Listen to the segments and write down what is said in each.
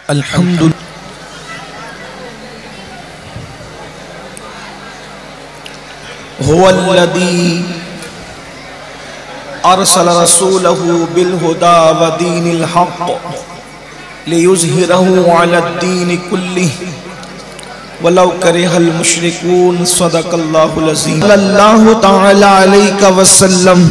अल्हम्दुलिल्लाह हुवल्लज़ी अरसल रसूलहु बिल हुदा व दीनिल हक़ लियुज़हिरहु अलद्दीन कुल्लिहि वलौ करिहल मुशरिकून। सदक़ल्लाहुल अज़ीम। सल्लल्लाहु तआला अलैहि वसल्लम।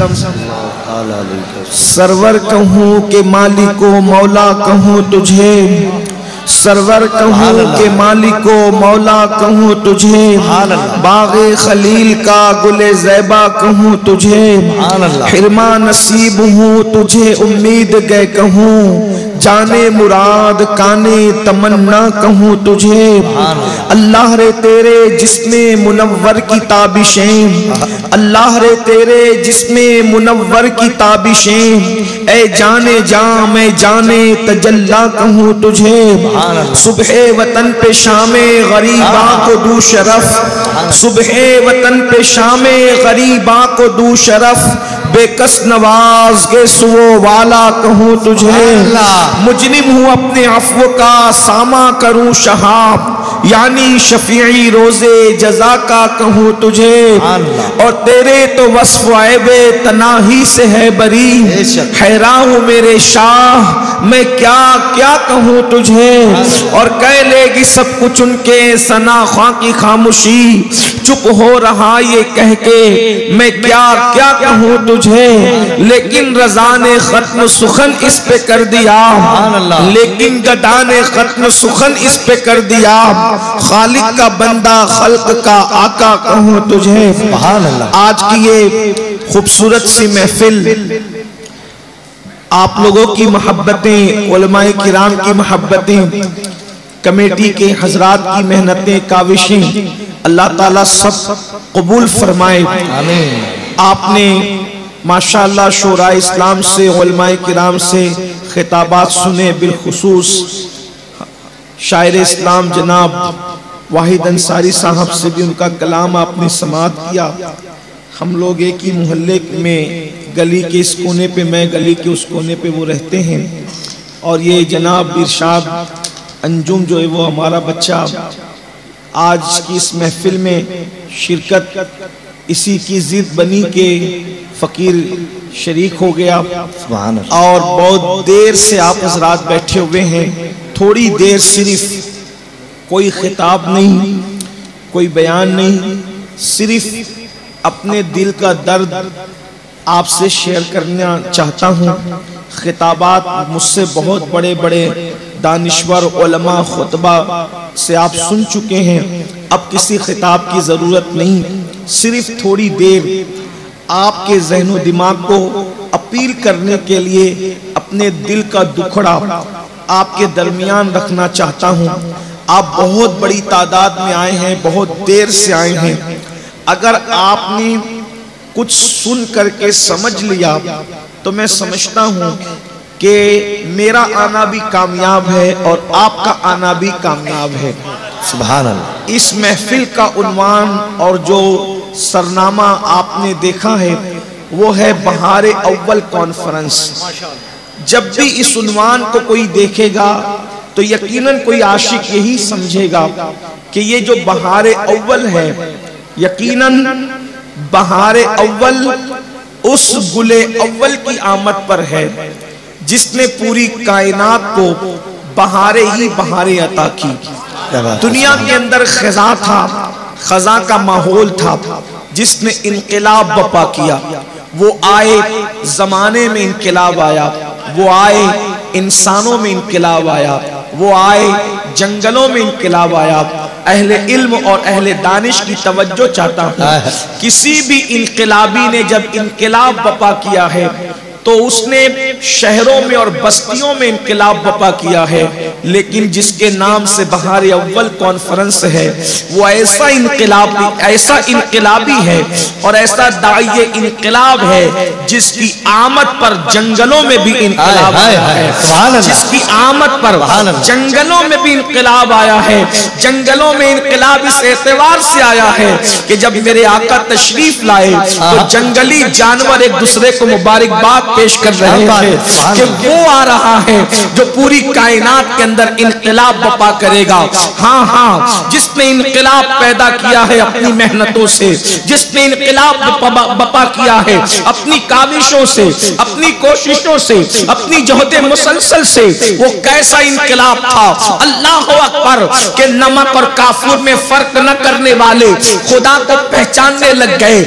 सरवर कहूँ के मालिको मौला कहूँ तुझे, सरवर कहूँ के मालिको मौला कहूँ तुझे, बाग़े खलील का गुले ज़ैबा कहूँ तुझे, हिरमा नसीब हूँ तुझे उम्मीद गए कहूँ, जाने मुराद काने तमन्ना कहूँ तुझे। अल्लाह रे तेरे जिस्मे मुनव्वर की ताबिशें, अल्लाह रे तेरे जिस्मे मुनव्वर की ताबिशें, ऐ जाने जा मैं जाने तजल्ला कहूँ तुझे। सुबह वतन पे शामे गरीबा को दू शरफ, सुबह वतन पे शामे गरीबा को दू शरफ, बेकस नवाज के सुओ वाला कहूँ तुझे। मुजरिम हूँ अपने अफ़्व का सामा करूँ शहाब, यानी शफीई रोजे जजा का कहूँ तुझे। और तेरे तो वस्फ ऐबे तनाही से है बरी, हैरान हूँ मेरे शाह मैं क्या क्या कहूँ तुझे। और कह लेगी सब कुछ उनके सना ख्वां की खामोशी, चुप हो रहा ये कह के मैं क्या क्या कहूँ तुझे। लेकिन रज़ा ने खत्म सुखन इस पे कर दिया, लेकिन गदा ने खत्म सुखन इस पे कर दिया, खालिक का बंदा खल्क का आका कहूँ तुझे। आज की ये खूबसूरत सी महफिल आप लोगों की मोहब्बतें, उलमाए किराम की मोहब्बतें, कमेटी के हजरात की मेहनतें, काविशें अल्लाह ताला सब कबूल फरमाए। आपने माशाअल्लाह शोरा इस्लाम से, उलमाए किराम से खिताबात सुने, बिलखुसूस शायर इस्लाम जनाब वाहिद अंसारी साहब से भी उनका कलाम आपने समाअत किया। हम लोग एक ही मोहल्ले में, गली के इस कोने पे मैं, गली के उस कोने पे वो रहते हैं। और ये जनाब इरशाद अंजुम जो है वो हमारा बच्चा आज की इस महफिल में शिरकत इसी की जिद बनी के फकीर शरीक हो गया। और बहुत देर से आप हजरात बैठे हुए हैं, थोड़ी देर सिर्फ कोई खिताब नहीं, कोई बयान नहीं, सिर्फ अपने दिल का दर्द आपसे शेयर करना चाहता हूँ। खिताबात मुझसे बहुत बड़े बड़े दानिश्वर उलमा खुतबा से आप सुन चुके हैं, अब किसी खिताब की ज़रूरत नहीं। सिर्फ थोड़ी देर आपके ज़हन व दिमाग को अपील करने के लिए अपने दिल का दुखड़ा आपके दरमियान रखना चाहता हूँ। आप बहुत बड़ी तादाद में आए हैं, बहुत देर से आए हैं। अगर आपने कुछ सुन करके समझ लिया तो मैं समझता हूँ कि मेरा आना भी कामयाब है और आपका आना भी कामयाब है। सुभान अल्लाह। इस महफिल का उन्वान और जो सरनामा आपने देखा है वो है बहारे अव्वल कॉन्फ्रेंस। जब भी इस उन्वान को कोई देखेगा तो यकीनन कोई आशिक यही समझेगा कि ये जो बहारे अव्वल है, यकीनन बहारे अव्वल उस गुले अव्वल की आमद पर है जिसने पूरी कायनात को बहारे ही बहारे अता की। दुनिया के अंदर खज़ा था, खज़ा का माहौल था, जिसने इनकलाब बपा किया। वो आए जमाने में इनकलाब आया, वो आए इंसानों में इनकलाब आया, वो आए जंगलों में इनकलाब आया। अहले इल्म और अहले दानिश की तवज्जो चाहता हूँ, किसी भी इनकलाबी ने जब इनकलाब बपा किया है तो उसने शहरों में और बस्तियों में इनकलाब बपा किया है, लेकिन जिसके नाम से बहारे अव्वल कॉन्फ्रेंस है वो ऐसा इनकलाबी है और ऐसा दाइये इनकलाब है जिसकी आमद पर जंगलों में भी इनकलाब आया है, जिसकी आमद पर जंगलों में भी इनकलाब आया है। जंगलों में इनकलाब इस एतबार से आया है कि जब मेरे आका तशरीफ लाए तो जंगली जानवर एक दूसरे को मुबारकबाद पेश कर रहे थे कि वो आ रहा है जो पूरी कायनात के अंदर इनकलाब बपा करेगा। हाँ हाँ, जिसने इनकलाब पैदा किया है अपनी मेहनतों से, जिसने इनकलाब बपा किया है अपनी काविशों से, अपनी कोशिशों से, अपनी जोहदे मुसलसल से, वो कैसा इनकलाब था। अल्लाह अकबर के नमक और काफूर में फर्क न करने वाले खुदा को पहचानने लग गए।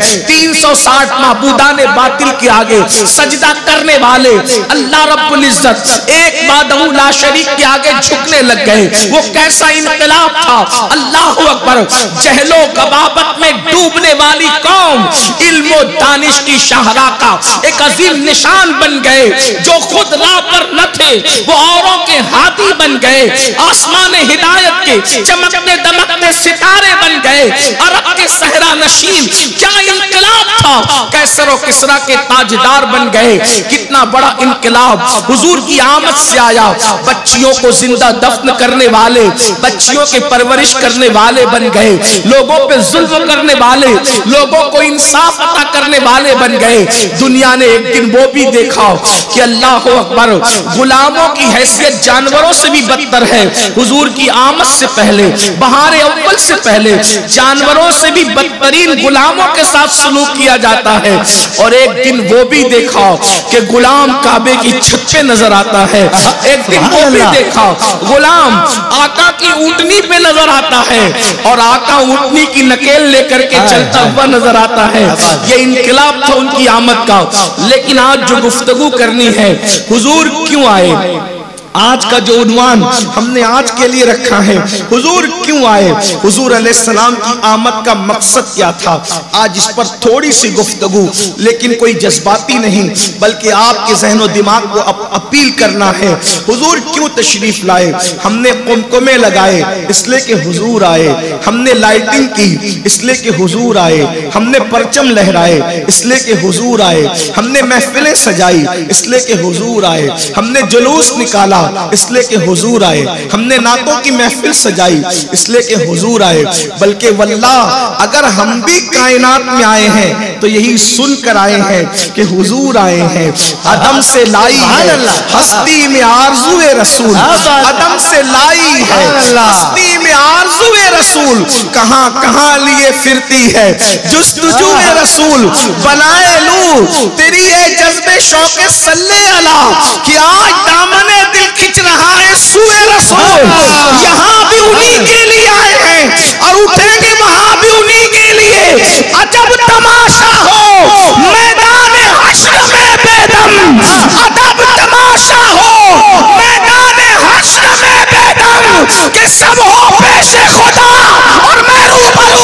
360 महबूदा ने बातिल के आगे सजदा करने वाले अल्लाह रब्बुल इज्जत एक वाहदहू ला शरीक के आगे झुकने लग गए। वो कैसा इनकलाब था। अल्लाह अकबर, जहलो गबाबत में डूबने वाली कौम इल्म दानिश की शाहरा का एक अजीम निशान बन गए। जो खुद राह पर न थे वो औरों के हाथी बन गए। आसमान हिदायत के चमकते दमकते सितारे बन गए। अरब के सहरा नशीन क्या इनकलाब था। कैसर और किसरा के ताजदार बन गए। कितना बड़ा इनकलाब हुजूर की आमद से आया। बच्चियों को जिंदा दफन करने वाले, बच्चियों के परवरिश करने वाले बन गए। लोगों पे जुल्म करने वाले, लोगों को इंसाफ अता करने वाले बन गए। दुनिया ने एक दिन वो भी देखा कि अल्लाह अकबर, गुलामों की हैसियत जानवरों से भी बदतर है। हुजूर की आमद से पहले, बहार अव्वल से पहले जानवरों से भी बदतरीन गुलामों के साथ सलूक किया जाता है। और एक दिन वो भी देखा कि गुलाम काबे की छत पे नजर आता है। एक दिन वो भी देखा गुलाम आका की ऊंटनी पे नजर आता है और आका ऊंटनी की नकेल लेकर के चलता हुआ नजर आता है। ये इनकलाब था उनकी आमद का। लेकिन आज जो गुफ्तगू करनी है, हुजूर क्यों आए, आज का जो उन्वान हमने आज के लिए रखा है, हुजूर क्यों आए, हुजूर अलैहिस्सलाम की आमद का मकसद क्या था, आज इस पर थोड़ी सी गुफ्तगू, लेकिन कोई जज्बाती नहीं बल्कि आपके ज़हन और दिमाग को अपील करना है। हुजूर क्यों तशरीफ लाए। हमने कुमकुमे लगाए इसलिए कि हुजूर आए, हमने लाइटिंग की इसलिए कि हुजूर आए, हमने परचम लहराए इसलिए कि हुजूर आए, हमने महफिलें सजाई इसलिए कि हुजूर आए, हमने जुलूस निकाला इसलिए कि हुजूर आए, हमने नातों की महफिल सजाई इसलिए कि हुजूर आए। बल्कि वल्लाह अगर हम भी कायनात में आए हैं तो यही सुनकर आए हैं कि हुजूर आए हैं। अदम से लाई है हस्ती में आरज़ुए रसूल, अदम से लाई है हस्ती में आरज़ुए रसूल, कहां कहां लिए फिरती है जुस्तजुए रसूल। बनाए लूं तेरी ये जज्बे शौक़े सल्ले अला कि आज दामने दिल खिंच रहा है सुए रसूल। यहाँ भी उन्हीं के लिए आए हैं और उठेंगे वहां भी उन्हीं के लिए। अजब तमाशा हो मैदान हश्र में बेदम, अजब तमाशा हो मैदान हश्र में बेदम कि सब हो पेशे खुदा और मैं रूबरू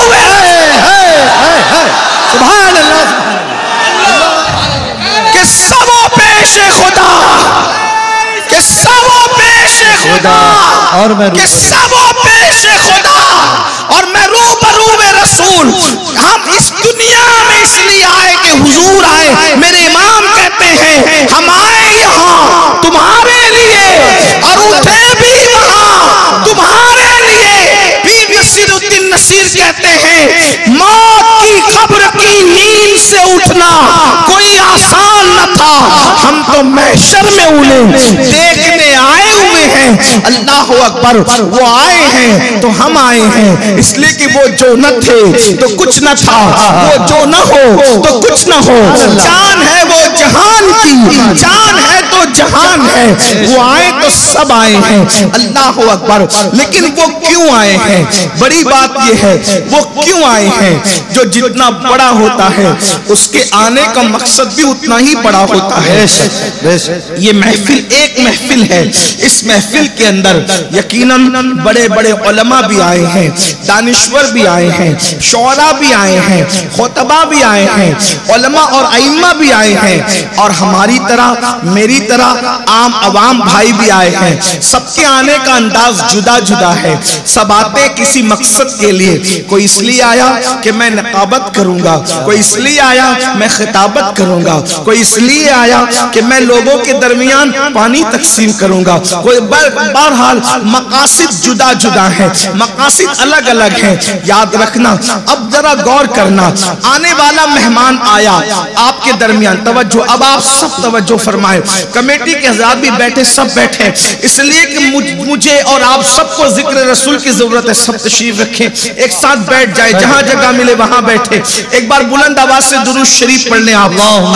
सुभान अल्लाह, कि सब हो पेशे खुदा, कि सब पेशे खुदा और मैं कि सब पेशे खुदा और मैं रूबरू में रसूल। हम इस दुनिया में इसलिए आए कि हुजूर आए। मेरे इमाम कहते हैं हम आए यहाँ तुम्हारे लिए और उठे भी वहाँ तुम्हारे लिए। पीर नसीरुद्दीन नसीर कहते हैं मौत की खबर की नींद से उठना कोई आसान न था, हम तो महशर में उन्हें देखने आए हुए हैं। अल्लाह अकबर, वो आए हैं तो हम आए हैं इसलिए कि वो जो न थे तो कुछ न था, वो जो न हो तो कुछ न हो। जान है वो जहान की, जान है तो जहान है, वो आए तो सब आए हैं। अल्लाह अकबर, लेकिन वो क्यों आए हैं, बड़ी बात ये है वो क्यों आए हैं। जो जितना बड़ा होता है उसके आने का मकसद भी उतना ही बड़ा होता है। ये महफिल एक महफिल है, इस महफिल के अंदर यकीनन बड़े बड़े उलमा भी आए हैं, दानिश्वर भी आए हैं, शौरा भी आए हैं, खुतबा भी आए हैं, उलमा और अइम्मा भी आए हैं, और हमारी तरह मेरी तरह आम अवाम भाई भी आए हैं। सबके आने का अंदाज जुदा जुदा है, सब आते किसी मकसद के लिए। कोई इसलिए आया कि मैं नकाबत करूंगा, कोई इसलिए आया मैं खिताबत करूंगा, कोई इसलिए आया कि मैं लोगों के दरमियान पानी तकसीम करूंगा, कोई बहरहाल मकासिद जुदा जुदा है, मकासिद अलग अलग है, याद रखना। अब जरा गौर करना, आने वाला मेहमान आया आपके दरमियान, तवज्जो, अब आप सब तवज्जो फरमाए, कमेटी के हज़रात भी बैठे, सब बैठे, इसलिए कि मुझे और आप सबको जिक्र रसूल की जरूरत है। सब तशरीफ रखें, एक साथ बैठ जाए, जहां जगह मिले वहां बैठे। एक बार बुलंद आवाज से दुरूद शरीफ पढ़ लें आप।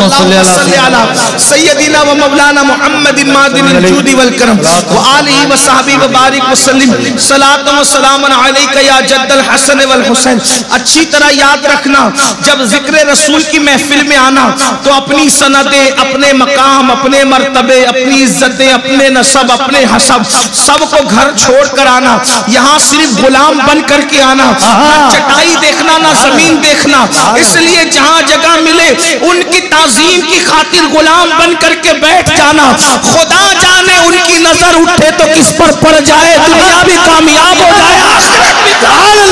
सय्यदिना व मौलाना मुहम्मद मादिनिल जूदी वल करम व आलिहि व सहबी व बारिक व सल्लिम सलातु व सलामुन अलैका या जद्दल हसन वल हुसैन। अच्छी तरह याद रखना, जब जिक्र रसूल की महफिल में आना तो अपनी सनदे, अपने मकाम, अपने मर्तबे, अपनी इज्जतें, अपने नसब, अपने हसब, सबको घर छोड़ कर आना। यहाँ सिर्फ गुलाम बन करके आना, ना चटाई देखना, ना जमीन देखना। इसलिए जहाँ जगह मिले उनकी ताजीम की खातिर गुलाम बन करके बैठ जाना। खुदा जाने उनकी नजर उठे तो किस पर पड़ जाए, दुनिया भी कामयाब हो जाए, आखिरत भी।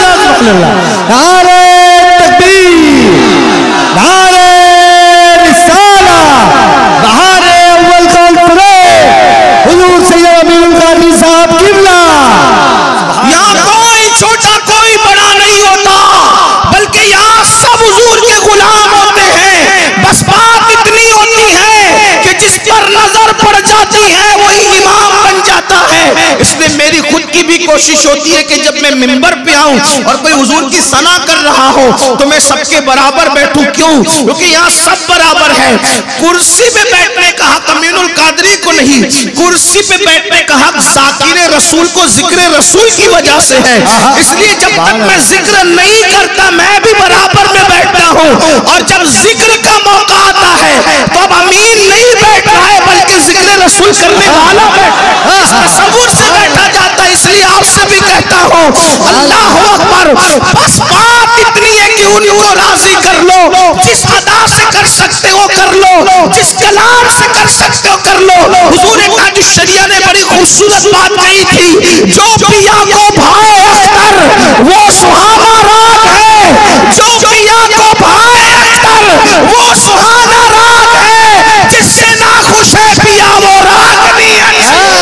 नारे तकबीर, नारे रिसाला, नारे अव्वल कौल हुजूर सैयद अमीरुल कादरी साहब किबला। यहाँ कोई छोटा कोई बड़ा नहीं होता, बल्कि यहाँ सब हुजूर के गुलाम होते हैं। बस बात इतनी होती है कि जिस पर नजर पड़ जाती है वही इमाम बन जाता है। इसलिए मेरी खुद की भी कोशिश होती है कि जब मैं मिंबर पे आऊं और कोई हुजूर की सना कर रहा हो तो मैं सबके बराबर बैठूं। क्यों? क्योंकि यहाँ सब बराबर है। कुर्सी पे बैठने का हक अमीनुल कादरी को नहीं, कुर्सी पे बैठने का हक ज़ाकिर रसूल को जिक्र रसूल की वजह से है। इसलिए जब तक मैं जिक्र नहीं करता मैं भी बराबर में बैठता हूँ, और जब जिक्र का मौका आता है तो अब अमीन नहीं बैठ रहा है बल्कि जिक्र रसूल करने वाला तसव्वुर से बैठा जाता है। इसलिए आपसे भी कहता हूँ अल्लाह अकबर। बस बात इतनी है कि उनको राजी कर लो, जिस अदा से कर सकते हो कर लो, जिस कलाम से कर सकते हो कर लो। हुजूर कादिर शरिया ने बड़ी खूबसूरत बात कही थी, जो पिया को भाए अख्तर वो सुहाना राग है, जो पिया को भाए अख्तर वो सुहाना राग है, जिससे ना खुश है पिया वो राग नहीं है।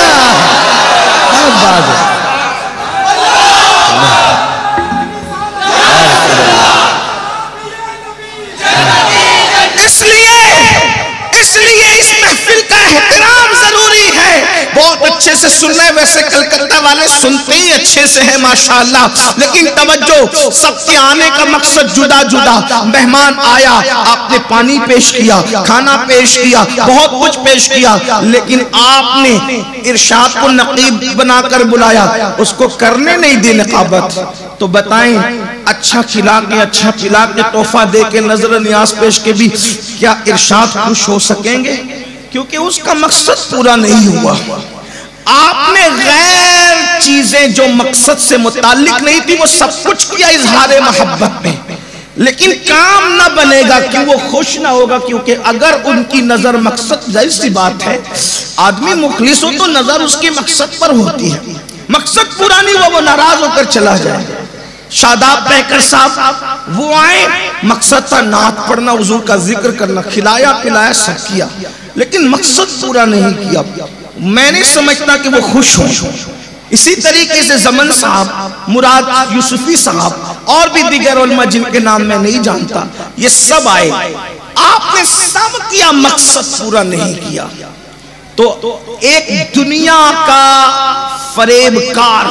इसलिए इस महफिल का एहतराम जरूरी है। बहुत अच्छे से सुन रहे, वैसे कलकत्ता वाले सुनते ही अच्छे से हैं माशाअल्लाह, लेकिन तवज्जो, सबके आने का मकसद जुदा जुदा। मेहमान आया, आपने पानी पेश किया, खाना पेश किया, बहुत कुछ पेश किया, लेकिन आपने इरशाद को नकीब बनाकर बुलाया, उसको करने नहीं दी निकाबत। तो बताएं, अच्छा खिला के, अच्छा पिला के, तोहफा दे के, नजर नियाज पेश के भी क्या इरशाद खुश हो सकेंगे? क्योंकि उसका मकसद पूरा नहीं हुआ। आपने गैर चीजें जो मकसद से मुताल्लिक नहीं थी वो सब कुछ किया इजहार मोहब्बत में, लेकिन काम ना बनेगा कि वो खुश ना होगा। क्योंकि अगर उनकी नजर मकसद, जाहिर सी बात है आदमी मुखलिस हो तो नजर उसके मकसद पर होती है, मकसद पूरा नहीं हुआ वो नाराज होकर चला जाए। शादाब पैकर साहब वो आए, मकसद था नात पढ़ना, हुजूर का जिक्र करना, खिलाया पिलाया सब किया, लेकिन मकसद पूरा नहीं किया। मैं नहीं समझता कि वो खुश हो। इसी तरीके से जमन साहब, मुराद यूसुफी साहब और भी दीगर उलमा जिनके नाम मैं नहीं जानता, ये सब आए, आपने सब किया, मकसद पूरा नहीं किया। तो एक दुनिया का फरेबकार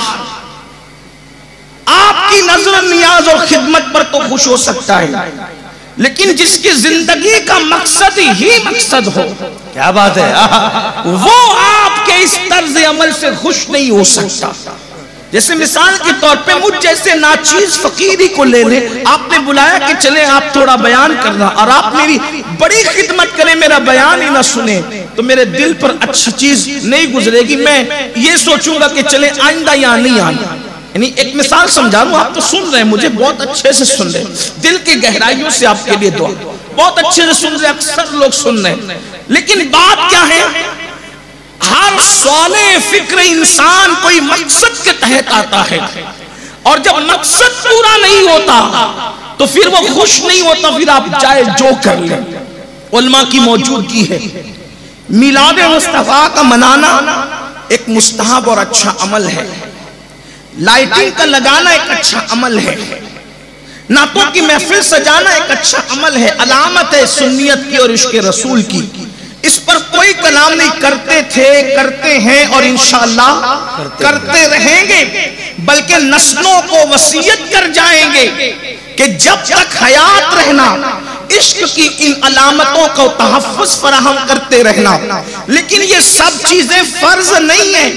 आपकी नजर नियाज और खिदमत पर तो खुश हो सकता है, लेकिन जिसकी जिंदगी का मकसद ही मकसद हो, क्या बात है, वो आपके इस तर्ज अमल से खुश नहीं हो सकता। जैसे मिसाल के तौर पे मुझ जैसे नाचीज फकीरी को ले ले, आपने बुलाया कि चले आप थोड़ा बयान करना, और आप मेरी बड़ी खिदमत करें, मेरा बयान ही ना सुने, तो मेरे दिल पर अच्छी चीज नहीं गुजरेगी। मैं ये सोचूंगा कि चले आइंदा यहाँ नहीं आना। यानी एक मिसाल समझा लूं, आप तो सुन रहे हैं, मुझे बहुत अच्छे से सुन रहे, दिल की गहराइयों से आपके लिए दुआ, बहुत अच्छे से सुन रहे, अक्सर लोग सुन रहे, लेकिन बात क्या है, हर सवाले फिक्र इंसान कोई मकसद के तहत आता है, और जब मकसद पूरा नहीं होता तो फिर वो खुश नहीं होता। फिर आप चाहे जो कर लें, उलमा की मौजूदगी है, मिलाद मुस्तफा का मनाना एक मुस्तहब और अच्छा अमल है, लाइटिंग का लगाना एक अच्छा अमल है, नातों की महफिल सजाना एक अच्छा अमल है, अलामत है सुन्नियत की और इश्क़ रसूल की। इस पर कोई कलाम नहीं, करते थे, करते हैं और इंशाअल्लाह करते रहेंगे, बल्कि नस्लों को वसीयत कर जाएंगे कि जब तक हयात रहना इश्क की इन अलामतों को तहफ़्फ़ुज़ फराहम करते रहना। लेकिन ये सब चीजें फर्ज नहीं है,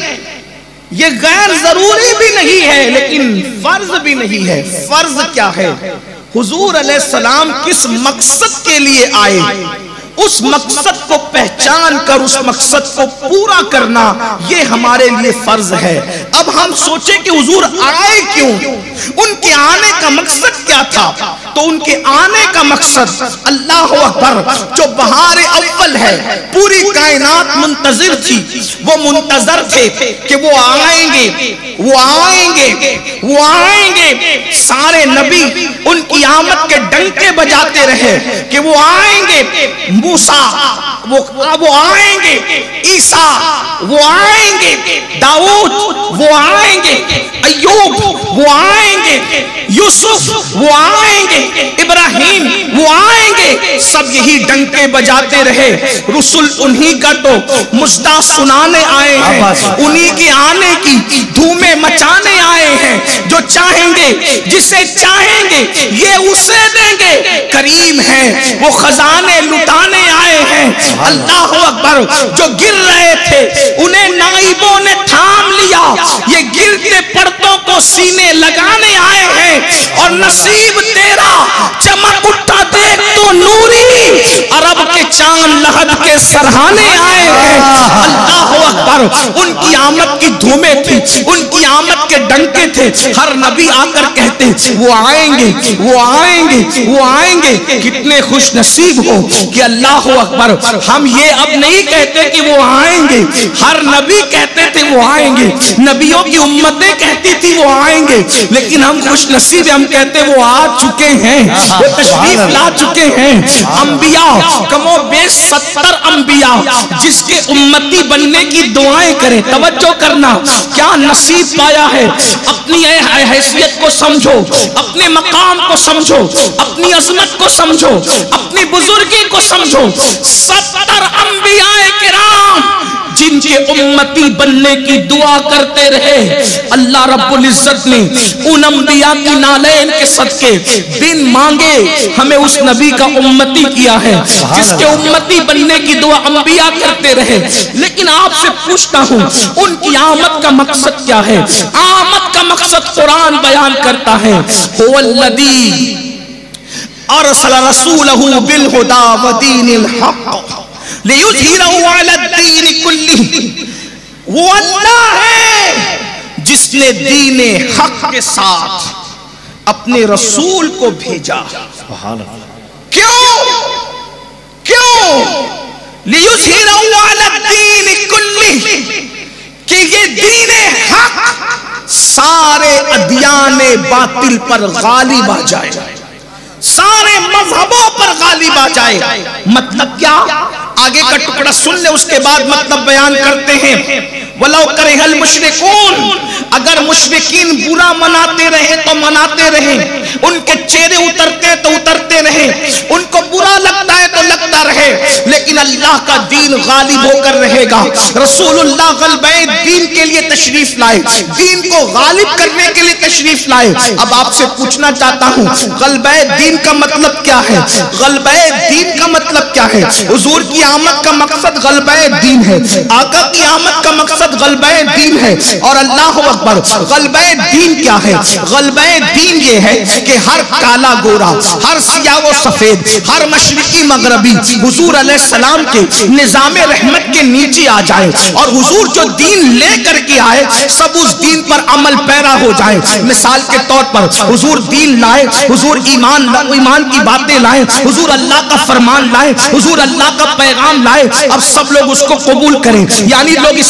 ये गैर जरूरी भी नहीं है, लेकिन फर्ज भी नहीं है। फर्ज क्या है? हुजूर अलैहिस्सलाम किस मकसद के लिए आए, उस मकसद को पहचान कर उस मकसद को पूरा करना, ये हमारे लिए फर्ज है। अब हम सोचे कि हुजूर आए क्यों, उनके आने का मकसद क्या था? तो उनके आने का मकसद अल्लाह अकबर, जो बहार अव्वल है, पूरी कायनात मुंतजिर थी, वो मुंतजर थे कि वो आएंगे, वो आएंगे, वो आएंगे। सारे नबी उनकी आमद के डंके बजाते रहे कि वो आएंगे। मूसा वो आएंगे, ईसा वो आएंगे, दाऊद वो आएंगे, अय्यूब वो आएंगे, यूसुफ वो आएंगे, इब्राहिम वो आएंगे। सब यही डंके बजाते रहे। रसूल उन्हीं का तो मुस्दा सुनाने आए हैं, उन्हीं के आने की धूमें मचाने आए हैं। जो चाहेंगे, जिसे चाहेंगे ये उसे देंगे। करीम है वो खजाने लुटाने आए हैं। अल्लाह अकबर, जो गिर रहे थे उन्हें नाइबों ने थाम लिया, ये गिरते पड़तों को सीने लगाने आए हैं। और नसीब तेरा चमक उठा देख तो नूरी, अरब के चांद लहद के सरहाने आए हैं। अल्लाह अकबर, उनकी आमद की धूमें थी, उनकी आमद के डंके थे। हर नबी आकर कहते वो आएंगे, वो आएंगे, वो आएंगे। कितने खुश नसीब हो कि अल्लाह अकबर, हम ये अब नहीं कहते कि वो आएंगे, हर नबी कहते थे वो आएंगे, नबियों की उम्मतें कहती थी वो आएंगे, लेकिन हम खुश नसीब, हम कहते वो आ चुके हैं, वो तशरीफ ला चुके हैं। अंबिया कमो बेश 70 अंबिया जिसके उम्मती बनने की दुआएं करें। तवज्जो करना, क्या नसीब पाया है। अपनी हैसियत को समझो, अपने मकाम को समझो, अपनी अजमत को समझो, अपनी बुजुर्गी को समझो। 70 अंबियाए किराम जिनके उम्मती बनने की दुआ करते रहे, अल्लाह रब्बुल इज्जत ने उन अंबिया की नालैन के सदके बिन मांगे हमें उस नबी का उम्मती किया है, जिसके उम्मती बनने की दुआ अंबिया करते रहे। लेकिन आपसे पूछता हूं, उनकी आमद का मकसद क्या है? आमद का मकसद कुरान बयान करता है, हुवल्लज़ी अरसल रसूलहु बिल हुदा व दीनिल हक़ लियुज़हिरहु अला दीनि कुल्लिही। वो अल्लाह है जिसने दीने हक के साथ अपने रसूल को भेजा। क्यों? क्यों? लियुज़हिरहु अला दीनि कुल्लिही, कि ये दीने हक सारे अदियाने बातिल पर गालिब आ जाए, सारे मजहबों पर गालिब आ जाए। मतलब क्या? आगे का टुकड़ा सुन ले, उसके बाद मतलब बयान करते हैं। वलो करिहल मुशरिकून, अगर मुशरिकीन बुरा मनाते रहे तो मनाते रहे, उनके चेहरे उतरते तो उतरते रहे, उनको बुरा लगता है तो लगता रहे, लेकिन अल्लाह का दीन गालिब होकर रहेगा। रसूलुल्लाह गलबे दीन के लिए तशरीफ लाए, दीन को गालिब करने के लिए तशरीफ लाए। अब आपसे पूछना चाहता हूँ, गलबे दीन का मतलब क्या है? गलबे दीन का मतलब क्या है? हुजूर की आमद का मकसद गलबे दीन है, आका की आमद का मकसद गलबे दीन है। और अल्लाह अकबर, गलबे दीन क्या है? गलबे दीन ये है कि हर काला गोरा, हर सियाह व सफेद, हर मशरिकी मगरबी हुजूर अलैहिस्सलाम के निजामे रहमत के नीचे आ जाए, और हुजूर जो दीन लेकर के आए सब उस दीन पर अमल पैरा हो जाए। मिसाल के तौर पर हुजूर दीन लाए, हुजूर ईमान की बातें लाए, हुजूर अल्लाह का फरमान लाए, हुजूर अल्लाह का पैगाम लाए। अब सब लोग उसको कबूल करें, यानी लोग इस्लाम को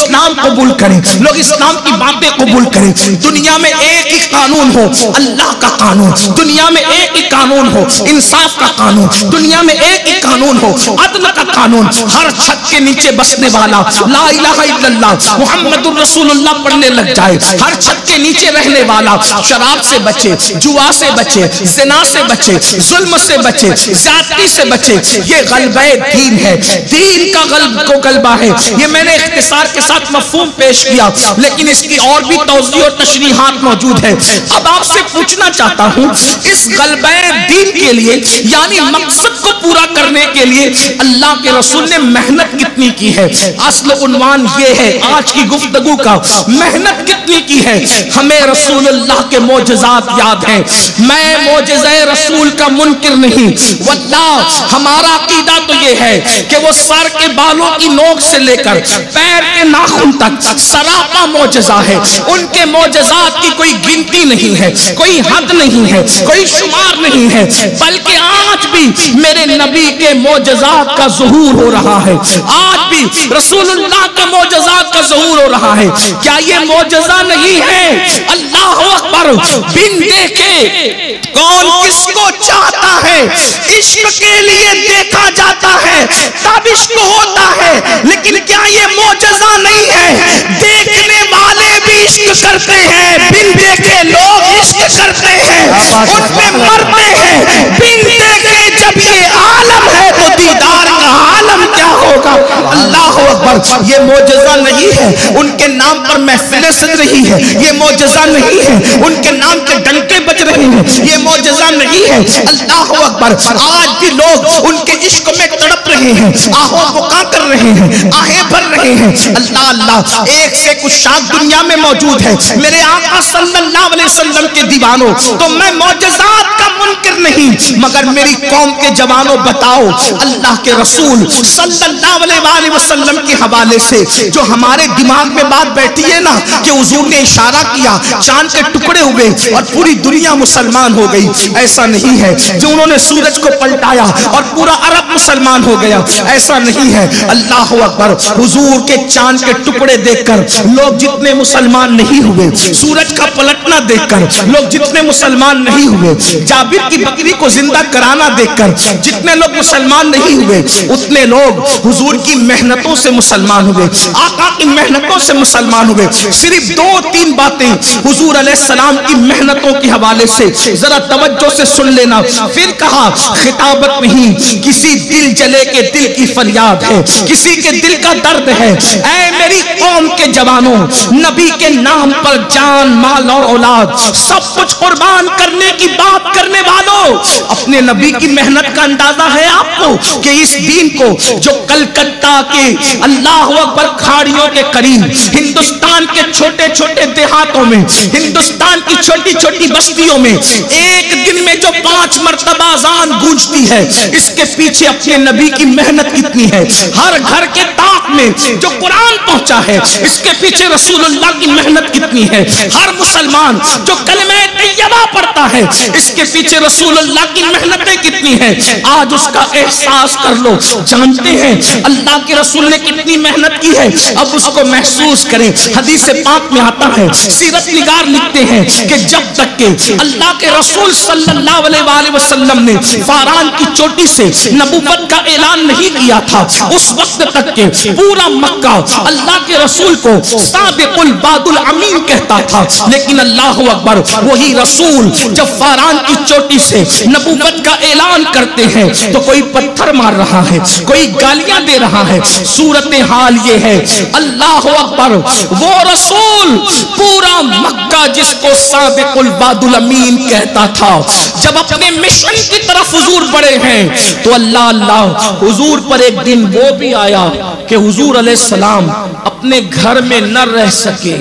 कबूल करें, लोग इस्लाम की बातें कबूल करें। दुनिया में एक ही कानून हो, अल्लाह का कानून। दुनिया में एक ही कानून हो, इंसाफ का कानून। दुनिया में एक ही कानून हो, अदल का कानून। हर छत के नीचे बसने वाला ला इलाहा इल्लल्लाह मुहम्मदुर रसूलुल्लाह पढ़ने लग जाए, हर छत के नीचे रहने वाला शराब से बचे, जुआ से बचे, ज़िना से बचे, जुल्म से बचे, ज़्यादती से बचे। ये गलबा दीन है, दीन का गलबा है। ये मैंने इख्तिसार के साथ मफ़हूम पेश किया, लेकिन इसकी और भी तौज़ीह और तशरीहात मौजूद है। अब आपसे पूछना चाहता हूं, इस गलबा दीन के लिए यानी मकसद को पूरा करने के लिए अल्लाह के रसूल ने मेहनत कितनी की है। असल उन्वान ये है आज की गुफ्तगू का, मेहनत कितनी की है। हमें रसूलुल्लाह के मोजज़ात याद हैं। मैं मोजज़े रसूल का मुनकिर नहीं, वल्लाह हमारा अकीदा तो ये है कि वो सर के बालों की नोक से लेकर पैर के नाखून तक सरापा मोजज़ा है। उनके मोजज़ात की कोई गिनती नहीं है, कोई हद नहीं है, कोई शुमार नहीं है, बल्कि आज भी मेरे नबी के मोजज़ात का ज़ुहूर हो रहा है। आज भी रसूलुल्लाह के मोजज़ात का ज़ुहूर हो रहा है। क्या ये मोजज़ा नहीं है? अल्लाह अकबर। बिन देखे कौन किसको चाहता है? इश्क के लिए देखा जाता है तब इश्क होता है, लेकिन क्या ये मोजज़ा नहीं है? देखने वाले भी इश्क करते हैं, बिन देखे लोग इश्क करते हैं, उनमें मरते हैं। बिन देखे जब ये आलम है तो दीदार का आलम क्या होगा? अल्लाह अकबर। ये मोजज़ा नहीं है उनके नाम पर महफिलें सज रही है, ये मोजज़ा नहीं है उनके नाम के डंके बज रहे हैं, ये मोजज़ा नहीं है। अल्लाह अकबर। आज भी लोग उनके इश्क में तड़प रहे हैं, आहो बुका कर रहे हैं, आहें भर रहे हैं। अल्लाह अल्लाह। एक से कुछ शाख दुनिया में मौजूद है मेरे आका सल्लल्लाहु अलैहि वसल्लम के दीवानों। तो मैं मोजज़ात का मुनकिर नहीं, मगर मेरी कौम के जवानों बताओ अल्लाह के रसूल सल्लल्लाहु अलैहि वसल्लम के हवाले से जो हमारे दिमाग में बात बैठी है ना कि हुजूर ने इशारा किया, चांद के टुकड़े हुए और पूरी दुनिया मुसलमान हो गई। ऐसा नहीं है। जो उन्होंने सूरज को पलटाया और पूरा अरब मुसलमान हो गया, ऐसा नहीं है। अल्लाह अकबर। हुजूर के चांद के टुकड़े देखकर लोग जितने मुसलमान नहीं हुए, सूरज का पलटना देखकर लोग जितने मुसलमान नहीं हुए, जाबिर की बकरी को जिंदा कराना देखकर जितने लोग मुसलमान नहीं हुए, उतने लोग हुजूर की मेहनतों से मुसलमान हुए, आका की मेहनतों से मुसलमान हुए। सिर्फ 2-3 बातें हुजूर अलैहिस्सलाम की मेहनतों के हवाले से जरा तवज्जो से सुन लेना। फिर कहा, खिताबत नहीं, किसी दिल जले के दिल की फरियाद है, किसी के दिल का दर्द है। ऐ मेरी कौम के जवानों, नबी के नाम पर जान, माल और औलाद सब कुछ कुर्बान करने की बात करने वालों, अपने नबी की मेहनत का अंदाजा है आपको कि इस दीन को जो कलकत्ता के अल्लाह अकबर खाड़ियों के करीब, हिंदुस्तान के छोटे छोटे देहातों में, हिंदुस्तान की छोटी छोटी बस्तियों में एक दिन में जो 5 मरतबा अज़ान गूंजती है, इसके पीछे अपने नबी की मेहनत कितनी है। हर घर के ताक में जो कुरान पहुंचा है, इसके पीछे रसूलुल्लाह की मेहनत कितनी है। हर मुसलमान जो कलमा तैयबा पढ़ता है, इसके पीछे रसूलुल्लाह की मेहनतें कितनी है। आज उसका एहसास कर लो। जानते हैं अल्लाह के रसूल ने कितनी मेहनत की है, अब उसको महसूस करें। हदीस पाक में आता है, सीरत निगार लिखते हैं कि जब तक के अल्लाह के रसूल सल्लल्लाहु अलैहि वसल्लम ने फारान की चोटी से नबूवत का ऐलान नहीं किया था, उस वक्त तक के पूरा मक्का अल्लाह के रसूल को सादिकुल बादुल अमीन कहता था। लेकिन अल्लाह अकबर, वही रसूल जब फारान की चोटी से नबूवत का ऐलान करते हैं तो कोई पत्थर मार रहा है, कोई गालियां दे रहा है। सूरत हाल ये है, अल्लाह अकबर, वो रसूल पूरा मक्का जिसको सादिकुल बादुल अमीन कहता था, जब अपने मिशन की तरफ हुजूर बढ़े हैं तो अल्लाह अल्लाह हुजूर पर एक दिन वो भी आया कि हुजूर अलैहिस्सलाम अपने घर में न रह सके।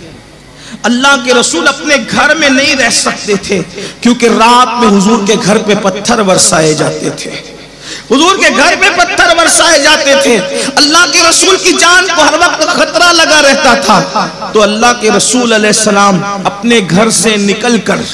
अल्लाह के रसूल अपने घर में नहीं रह सकते थे क्योंकि रात में हुजूर के घर पे पत्थर बरसाए जाते थे, हुजूर के घर पे पत्थर बरसाए जाते थे। अल्लाह के रसूल की जान को हर वक्त खतरा लगा रहता था। तो अल्लाह के रसूल अलैहिस्सलाम अपने घर से निकलकर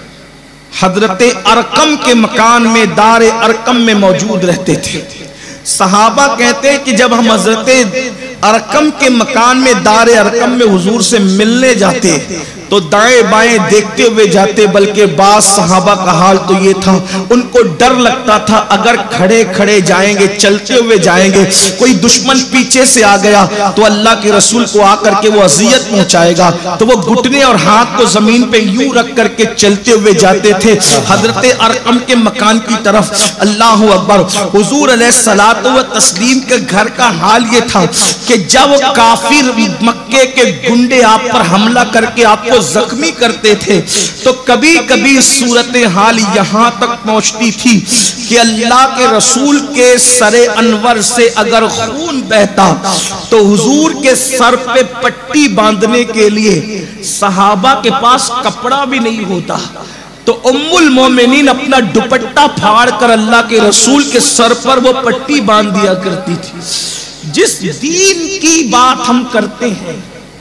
हजरते अरकम के मकान में, दारे अरकम में मौजूद रहते थे। सहाबा कहते हैं कि जब हम हजरते अरकम के मकान में, दार अरकम में हुजूर से मिलने जाते तो दाएं बाएं देखते हुए जाते, बल्कि बास सहाबा का हाल तो ये था, उनको डर लगता था अगर खड़े खड़े जाएंगे, चलते हुए जाएंगे, कोई दुश्मन पीछे से आ गया तो अल्लाह के रसूल को आकर के वो अजियत पहुंचाएगा, तो वो घुटने और हाथ को जमीन पे यूं रख करके चलते हुए जाते थे हजरत अरकम के मकान की तरफ। अल्लाह अकबर। हुजूर अलैहिस्सलातु व तस्लीम के घर का हाल ये था कि जब काफिर मक्के के गुंडे आप पर हमला करके आपको जख्मी करते थे तो कभी कभी सूरत हाल यहां तक पहुंचती थी कि अल्लाह के रसूल के सरे अनवर से अगर खून बहता तो हुजूर के सर पे पट्टी बांधने के लिए सहाबा के पास कपड़ा भी नहीं होता, तो उम्मुल मोमिनीन अपना दुपट्टा फाड़ कर अल्लाह के रसूल के सर पर वो पट्टी बांध दिया करती थी। जिस दीन की बात हम करते हैं,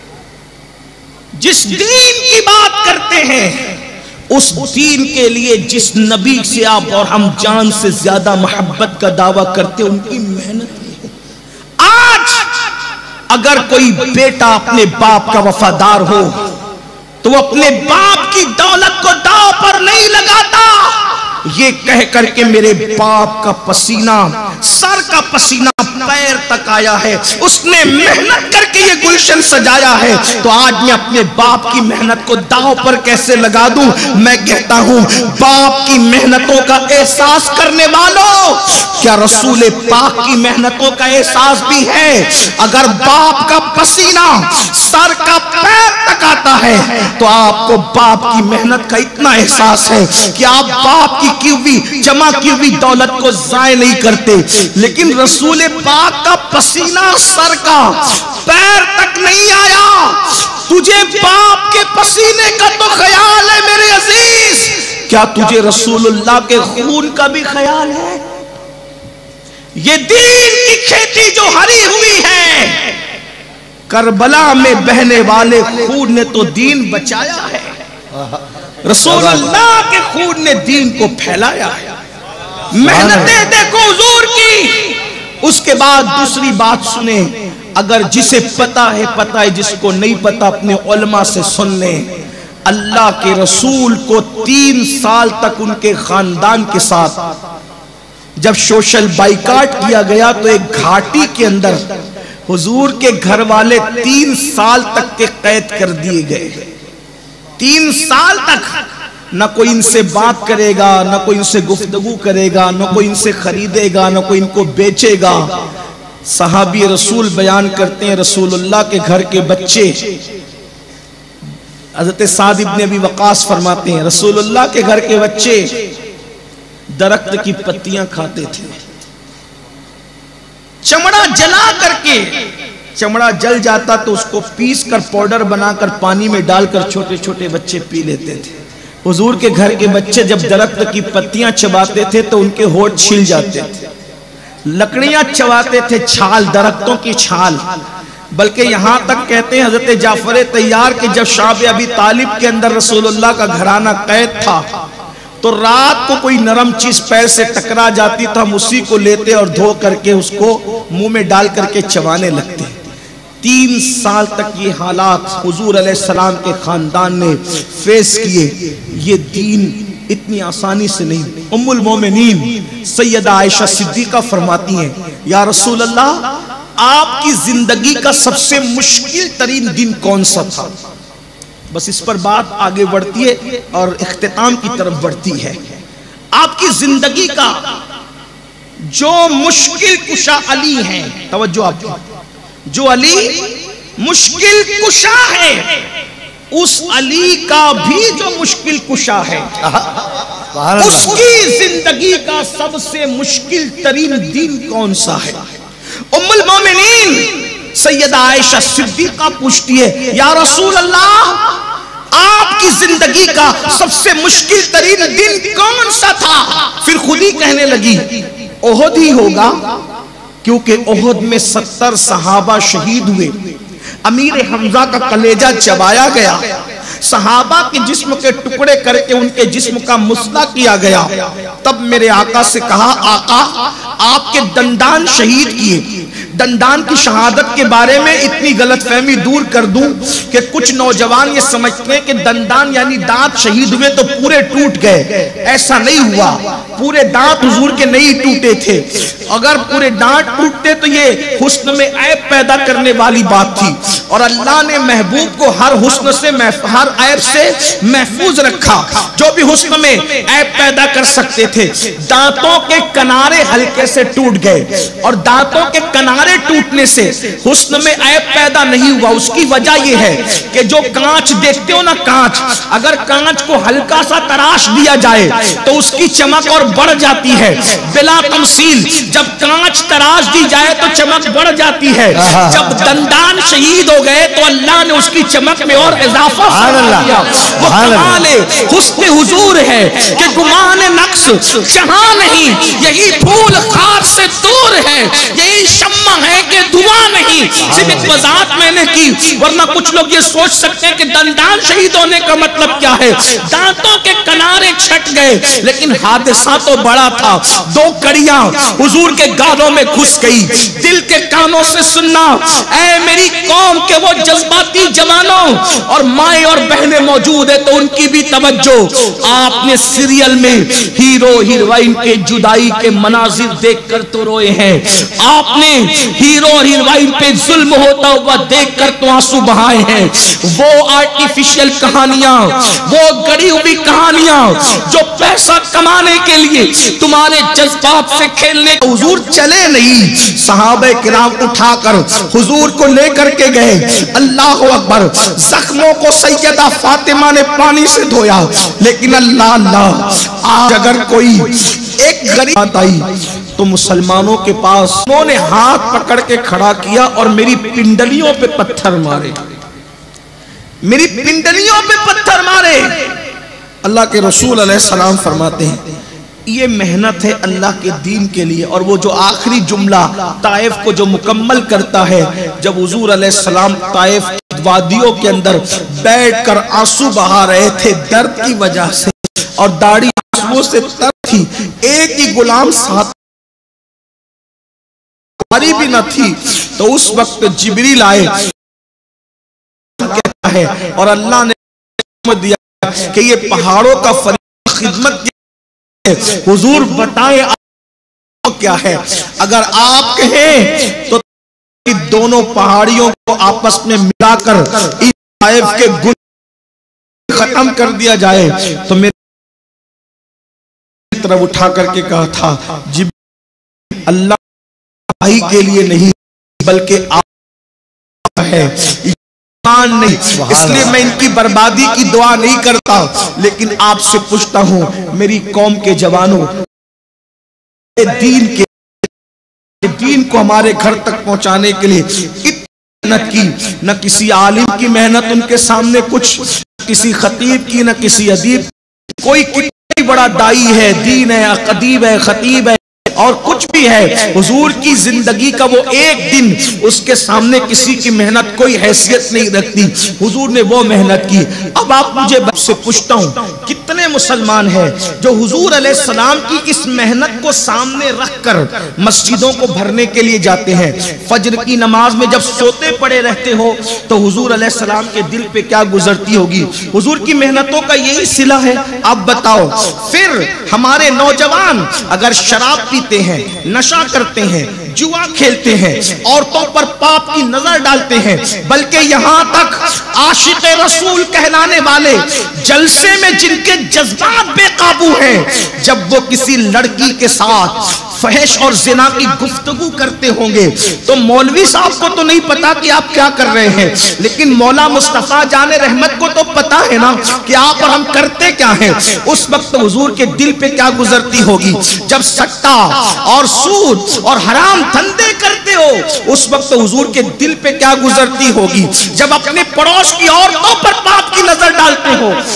जिस दीन की बात करते हैं, उस दीन के लिए जिस नबी से आप और हम जान से ज्यादा मोहब्बत का दावा करते हैं, उनकी मेहनत है। आज अगर कोई बेटा अपने बाप का वफादार हो तो वो अपने बाप की दौलत को दांव पर नहीं लगाता, ये कह करके मेरे बाप का पसीना, सर का पसीना पैर तक आया है, उसने मेहनत करके ये गुलशन सजाया है, तो आज मैं अपने बाप की मेहनत को दांव पर कैसे लगा दूं। मैं कहता हूं बाप की मेहनतों का एहसास करने वालों, क्या रसूल पाक की मेहनतों का एहसास भी है? अगर बाप का पसीना सर का पैर तक आता है तो आपको बाप की मेहनत का इतना एहसास है कि आप बाप की जमा की हुई दौलत को जाय नहीं करते। लेकिन रसूल पाक का पसीना सर का पैर तक नहीं आया, तुझे बाप के पसीने का तो ख्याल है मेरे अजीज, क्या तुझे रसूलुल्लाह के खून का भी ख्याल है? ये दीन की खेती जो हरी हुई है, करबला में बहने वाले खून ने तो दीन बचाया है, रसूलुल्लाह के खून ने दीन को फैलाया है। मेहनतें देखो हुजूर की। उसके बाद दूसरी बात सुने, अगर जिसे पता है, जिसको नहीं पता अपने उलमा से सुन ले। अल्लाह के रसूल को 3 साल तक उनके खानदान के साथ जब सोशल बाइकाट किया गया तो एक घाटी के अंदर हुजूर के घर वाले 3 साल तक के कैद कर दिए गए। 3 साल तक न कोई इनसे बात करेगा, न कोई इनसे गुफ्तगू करेगा, न कोई इनसे खरीदेगा, न कोई इनको बेचेगा। सहाबी रसूल बयान करते हैं, रसूलुल्लाह के घर के बच्चे, हज़रत साद इब्न अबी वक़ास फरमाते हैं, रसूलुल्लाह के घर के बच्चे दरख्त की पत्तियां खाते थे, चमड़ा जला करके, चमड़ा जल जाता तो उसको पीस कर पाउडर बनाकर पानी में डालकर छोटे छोटे बच्चे पी लेते थे। हुजूर के घर के बच्चे जब दरख्त की पत्तियां चबाते थे तो उनके होठ छिल जाते थे, लकड़ियां चबाते थे, छाल, दरख्तों की छाल। बल्कि यहां तक कहते हैं हजरत जाफर तैयार के जब शाब अबी तालिब के अंदर रसूलुल्लाह का घराना कैद था तो रात को कोई नरम चीज पैर से टकरा जाती तो हम उसी को लेते और धो करके उसको मुंह में डाल करके चबाने लगते। 3 साल तक ये हालात हुजूर अलैहिस्सलाम के खानदान ने फेस किए। ये दीन इतनी आसानी से नहीं। उम्मुल मोमिनीन सैयदा आयशा सिद्दीका फरमाती हैं, या रसूल अल्लाह, आपकी जिंदगी का सबसे मुश्किल तरीन दिन कौन सा था? बस इस पर बात आगे बढ़ती है और इख्तिताम की तरफ बढ़ती है। आपकी जिंदगी का जो मुश्किल कुशा अली है, तवज्जो आपकी, जो अली मुश्किल कुशा है, उस अली का भी जो मुश्किल कुशा है, उसकी जिंदगी का सबसे मुश्किल तरीन दिन कौन सा है? उम्मुल मोमिनीन सैयदा आयशा सिद्दीका पूछती है, या रसूल अल्लाह, आपकी जिंदगी का सबसे मुश्किल तरीन दिन कौन सा था? फिर खुद ही कहने लगी, ओहद ही होगा, क्योंकि ओहद में 70 सहाबा शहीद हुए, अमीर हमजा का कलेजा चबाया गया, सहाबा के जिस्म के टुकड़े करके उनके जिस्म का मुसला किया गया। तब मेरे आका से कहा, आका, आपके दंडान शहीद किए, दंदान की शहादत के बारे में इतनी गलतफहमी दूर कर दूं कि कुछ नौजवान ये समझते हैं कि दंदान यानी दांत शहीद हुए तो पूरे टूट गए। ऐसा नहीं हुआ, पूरे दांत हुजूर के नहीं टूटे थे। अगर पूरे दांत टूटते तो ये हुस्न में ऐब पैदा करने वाली बात थी, और अल्लाह ने महबूब को हर हुस्न से हर ऐब से महफूज रखा। जो भी हुस्न में ऐब पैदा कर सकते थे, दांतों के किनारे हल्के से टूट गए, और दांतों के किनारे टूटने से हुस्न में ऐब पैदा नहीं हुआ। उसकी वजह यह है कि जो कांच देखते हो ना, कांच, अगर कांच को हल्का सा तराश दिया जाए तो उसकी चमक और बढ़ जाती है। बिला तमसील, जब कांच तराश दी जाए तो चमक बढ़ जाती है। जब दंदान शहीद हो गए तो अल्लाह ने उसकी चमक में और इजाफा किया। वो कमाल हुस्न हुजूर है कि गुमान नक्श जहां नहीं, यही फूल खार से दूर है, यही शम्मा है कि धुआं नहीं। सिर्फ एक वजाहत मैंने की, वरना कुछ लोग ये सोच सकते हैं कि दंदान शहीद होने का मतलब क्या है। दांतों के किनारे छट गए, लेकिन हादसा तो बड़ा था। दो कड़ियां हुजूर के गालों में घुस गई। दिल के कानों से सुनना, ऐ मेरी कौम के वो जज्बाती जवानों, और माए और बहनें मौजूद है तो उनकी भी तवज्जो। आपने सीरियल में हीरो हीरोइन के जुदाई के मनाजिर देखकर तो रोए हैं, आपने हीरो और हीरोइन पे जुल्म होता हुआ देखकर तो आंसू बहाए हैं। वो आर्टिफिशियल कहानियां, वो गढ़ी हुई कहानियां जो पैसा कमाने के लिए तुम्हारे जज्बात से खेलने, हुजूर चले नहीं, सहाबे किराम उठाकर हुजूर को लेकर के गए। अल्लाह अकबर, जख्मों को सैयदा फातिमा ने पानी से धोया। लेकिन अल्लाह अल्लाह, आज अगर कोई एक गरीब आई तो मुसलमानों के पास उन्होंने हाथ पकड़ के खड़ा किया और मेरी पिंडलियों पे पत्थर मारे, मेरी पिंडलियों पे पत्थर मारे। अल्लाह के रसूल अलैहिस्सलाम फरमाते हैं ये मेहनत है अल्लाह के दीन के लिए। और वो जो आखिरी जुमला ताइफ को जो मुकम्मल करता है, जब हुजूर अलैहिस्सलाम ताइफ वादियों के अंदर बैठकर आंसू बहा रहे थे दर्द की वजह से, और दाढ़ी आंसुओं से तर थी, एक ही गुलाम साथ भी न थी, तो उस वक्त जिब्रील आए कहता है, और अल्लाह ने दिया कि ये पहाड़ों का फरीक खिदमत हुजूर बताएं क्या है। अगर आप कहें तो दोनों पहाड़ियों को आपस में मिलाकर इस ताइफ के गुनाह खत्म कर दिया जाए, तो मेरी तरफ उठा करके कहा था जिब्रील अल्लाह भाई के लिए नहीं बल्कि आप है, नहीं, इसलिए मैं इनकी बर्बादी की दुआ नहीं करता। लेकिन आपसे पूछता हूं मेरी कौम के जवानों, दीन को हमारे घर तक पहुंचाने के लिए इतनी मेहनत की, न किसी आलिम की मेहनत उनके सामने कुछ, किसी खतीब की, न किसी अदीब, कोई कितना बड़ा दाई है, दीन है, अदीब है, खतीब है और कुछ भी है, हुजूर की जिंदगी का वो एक दिन उसके सामने किसी की मेहनत कोई हैसियत नहीं रखती। हुजूर ने वो मेहनत की। अब आप मुझे से पूछता हूं कितने मुसलमान हैं जो हुजूर अलैहिस्सलाम की इस मेहनत को सामने रखकर मस्जिदों को भरने के लिए जाते हैं। फजर की नमाज में जब सोते पड़े रहते हो तो हुजूर अलैहिस्सलाम के दिल पे क्या गुजरती होगी। हुजूर की मेहनतों का यही सिला है। अब बताओ, फिर हमारे नौजवान अगर शराब पीते हैं, नशा करते हैं, जुआ खेलते हैं, औरतों पर पाप की नजर डालते हैं, बल्कि यहां तक आशिक रसूल कहलाने वाले जलसे में जिनके जज्बात बेकाबू हैं, जब वो किसी लड़की के साथ फहश और जिना की गुफ्तगू करते होंगे तो मौलवी साहब को तो नहीं पता कि आप क्या कर रहे हैं, लेकिन मौला मुस्तफा जाने रहमत को तो पता है ना कि आप और हम करते क्या हैं। उस वक्त हुजूर के दिल पे क्या गुजरती होगी। जब सट्टा और सूद और हराम धंधे करते हो उस वक्त हुजूर के दिल पे क्या गुजरती होगी। जब अपने पड़ोस की औरतों पर पाप की नजर डालते हो उस वक्त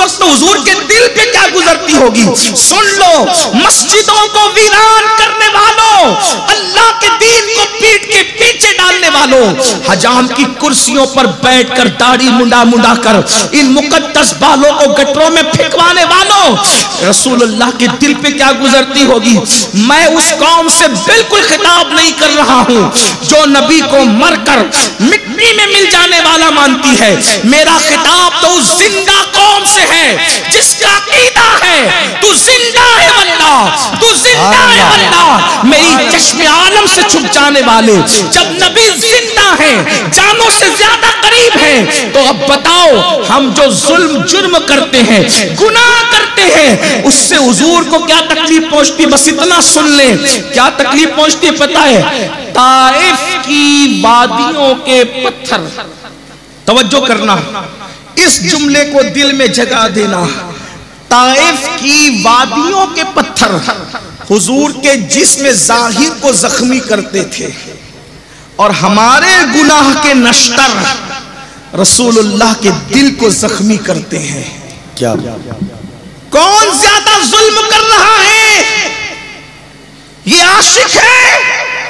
वक्त हुजूर के दिल पे क्या गुजरती होगी। सुन लो, मस्जिदों को वीरान करने वालों, अल्लाह के दीन को पीठ के पीछे डालने वालों, हजाम की कुर्सियों पर बैठकर दाढ़ी मुंडा मुंडा कर इन मुकद्दस बालों को गटरों में फेंकवाने वालों, रसूलुल्लाह के दिल पे क्या गुजरती होगी। मैं उस कौम से बिल्कुल खिताब नहीं कर रहा हूं जो नबी को मरकर मिट्टी में मिल जाने वाला मानती है। मेरा खिताब तो उस जिंदा कौम से है जिसका अकीदा है तू जिंदा है वल्लाह, तू जिंदा है वल्लाह। मेरी चश्मे आलम से छुप जाने वाले, जब नबी जिंदा है, जानों से ज्यादा करीब है, तो अब बताओ हम जो जुल्म जुर्म करते हैं, गुनाह करते हैं, उससे हुजूर को क्या तकलीफ पहुंचती। बस इतना सुन ले, क्या तकलीफ पहुंचती पता है। ताइफ की वादियों के पत्थर, तवज्जो करना, इस जुमले को दिल में जगा देना। ताइफ की वादियों के पत्थर हुजूर के जिस्म जाहिर को जख्मी करते थे और हमारे गुनाह के नश्तर रसूलुल्लाह के दिल को जख्मी करते हैं। क्या कौन ज्यादा जुल्म कर रहा है? ये आशिक है,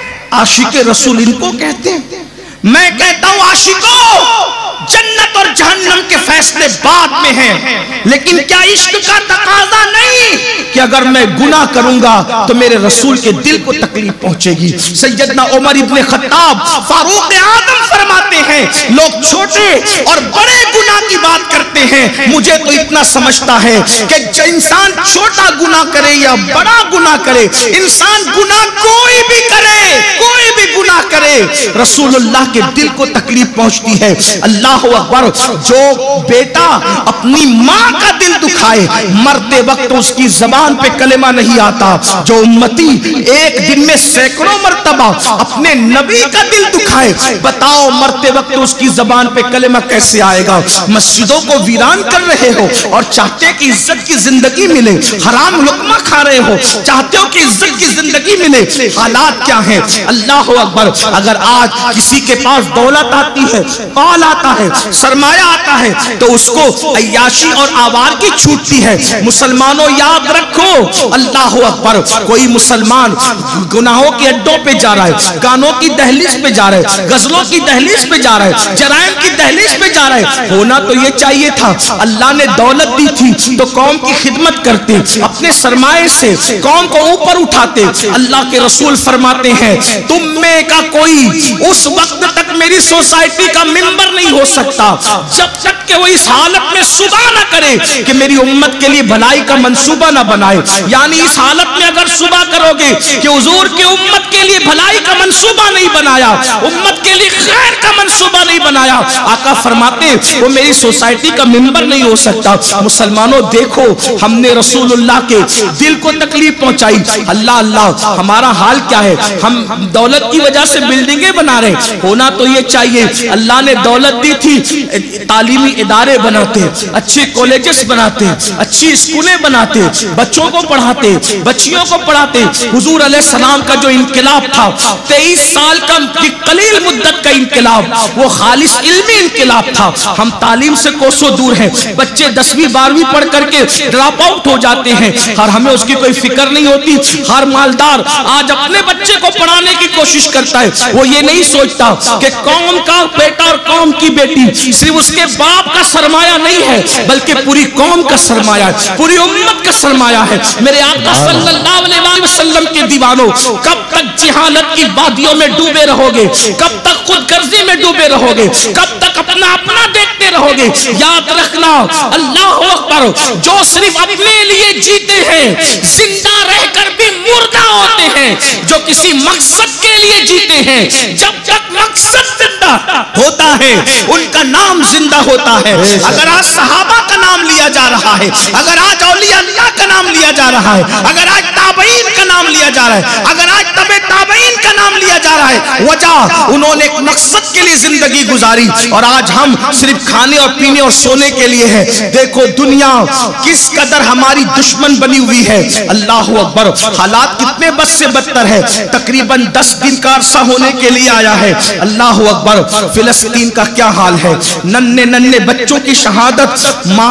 आशिक रसूल इनको कहते हैं। मैं कहता हूं आशिकों, जन्नत और जहन्नम के फैसले बाद में हैं, लेकिन क्या इश्क का तकाजा नहीं कि अगर मैं गुनाह करूंगा तो मेरे रसूल के दिल को तकलीफ पहुंचेगी। सैयदना उमर इब्ने खत्ताब फारूक आजम फरमाते हैं, लोग छोटे और बड़े गुनाह की बात करते हैं, मुझे तो इतना समझता है कि जो इंसान छोटा गुनाह करे या बड़ा गुनाह करे, इंसान गुनाह कोई भी करे, कोई भी गुनाह करे, रसूलुल्लाह के दिल को तकलीफ पहुंचती है। अल्लाह अकबर। जो बेटा अपनी मां का दिल दुखाए, मरते वक्त उसकी जबान पे कलेमा नहीं आता। जो उम्मती एक दिन में सैकड़ों मर्तबा अपने नबी का दिल दुखाए, बताओ मरते वक्त उसकी जबान पे कलेमा कैसे आएगा। मस्जिदों को वीरान कर रहे हो और चाहते कि इज्जत की जिंदगी मिले, हराम लुकमा खा रहे हो, चाहते हो कि इज्जत की जिंदगी मिले। हालात क्या है? अल्लाह अकबर। अगर आज किसी के पास दौलत आती है, माल आता है, सरमाया आता है, तो उसको अय्याशी और आवारगी छूटती है। मुसलमानों याद रखो, अल्लाह अकबर, कोई मुसलमान गुनाहों के अड्डों पे जा रहा है, गानों की दहलीज पे जा रहा है, गजलों की दहलीज पे जा रहा है, जराइम की दहलीज पे जा रहा है। होना तो ये चाहिए था, अल्लाह ने दौलत दी थी तो कौम की खिदमत करते, अपने सरमाए से कौम को ऊपर उठाते। अल्लाह के रसूल फरमाते हैं, तुम में का कोई उस वक्त तक मेरी सोसाइटी का मेंबर नहीं हो सकता जब तक कि वो इस हालत में सुबह ना करे कि मेरी उम्मत के लिए भलाई का मंसूबा ना बनाए। यानी इस हालत में अगर सुबह करोगे कि हुजूर की उम्मत के लिए भलाई का मंसूबा नहीं बनाया, उम्मत के लिए खैर का मंसूबा नहीं बनाया, आका फरमाते वो मेरी सोसाइटी का मेंबर नहीं हो सकता। मुसलमानों देखो, हमने रसूलुल्लाह के दिल को तकलीफ पहुंचाई। अल्लाह अल्लाह, हमारा हाल क्या है? हम दौलत की वजह से बिल्डिंगें बना रहे। होना तो ये चाहिए, अल्लाह ने दौलत दी थी, तालीमी इदारे बनाते, अच्छे कॉलेजेस बनाते, अच्छी स्कूलें बनाते, बच्चों को पढ़ाते, बच्चियों को पढ़ाते। हुजूर अलैहिस्सलाम का जो इनकलाब था, 23 साल का कलील मुद्दत का इनकलाब, वो खालिस इल्मी इनकलाब था। हम तालीम से कोसों दूर हैं, बच्चे 10वीं 12वीं पढ़ करके ड्रॉप आउट हो जाते हैं और हमें उसकी कोई फिक्र नहीं होती। हर मालदार आज अपने बच्चे को पढ़ाने की कोशिश करता है, वो ये नहीं सोचता कि कौम का बेटा और कौम की बेटी सिर्फ उसके बाप का सरमाया नहीं है, बल्कि पूरी कौम का सरमाया है, पूरी उम्मत का सरमाया है। मेरे आका सल्लल्लाहु अलैहि वसल्लम के दीवानों, कब तक जिहालत की वादियों में डूबे रहोगे? कब तक खुदगर्जी में डूबे रहोगे? कब तक अपना अपना देखते रहोगे? याद रखना, अल्लाह अकबर, जो सिर्फ अपने लिए जीते हैं जिंदा रहकर भी मुर्दा होते हैं, जो किसी मकसद के लिए जीते हैं, जब तक मकसद जिंदा होता है उनका नाम जिंदा होता है। अगर आज सहाबा का नाम लिया जा रहा है, अगर आज औलिया अल्लाह का नाम लिया जा रहा है, अगर आज ताबईन का नाम लिया जा रहा है, अगर आज तबे ताबईन का नाम लिया जा रहा है, वजह उन्होंने एक मकसद के लिए जिंदगी गुजारी और आज हम सिर्फ खाने और पीने और सोने के लिए है। देखो दुनिया किस कदर हमारी दुश्मन बनी हुई है। अल्लाह अकबर, हालात कितने बद से बदतर है। तकरीबन 10 दिन का अरसा होने के लिए आया है। अल्लाह अकबर, फिलिस्तीन का क्या हाल है। नन्हे नन्हे बच्चों की शहादत, मासूम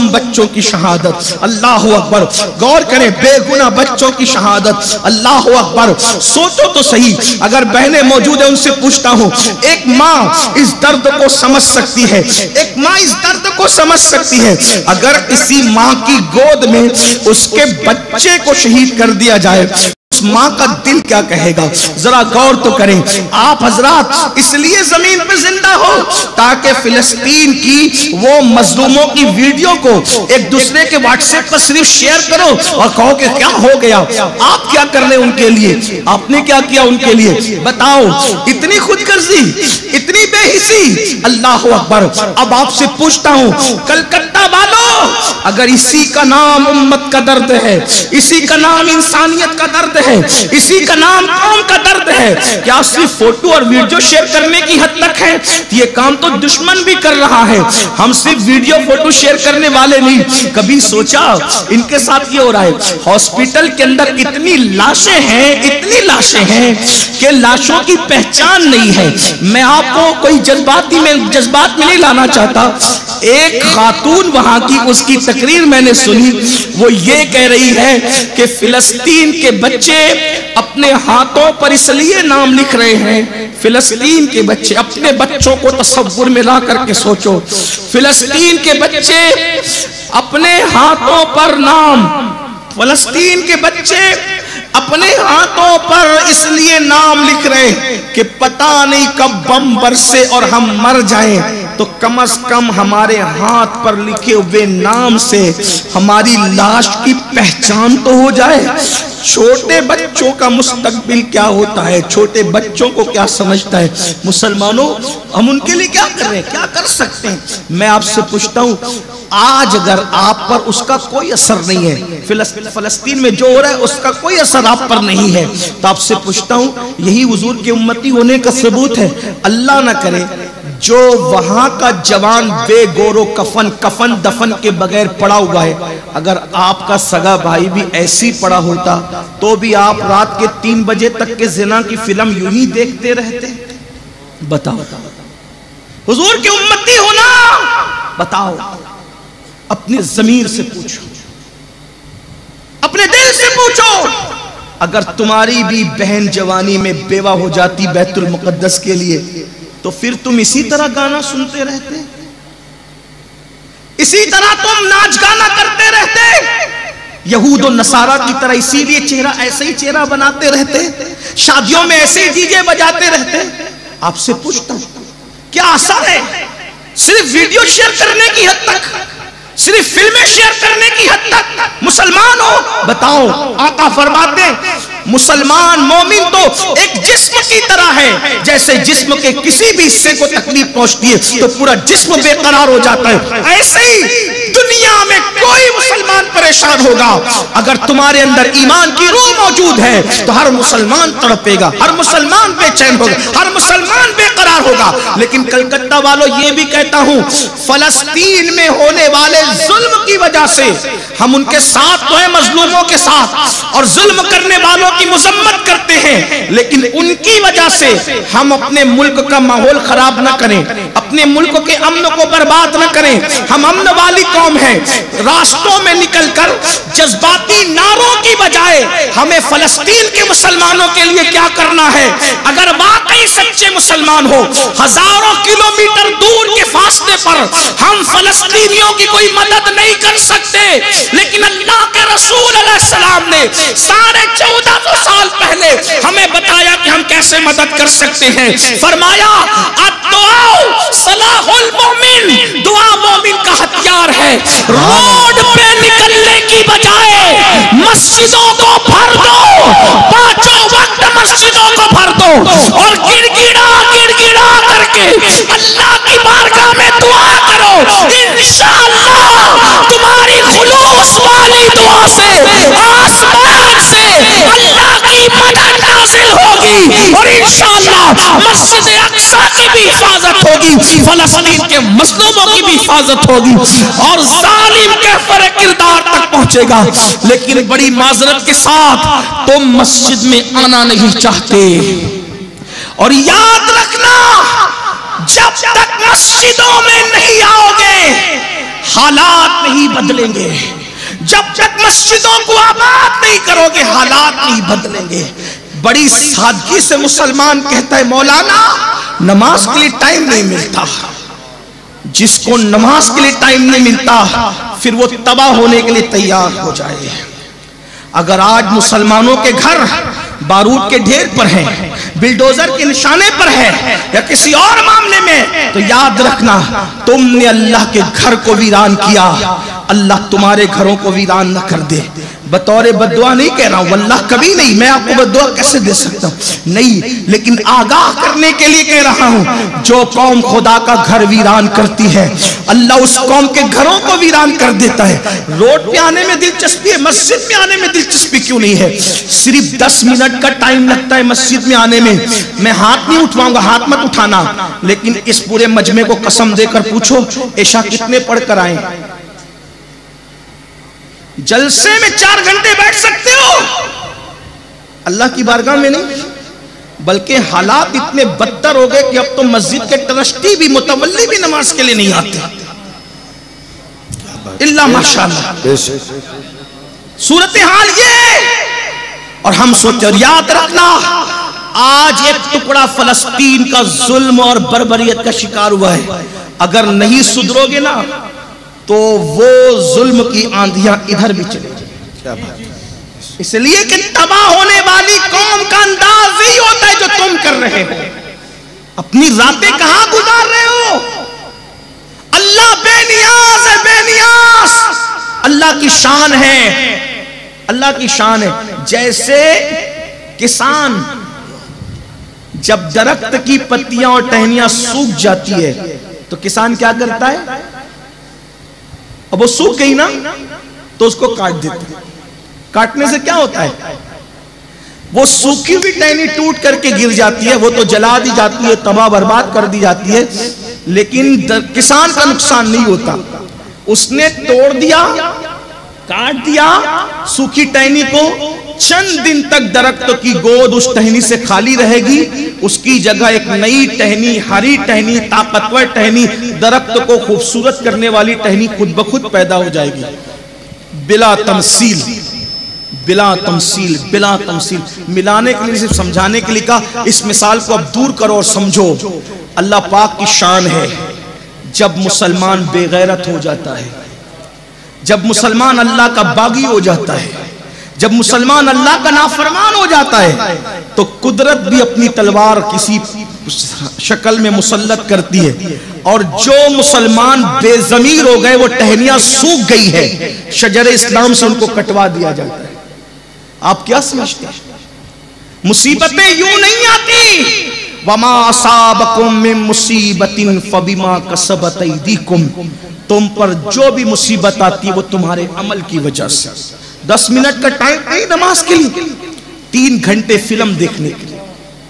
मासूम बच्चों की शहादत, अल्लाह अकबर। गौर करें, बेगुनाह बच्चों की शहादत, अल्लाह अकबर। सोचो तो सही, अगर बहनें मौजूद है उनसे पूछता हूं, एक माँ इस दर्द को समझ सकती है, एक माँ इस दर्द को समझ सकती है, अगर इसी माँ की गोद में उसके बच्चे को शहीद कर दिया जाए, उस माँ का दिल क्या कहेगा? जरा गौर तो करें। आप हजरात इसलिए जमीन पे जिंदा हो ताकि फिलिस्तीन की वो मजलूमों की वीडियो को एक दूसरे के व्हाट्सएप पर सिर्फ शेयर करो और कहो कि क्या हो गया, आप क्या कर रहे उनके लिए, आपने क्या किया उनके लिए, बताओ। इतनी खुदगर्जी, इतनी बेहिसी, अल्लाह अकबर। अब आपसे पूछता हूं, कलकत्ता वालों, अगर इसी का नाम उम्मत का दर्द है, इसी का नाम इंसानियत का दर्द है, इसी का नाम कौम का दर्द है, क्या सिर्फ फोटो और वीडियो शेयर करने की हद तक है? ये काम तो दुश्मन भी कर रहा है। हम सिर्फ वीडियो फोटो शेयर करने वाले नहीं। कभी सोचा इनके साथ ये हो रहा है? हॉस्पिटल के अंदर इतनी लाशें हैं, इतनी लाशें हैं कि लाशों की पहचान नहीं है। मैं आपको कोई जज्बात में नहीं लाना चाहता। एक खातून वहां की, उसकी तकरीर मैंने सुनी, वो ये कह रही है कि फिलिस्तीन के बच्चे अपने हाथों पर इसलिए नाम लिख रहे हैं, फिलिस्तीन के बच्चे, अपने बच्चों को तसव्वुर में ला करके सोचो, फिलिस्तीन के बच्चे अपने हाथों पर नाम, फिलिस्तीन के बच्चे अपने हाथों पर इसलिए नाम लिख रहे कि पता नहीं कब बम बरसे और हम मर जाएं, तो कम से कम हमारे हाथ पर लिखे हुए नाम से हमारी लाश की पहचान तो हो जाए। छोटे बच्चों का मुस्तकबिल क्या होता है, छोटे बच्चों को क्या समझता है? मुसलमानों, हम उनके लिए क्या कर रहे हैं, क्या कर सकते हैं? मैं आपसे पूछता हूं, आज अगर आप पर उसका कोई असर नहीं है, फिलिस्तीन में जो हो रहा है उसका कोई असर आप पर नहीं है, तो आपसे पूछता हूं, यही हुजूर के उम्मती होने का सबूत है। अल्लाह ना करे जो वहां का जवान बेगोरो कफन दफन के बगैर पड़ा हुआ है, अगर आपका सगा भाई भी ऐसी पड़ा होता तो भी आप रात के 3 बजे तक के जिना की फिल्म यूं ही देखते रहते? बताओ, हुजूर की उम्मती होना, बताओ। अपने जमीर से पूछो, अपने दिल से पूछो, अगर तुम्हारी भी बहन जवानी में बेवा हो जाती बैतुल मुकद्दस के लिए, तो फिर तुम इसी तरह गाना सुनते रहते, इसी तरह तुम नाच गाना करते रहते, यहूद और नसारा की तरह इसीलिए चेहरा ऐसे ही चेहरा बनाते रहते, शादियों में ऐसे ही डीजे बजाते रहते। आपसे पूछता हूं, क्या असर है सिर्फ वीडियो शेयर करने की हद तक, सिर्फ फिल्में शेयर करने की हद तक मुसलमान हो? बताओ। आका फरमाते मुसलमान मोमिन तो एक जिस्म की तरह है, जैसे जिस्म के किसी भी हिस्से को तकलीफ पहुंचती है तो पूरा जिस्म बेकरार हो जाता है, ऐसे ही दुनिया में कोई मुसलमान परेशान होगा, अगर तुम्हारे अंदर ईमान की रूह मौजूद है तो हर मुसलमान तड़पेगा, हर मुसलमान बेचैन होगा, हर मुसलमान बेकरार होगा। लेकिन कलकत्ता वालों, ये भी कहता हूं, फलस्तीन में होने वाले जुल्म की वजह से हम उनके साथ तो है, मजलूमों के साथ, और जुल्म करने वालों की मुजम्मत करते हैं, लेकिन उनकी वजह से हम अपने मुल्क का माहौल खराब ना करें, अपने मुल्क के अमन को बर्बाद ना करें। हम अमन वाली कौम है। रास्तों में निकलकर जज्बाती नारों की बजाय हमें फलस्तीन के मुसलमानों के लिए क्या करना है? अगर वाकई सच्चे मुसलमान हो, हजारों किलोमीटर दूर के फासले पर हम फलस्तीनियों की कोई मदद नहीं कर सकते, लेकिन अल्लाह के रसूल अलैहिस्सलाम ने 1450 साल पहले हमें बताया कि हम कैसे मदद कर सकते हैं। फरमाया, सलाहुल मोमिन, दुआ मोमिन का हथियार है। रोड पे निकलने की बजाय मस्जिदों को भर दो, 5 वक्त मस्जिदों को भर दो और गिड़गिड़ा करके अल्लाह की बारगाह में दुआ करो। इंशाअल्लाह तुम्हारी खुलूस वाली दुआ से आसमान से अल्लाह की मदद नाज़िल होगी और इंशाअल्लाह मस्जिद अक्सा की भी हिफाजत होगी, फलस्तीन के मजलूमों की भी हिफाजत होगी और जालिम के फरे किरदार तक पहुंचेगा। लेकिन बड़ी माजरत के साथ तुम मस्जिद में आना नहीं चाहते, और याद रखना, जब तक मस्जिदों में नहीं आओगे हालात नहीं बदलेंगे। जब तक मस्जिदों को आबाद नहीं करोगे, हालात नहीं बदलेंगे। बड़ी सादगी से मुसलमान कहता है, मौलाना नमाज के लिए टाइम नहीं मिलता। जिसको नमाज के लिए टाइम नहीं मिलता, फिर वो तबाह होने के लिए तैयार हो जाए। अगर आज मुसलमानों के घर बारूद के ढेर पर हैं, बिल्डोजर के निशाने पर है, या किसी और मामले में, तो याद रखना, तुमने अल्लाह के घर को वीरान किया, अल्लाह तुम्हारे घरों को वीरान न कर दे। बतौर बद्दुआ नहीं कह रहा हूं, वल्लाह कभी नहीं, मैं आपको बद्दुआ कैसे दे सकता हूं, नहीं, लेकिन आगाह करने के लिए कह रहा हूं। जो कौम खुदा का घर वीरान करती है, अल्लाह उस कौम के घरों को वीरान कर देता है। रोड पे आने में दिलचस्पी है, मस्जिद में आने में दिलचस्पी क्यों नहीं है? सिर्फ 10 मिनट का टाइम लगता है मस्जिद में आने में। मैं हाथ नहीं उठवाऊंगा, हाथ मत उठाना, लेकिन इस पूरे मजमे को कसम देकर पूछो, इशा कितने पढ़कर आए? जलसे में 4 घंटे बैठ सकते हो, अल्लाह की बारगाह में नहीं। बल्कि हालात इतने बदतर हो गए कि अब तो मस्जिद के ट्रस्टी भी, मुतवल्ली भी नमाज के लिए नहीं आते, इल्ला माशाअल्लाह। सूरत हाल ये, और हम सोचे, और याद रखना, आज एक टुकड़ा फलस्तीन का जुल्म और बर्बरियत का शिकार हुआ है। अगर नहीं सुधरोगे ना, तो वो जुल्म की आंधियां इधर भी चलेगी। इसलिए कि तबाह होने वाली कौम का अंदाज ही होता है जो तुम कर रहे हो। अपनी रातें कहां गुजार रहे हो? अल्लाह बेनियाज है, बेनियाज। अल्लाह की शान है, अल्लाह की शान है। जैसे किसान जब दरख्त की पत्तियां और टहनियां सूख जाती है, तो किसान क्या करता है? अब वो सूख गई ना, तो उसको काट देता है। काटने से क्या होता है? वो सूखी हुई टहनी टूट करके गिर जाती है, वो तो जला दी जाती है, तबाह बर्बाद कर दी जाती है, लेकिन किसान का नुकसान नहीं होता। उसने तोड़ दिया, काट दिया सूखी टहनी को, चंद दिन तक दरख्त की गोद उस टहनी से खाली रहेगी, उसकी जगह एक नई टहनी, हरी टहनी, ताकतवर टहनी, दरख्त को खूबसूरत करने वाली टहनी खुद ब खुद पैदा हो जाएगी। बिला तमसील, बिला तमसील, बिला तमसील। मिलाने के लिए, सिर्फ समझाने के लिए कहा। इस मिसाल को अब दूर करो और समझो। अल्लाह पाक की शान है, जब मुसलमान बेगैरत हो जाता है, जब मुसलमान अल्लाह का बागी हो जाता है, जब मुसलमान अल्लाह का नाफरमान हो जाता है, तो कुदरत भी अपनी तलवार किसी शक्ल में मुसल्लत करती है। और जो मुसलमान बेजमीर हो गए, वो टहनियां सूख गई है, शजर इस्लाम से उनको कटवा दिया जाता है। आप क्या समझते हैं? मुसीबतें यूं नहीं आती। वमा असाबकुम मिन मुसीबतिन फबिमा कसबत अयदीकुम। तुम पर जो भी मुसीबत आती है, वो तुम्हारे अमल की वजह से। 10 मिनट का टाइम नहीं नमाज के लिए, 3 घंटे फिल्म देखने के लिए,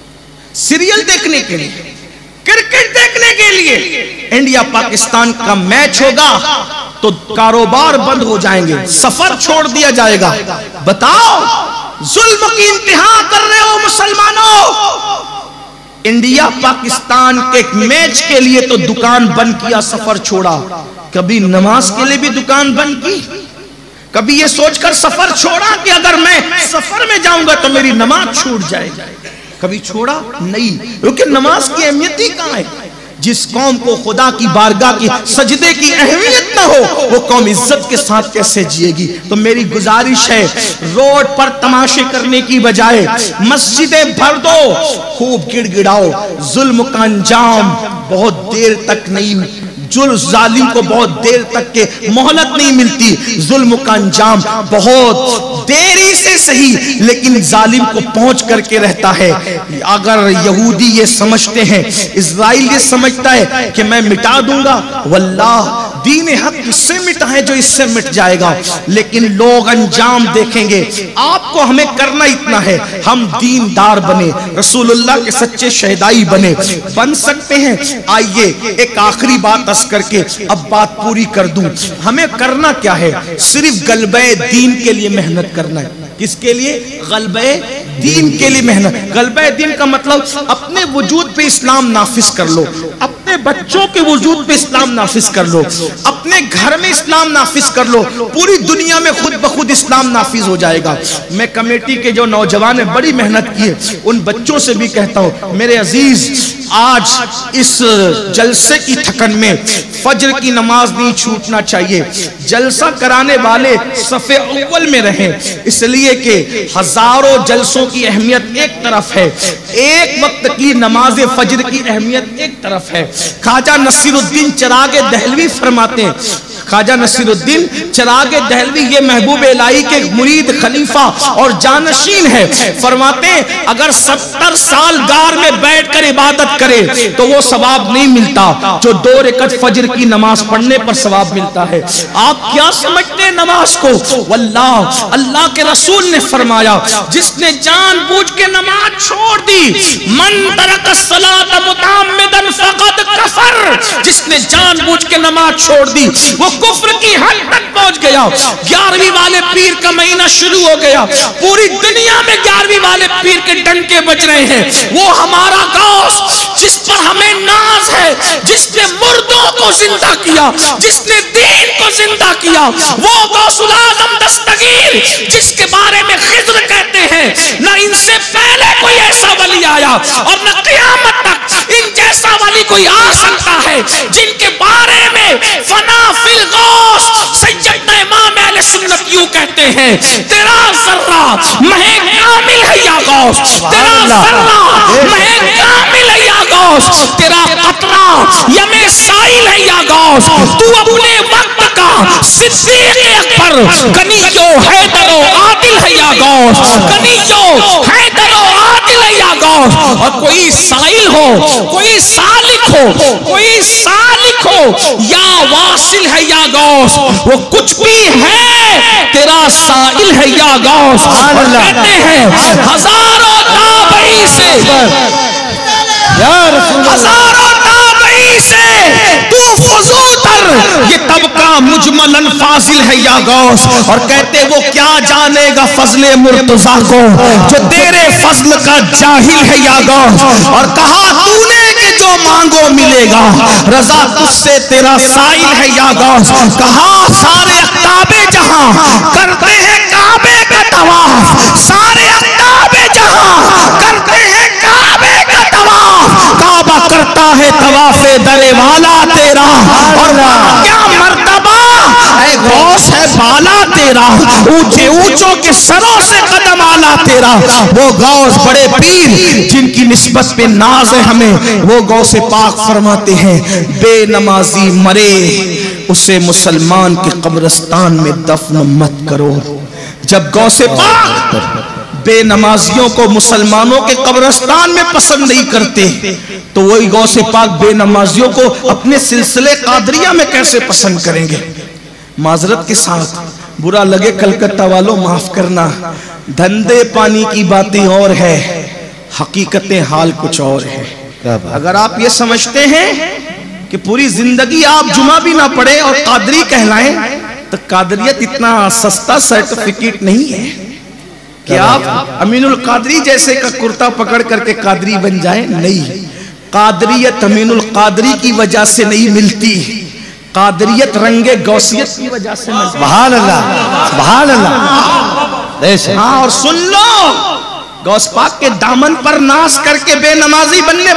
सीरियल देखने के लिए, क्रिकेट देखने के लिए। इंडिया पाकिस्तान का मैच होगा तो कारोबार बंद हो जाएंगे, सफर छोड़ दिया जाएगा। बताओ, जुल्म की इंतहा कर रहे हो मुसलमानों। इंडिया पाकिस्तान के मैच के लिए तो दुकान बंद किया, सफर छोड़ा। कभी नमाज के लिए भी दुकान बंद की? कभी ये सोचकर सफर छोड़ा कि अगर मैं सफर में जाऊंगा तो मेरी नमाज छूट जाएगी? कभी छोड़ा नहीं, क्योंकि नमाज की अहमियत ही कहां है। जिस कौम को खुदा की बारगाह की सजदे की अहमियत ना हो, वो कौम इज्जत के साथ कैसे जिएगी? तो मेरी गुजारिश है, रोड पर तमाशे करने की बजाय मस्जिदें भर दो, खूब गिड़गिड़ाओ। जुल्म का अंजाम बहुत देर तक नहीं, जालिम को बहुत देर तक के मोहलत नहीं मिलती। जुल्म का अंजाम बहुत देरी से सही, लेकिन जालिम को पहुंच करके रहता है। अगर यहूदी ये समझते हैं, इजराइल ये समझता है कि मैं मिटा दूंगा, वल्लाह दीन हक इससे मिटा है जो इससे मिट जाएगा। लेकिन लोग अंजाम देखेंगे। आपको हमें करना इतना है, हम दीनदार बने, रसूलुल्लाह के सच्चे शहदाई बने, बन सकते हैं। आइए एक आखिरी बात करके अब बात पूरी कर दूं। हमें करना क्या है? सिर्फ गलबे दीन के लिए मेहनत करना है। किसके लिए? ग़ल्बे दीन के लिए मेहनत। ग़ल्बे दीन का मतलब अपने वजूद पे इस्लाम नाफिज कर लो, अपने बच्चों के वजूद पे इस्लाम नाफिज कर लो, अपने घर में इस्लाम नाफिज कर लो, पूरी दुनिया में खुद ब खुद इस्लाम नाफिज हो जाएगा। मैं कमेटी के जो नौजवान ने बड़ी मेहनत की है, उन बच्चों से भी कहता हूँ, मेरे अजीज, आज इस जलसे की थकन में फज्र की नमाज नहीं छूटना चाहिए। जलसा कराने वाले सफ़े अव्वल में रहें, इसलिए कि हजारों जलसों की अहमियत एक तरफ है, एक वक्त की नमाज फज्र की अहमियत एक तरफ है। ख्वाजा नसीरुद्दीन चिराग दहलवी फरमाते हैं, ख्वाजा नसीरुद्दीन चिराग दहलवी ये महबूब इलाही के मुरीद, खलीफा और जानशीन है। फरमाते हैं अगर 70 साल गार में बैठकर इबादत करे तो वो सवाब नहीं मिलता जो 2 रकात फज्र की नमाज पढ़ने पर सवाब मिलता है। आप क्या समझते हैं नमाज को? वल्लाह, अल्लाह के रसूल ने फरमाया, जिसने जानबूझ के नमाज छोड़ दी, मन तरक सलात मुतअम्मिदन फक़द कफर, जिसने जानबूझ के नमाज छोड़ दी वो कुफ्र की हद तक पहुंच गया। 11वीं वाले पीर का महीना शुरू हो गया, पूरी दुनिया में 11वीं वाले पीर के डंके बज रहे हैं। वो हमारा गौस जिस पर हमें नाज है, जिसने मुर्दों को जिंदा किया, जिसने दीन को जिंदा किया, वो गौसुल आज़म दस्तगीर जिसके बारे में खिज़्र कहते हैं, न इनसे पहले कोई ऐसा वली आया और न क़यामत तक इन जैसा वली कोई आ सकता है, जिनके बारे में फना फिल गौस सैयदना इमाम अहले सुन्नत यूं कहते हैं, तेरा ज़र्रा महे कामिल है या गौस, तेरा ज़र्रा महे कामिल है या गौस, तेरा कतरा यमे साइल है या गौस, तू अपने वक्त का सिद्दीक़ अकबर गनीयो हैदरो आदिल है या गौस, गनीयो हैदरो आदिल है या गौस। और कोई साइल हो, कोई सालिक हो, कोई सालिक हो या वासिल है या गौस, वो कुछ भी है, तेरा साइल है या गौस। और कहते हैं हजारों ताबई से, हजारों ताबई से तू फजूतर, ये तबका मुजमलन फाजिल है या गौस। और कहते वो क्या जानेगा फजले मुर्तजा को जो तेरे फजल का जाहिल है या गौस। और कहा तूने कि जो मांगो मिलेगा, रजा तुझसे तेरा साइल है या गौस। कहा सारे अख्ताबे जहां करते हैं काबे का तवाफ, सारे अख्ताबे जहां करते हैं काबे का तवाफ, काबा करता है तवाफे दरे वाला तेरा। और क्या मर्तबा है गौस है बाला तेरा, ऊंचे ऊंचों के सरों से कदम आला तेरा। वो गौस बड़े पीर जिनकी निस्बत पे नाज है हमें, वो गौसे पाक फरमाते हैं, बेनमाजी मरे उसे मुसलमान के कब्रिस्तान में दफन मत करो। जब गौसे पाक बेनमाजियों को मुसलमानों के कब्रिस्तान में पसंद नहीं करते, तो वही गौसे पाक बेनमाजियों को अपने सिलसिले कादरिया में कैसे पसंद करेंगे? माजरत के साथ, बुरा लगे कलकत्ता वालों माफ करना, धंधे पानी की बातें और है, हकीकतें हाल कुछ और है। अगर आप ये समझते हैं कि पूरी जिंदगी आप जुमा भी ना पढ़े और कादरी कहलाएं, तो कादरियत इतना सस्ता सर्टिफिकेट नहीं है कि आप अमीनुल कादरी जैसे का कुर्ता पकड़ करके कादरी बन जाए। नहीं, कादरियत अमीनुल कादरी की वजह से नहीं मिलती, कादरियत रंगे गौसियत की वजह से मिलती। सुभान अल्लाह, सुभान अल्लाह। हाँ, और सुन लो, गौस पाक के दामन पर नाश करके बेनमाजी बनने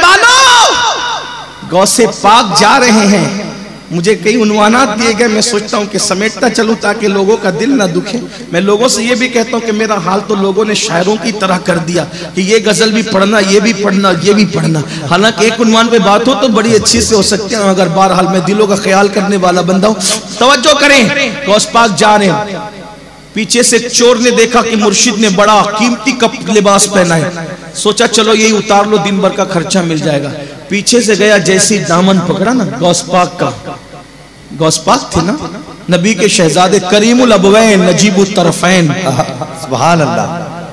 वालों, गौसे पाक जा रहे हैं। मुझे कई उन्वानात दिए गए, मैं सोचता हूँ कि समेटता चलूँ ताकि लोगों का दिल ना दुखे। मैं लोगों से ये भी कहता हूँ कि मेरा हाल तो लोगों ने शायरों की तरह कर दिया कि ये गजल भी पढ़ना, ये भी पढ़ना, ये भी पढ़ना। हालांकि एक उन्वान पे बात हो तो बड़ी अच्छी से हो सकती है, मगर बहरहाल मैं दिलों का ख्याल करने वाला बंदा हूँ। तवज्जो करें, गौस पाक जा रहे हैं, पीछे से एक चोर ने देखा कि मुर्शिद ने बड़ा कीमती कप लिबास पहना है, सोचा चलो यही उतार लो, दिन भर का खर्चा मिल जाएगा। पीछे से गया, जैसी दामन पकड़ा ना गौस पाक का, गौस पाक थे ना नबी के शहजादे, करीमुल अबवैन नजीबुत तरफैन, सुभान अल्लाह।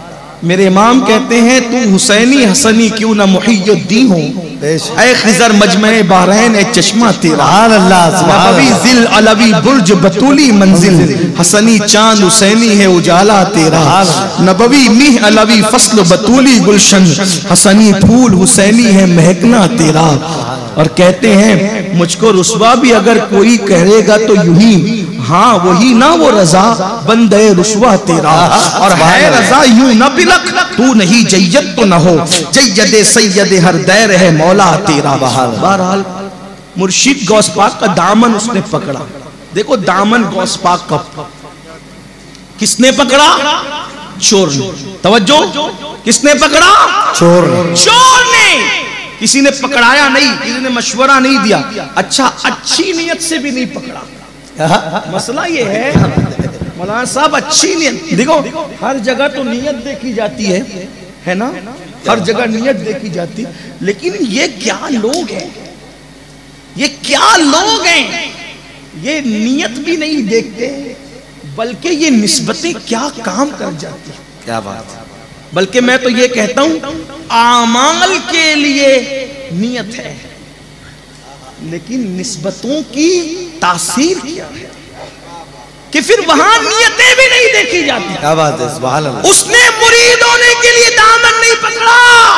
मेरे इमाम कहते हैं तू हुसैनी हसनी क्यों ना मुहियुद्दीन हो, ऐ खिजर मजमे बहरैन ऐ चश्मा तेरा, नबवी जिल अलवी बुर्ज बतूली मंजिल, हसनी चांद हुसैनी है उजाला तेरा, नबवी मिह अलवी फसल बतूली गुलशन, हसनी फूल हुसैनी है महकना तेरा। और कहते हैं मुझको रुस्वा भी अगर कोई कहेगा तो यूं ही, हाँ वही ना वो रजा बंदे रुस्वा तेरा, और है रजा यूं न बिलक तू नहीं जय्यद तो न हो, जय्यद सैयद हर दैर है मौला तेरा। बहरहाल मुर्शिद गौस पाक का दामन उसने पकड़ा। देखो दामन गौस पाक का किसने पकड़ा? चोर ने। तवज्जो, किसने पकड़ा? चोर ने। किसी ने पकड़ाया नहीं, किसी ने मशवरा नहीं दिया, अच्छा अच्छी नीयत से भी नहीं पकड़ा। मसला ये है मौलाना साहब, अच्छी नीयत देखो, हर जगह तो नीयत देखी जाती है ना, हर जगह नीयत देखी जाती है, लेकिन ये क्या लोग हैं, ये क्या लोग हैं, ये नीयत भी नहीं देखते, बल्कि ये निस्बतें क्या काम कर जाती है। क्या बात है। बल्कि मैं तो ये कहता हूं आमाल के लिए नियत है, लेकिन निस्बतों की तासीर क्या है कि फिर वहां नियतें भी नहीं देखी जाती। क्या बात है, सुभान अल्लाह। उसने मुरीद होने के लिए दामन नहीं पकड़ा,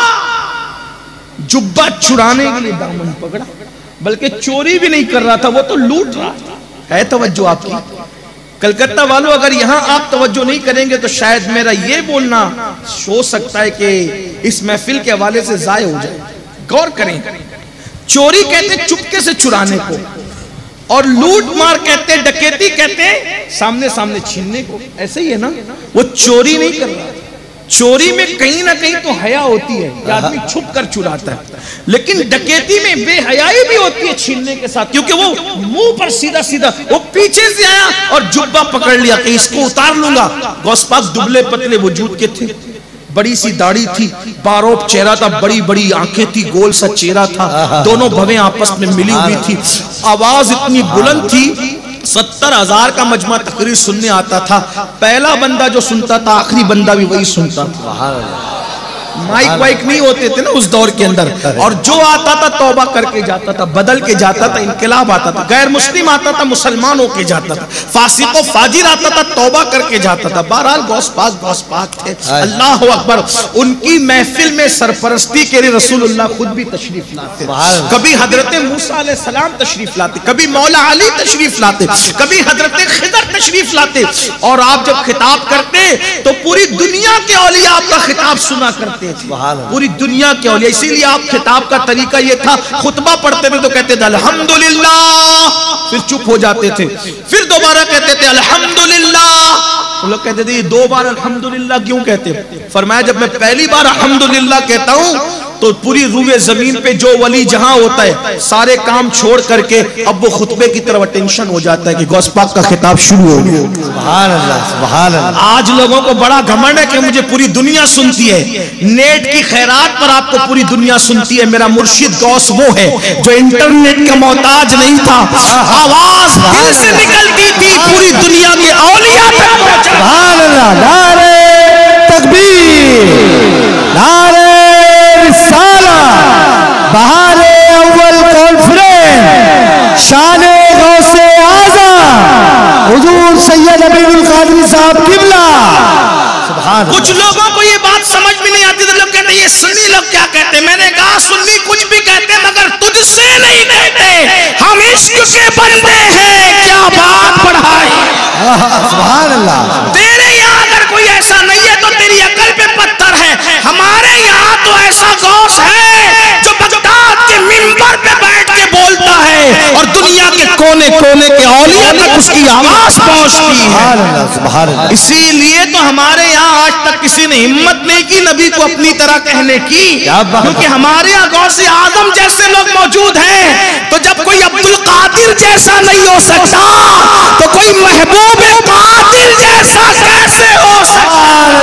जुब्बा छुड़ाने के लिए दामन पकड़ा, बल्कि चोरी भी नहीं कर रहा था, वो तो लूट रहा है। तवज्जो आपकी कलकत्ता वालों, अगर यहां आप तवज्जो नहीं करेंगे तो शायद मेरा ये बोलना हो सकता है कि इस महफिल के हवाले से जाय हो जाए। गौर करें, चोरी कहते चुपके से चुराने को, और लूट मार कहते, डकैती कहते सामने सामने छीनने को। ऐसे ही है ना, वो चोरी नहीं कर रहा, चोरी में कहीं ना कहीं तो हया होती है कि आदमी छुप कर चुराता है, लेकिन डकैती में बेहयाई भी होती है छीनने के साथ, क्योंकि वो मुंह पर सीधा सीधा, वो पीछे से आया और जुब्बा पकड़ लिया कि इसको उतार लूंगा। गौस पाक दुबले पतले वजूद के थे, बड़ी सी दाढ़ी थी, बारोब चेहरा था, बड़ी बड़ी आंखें थी, गोल सा चेहरा था, दोनों भवें आपस में मिली हुई थी, आवाज इतनी बुलंद थी 70,000 का मजमा तकरीर सुनने आता था, पहला बंदा जो सुनता था आखिरी बंदा भी वही सुनता था। माइक वाइक नहीं होते थे ना उस दौर के अंदर, और जो आता था तौबा करके जाता था, बदल के जाता था, इनकलाब आता था, गैर मुस्लिम आता था मुसलमान होके जाता था, फासिक फाजिर आता था तौबा करके जाता था। बहरहाल गौस पाक थे, अल्लाह अकबर। उनकी महफिल में सरपरस्ती के लिए रसूलुल्लाह खुद भी तशरीफ लाते, कभी हजरत मूसा अलैहिस्सलाम तशरीफ लाते, कभी मौला अली तशरीफ लाते, कभी हजरत खिदर तशरीफ लाते, और आप जब खिताब करते तो पूरी दुनिया के औलिया आपका खिताब सुना करते, पूरी दुनिया के औलिया। इसीलिए आप खिताब का तरीका ये था, खुतबा पढ़ते थे तो कहते थे अल्हम्दुलिल्लाह, फिर चुप हो जाते थे, फिर दोबारा कहते थे अल्हम्दुलिल्लाह। तो लोग कहते थे ये 2 बार अल्हम्दुलिल्लाह क्यों कहते? फरमाया जब मैं पहली बार अल्हम्दुलिल्लाह कहता हूं तो पूरी रूए जमीन पे जो वली जहां होता है सारे काम छोड़ करके अब वो खुतबे की तरफ अटेंशन हो जाता है कि गौस पाक का खिताब शुरू हो गया। सुभान अल्लाह, सुभान अल्लाह। आज लोगों को बड़ा घमंड है कि मुझे पूरी दुनिया सुनती है, नेट की खैरात पर आपको पूरी दुनिया सुनती है। मेरा मुर्शिद गौस वो है जो इंटरनेट का मोहताज नहीं था, आवाज दिल से निकलती थी, पूरी दुनिया के औलिया तक पहुंचा। सुभान अल्लाह, नारे तकबीर, नारे रिसाला, बहारे अव्वल कॉन्फ्रेंस, शाने गौसे आज़म हुजूर सैयद अमीरुल कादरी साहब किबला। सुभान। कुछ लोगों को ये बात समझ में नहीं आती, तो लोग कहते हैं ये सुन्नी लोग क्या कहते हैं। मैंने कहा सुन्नी कुछ भी कहते मगर तुझसे नहीं कहते, हम इश्क के बंदे हैं, क्या बात पढ़ाई। सुभान अल्लाह। तेरे यहाँ अगर कोई ऐसा नहीं है तो तेरी अकल पे पत्थर है, हमारे यहाँ तो ऐसा गौस है जो बगदाद के मिंबर पे बैठ के बोलता है और दुनिया के कोने कोने के औलिया तक उसकी आवाज पहुंचती है। इसीलिए तो हमारे यहाँ आज तक किसी ने हिम्मत नहीं की नबी को अपनी तरह कहने की, क्योंकि हमारे यहाँ गौसे आजम जैसे लोग मौजूद हैं। तो जब कोई अब्दुल कादिर जैसा नहीं हो सकता तो कोई महबूब कादिर जैसा कैसे हो सकता।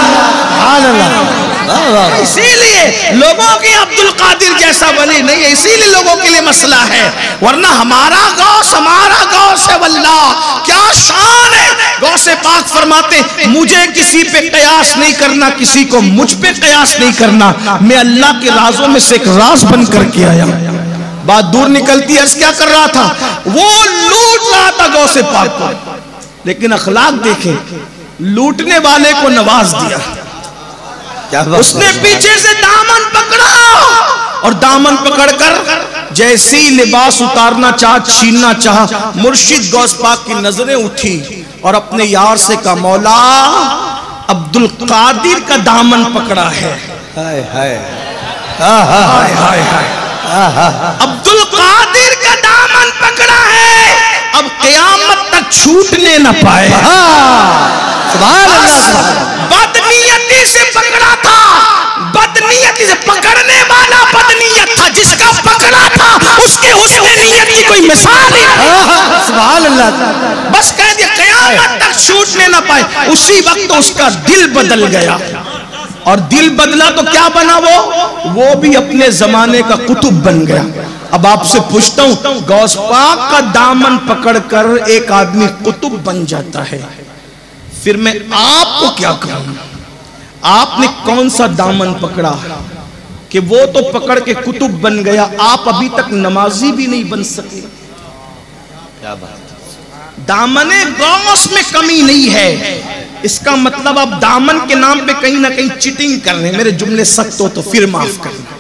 इसीलिए लोगों के अब्दुल कादिर जैसा वली नहीं है, इसीलिए लोगों के लिए मसला है, वरना हमारा गौस है। वल्लाह क्या शान है गौस गौसे पाक फरमाते मुझे किसी पे कयास नहीं करना, किसी को मुझ पे कयास नहीं करना, मैं अल्लाह के राजों में से एक राज बन करके आया। बात दूर निकलती है, क्या कर रहा था? वो लूट रहा था गौसे पाक को, लेकिन अखलाक देखे, लूटने वाले को नवाज दिया। उसने पीछे से दामन पकड़ा और दामन पकड़कर जैसे ही लिबास उतारना चाह, छीनना चाह, मुर्शिद गौस पाक की नजरें उठी और अपने यार से कहा, मौला अब्दुल कादिर का दामन पकड़ा है। हाय हाय हाय हाय हाय, अब्दुल कादिर का दामन पकड़ा है, अब क़यामत तक छूटने न पाए। सुभान अल्लाह। बदनीयती से पकड़ा था, बदनीयती से, पकड़ने वाला बदनीयत था, जिसका पकड़ा था उसके हुस्न नियत की कोई मिसाल ही नहीं। सुभान अल्लाह। बस कह दिया क़यामत तक छूटने न पाए। उसी वक्त उसका दिल बदल गया, और दिल बदला तो क्या बना? वो भी अपने जमाने का कुतुब बन गया। अब आपसे पूछता हूं, गौस पाक का दामन पकड़कर एक आदमी कुतुब बन जाता है, फिर मैं आपको क्या कहूं? आपने कौन सा दामन पकड़ा कि वो तो पकड़ के कुतुब बन गया, आप अभी तक नमाजी भी नहीं बन सके। क्या बात। दामने गौस में कमी नहीं है, इसका मतलब आप दामन के नाम पे कहीं ना कहीं चीटिंग कर रहे हैं। मेरे जुमले सख्त हो तो फिर माफ करना,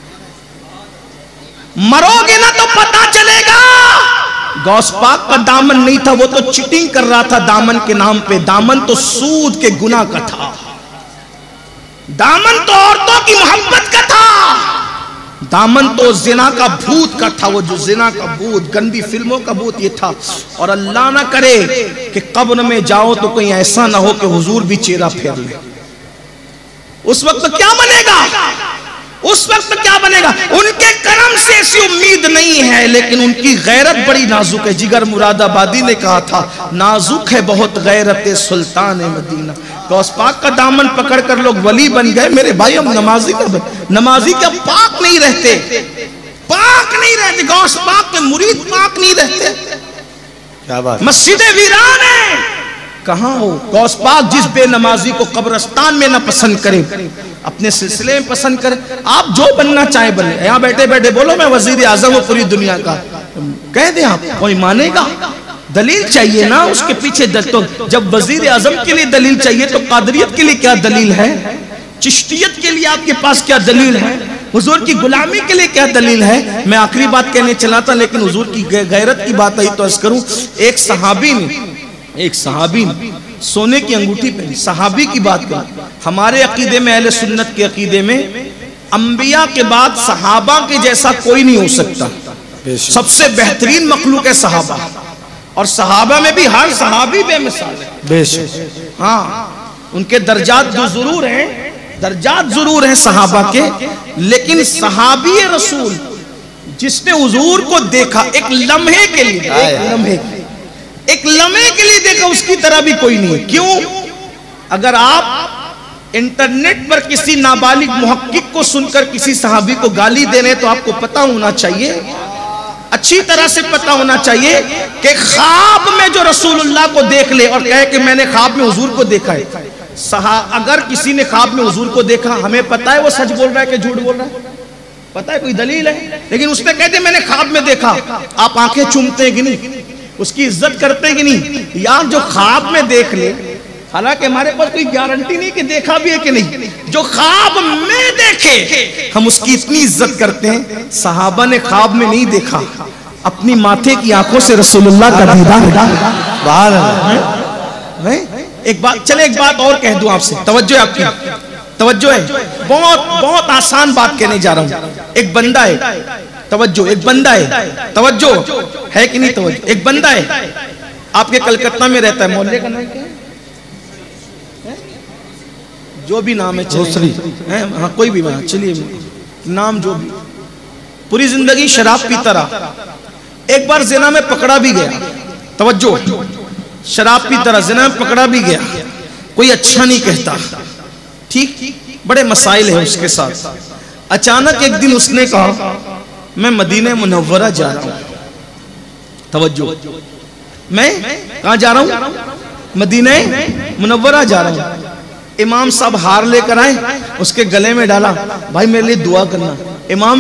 मरोगे ना तो पता चलेगा। गौस पाक का दामन नहीं था, वो तो चीटिंग कर रहा था दामन के नाम पे। दामन तो सूद के गुनाह का था, दामन तो औरतों की मोहब्बत का था, दामन तो जिना का भूत का था। वो जो जिना का भूत, गंदी फिल्मों का भूत ये था। और अल्लाह ना करे कि कब्र में जाओ तो कहीं ऐसा ना हो कि हुजूर भी चेहरा फेर ले। उस वक्त क्या बनेगा? उस वक्त क्या बनेगा? उनके करम से ऐसी उम्मीद नहीं है, लेकिन उनकी गैरत बड़ी नाजुक है। जिगर मुरादाबादी ने कहा था, नाजुक है बहुत गैरत सुल्तान मदीना। गौस पाक का दामन पकड़कर लोग वली बन गए। मेरे भाई, हम नमाजी का पाक नहीं रहते, पाक नहीं रहते। गौस पाक के मुरीद पाक नहीं रहते। क्या बात। मस्जिदें वीरान है, कहां हो? गौस पाक जिस बेनमाजी को कब्रिस्तान में ना पसंद करे, अपने सिलसिले में पसंद करे। आप जो बनना चाहे बने, यहाँ बैठे बैठे बोलो मैं वजीर आजम हूं पूरी दुनिया का, कह दे, आप कोई मानेगा? दलील चाहिए ना उसके पीछे। तो जब वजीर आजम के लिए दलील चाहिए तो कादरियत के लिए क्या दलील है? चिश्तियत के लिए आपके पास क्या दलील है? हुजूर की गुलामी के लिए क्या दलील है? मैं आखिरी बात कहने चला था, लेकिन हुजूर की गैरत की बात आई तो अर्ज करूं। एक सहाबी ने सोने की अंगूठी पहनी। सहाबी की बात कर, हमारे अकीदे में, अहले सुन्नत के अकीदे में, अंबिया के बाद सहाबा के जैसा कोई नहीं हो सकता। सबसे बेहतरीन मखलूक है सहाबा, और सहाबा में भी हर सहाबी बेमिसाल है। हाँ, उनके दर्जात जो जरूर हैं, दर्जात जरूर हैं सहाबा के, लेकिन सहाबी रसूल जिसने हुजूर को देखा एक लम्हे के लिए, एक लम्हे के लिए देखा, उसकी तरह भी कोई नहीं है। क्यों? अगर आप इंटरनेट पर किसी नाबालिग मुहक्किक को सुनकर किसी सहाबी को गाली दे रहे, तो आपको पता होना चाहिए, अच्छी तरह से पता होना चाहिए कि ख्वाब में जो रसूलुल्लाह को देख ले और कहे कि मैंने ख्वाब में हुजूर को देखा है। अगर किसी ने ख्वाब में हुजूर को देखा, हमें पता है वो सच बोल रहा है कि झूठ बोल रहा है, पता है, कोई दलील है, लेकिन उसने कहते मैंने ख्वाब में देखा। आप आंखें चूमते हैं कि नहीं? उसकी इज्जत करते हैं कि नहीं? यार जो ख्वाब में देख ले, हालांकि हमारे पास कोई गारंटी नहीं कि देखा भी है कि नहीं, जो ख्वाब में देखे हम उसकी इतनी इज्जत करते हैं। सहाबा ने ख्वाब में नहीं देखा, अपनी माथे की आंखों से रसूलुल्लाह का दीदार। एक बात और कह दूं आपसे, तवज्जो है आपकी, तवज्जो है। बहुत आसान बात कहने जा रहा हूं। एक बंदा है, तवज्जो, एक बंदा है, तवज्जो है कि नहीं? तवज्जो। एक बंदा है, आपके कलकत्ता में रहता है, मोहल्ले का नाम क्या है? जो भी नाम है, हाँ कोई भी नाम, चलिए नाम जो भी, पूरी जिंदगी शराब पीता रहा। एक बार जिना में पकड़ा भी गया, तवज्जो, शराब पीता रहा, जिना में पकड़ा भी गया, कोई अच्छा नहीं कहता, ठीक, बड़े मसाइल है उसके साथ। अचानक एक दिन उसने कहा मैं मदीने मुनव्वरा जा रहा हूं। तवज्जो, मैं कहां जा रहा हूं? मदीने मुनव्वरा जा रहा हूं। इमाम साहब हार लेकर आए, उसके गले में डाला, भाई मेरे लिए दुआ करना। इमाम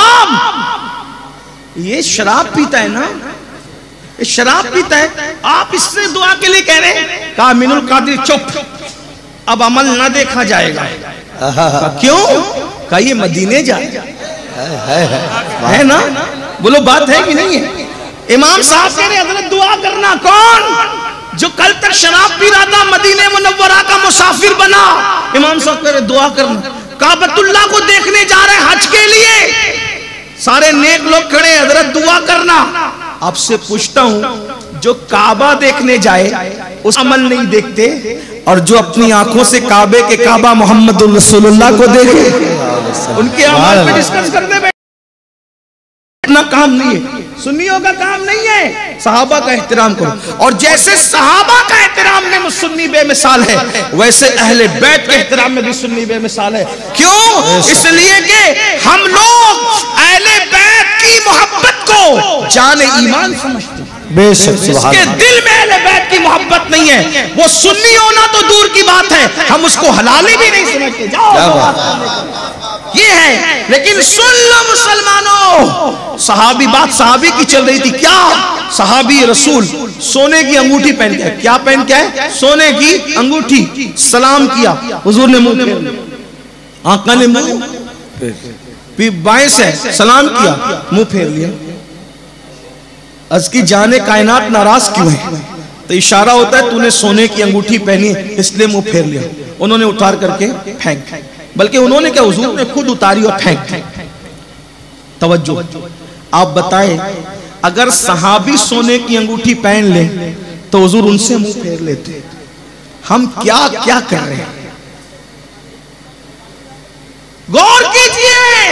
साहब ये शराब पीता है ना, ये शराब पीता है, आप इससे दुआ के लिए कह रहे हैं? कहा मिनुल कादिर चुप, अब अमल ना देखा जाएगा। क्यों? कहा ये मदीने जाए है ना, बोलो बात है कि नहीं है? इमाम साहब कह रहे हजरत दुआ करना। कौन? जो कल तक शराब पी रहा था, मदीने मुनव्वरा का मुसाफिर बना। इमाम साहब कह रहे दुआ करना। काबतुल्लाह को देखने जा रहे हैं हज के लिए, सारे नेक लोग खड़े, हजरत दुआ करना। आपसे पूछता हूं, जो काबा देखने जाए उस अमल नहीं देखते, और जो अपनी आंखों से काबे के काबा मोहम्मद रसूलुल्लाह को देखे, उनके अमल पे डिस्कस करने में इतना काम नहीं है। सुन्नियों का काम नहीं है, सहाबा का एहतराम करो। और जैसे सहाबा का एहतराम में सुन्नी बेमिसाल है, वैसे अहले बैत के एहतराम में भी सुन्नी बेमिसाल है। क्यों? इसलिए कि हम लोग अहले बैत की मोहब्बत को जाने ईमान समझते हैं। जिसके दिल में अहले बैत की मोहब्बत नहीं है, वो सुन्नी होना तो दूर की बात है, हम उसको हलाली भी नहीं समझते। जाओ ये है। लेकिन सुन लो मुसलमानों, सहाबी, बात सहाबी की चल रही थी। क्या? सहाबी रसूल सोने की अंगूठी पहन के, क्या पहन के है? सोने की अंगूठी। सलाम किया, हुजूर ने मुंह फेर लिया, आका ने मुंह बाएं से सलाम किया, मुंह फेर लिया। अर्ज की जाने कायनात नाराज क्यों है? तो इशारा होता है तूने सोने की अंगूठी पहनी इसलिए मुंह फेर लिया। उन्होंने उतार करके फेंक, बल्कि उन्होंने क्या, हुजूर ने खुद उतारी और फेंक। तवज्जो, आप बताएं, अगर सहाबी सोने की अंगूठी पहन ले तो हुजूर उनसे मुंह फेर लेते। हम क्या क्या कर रहे हैं? गौर कीजिए,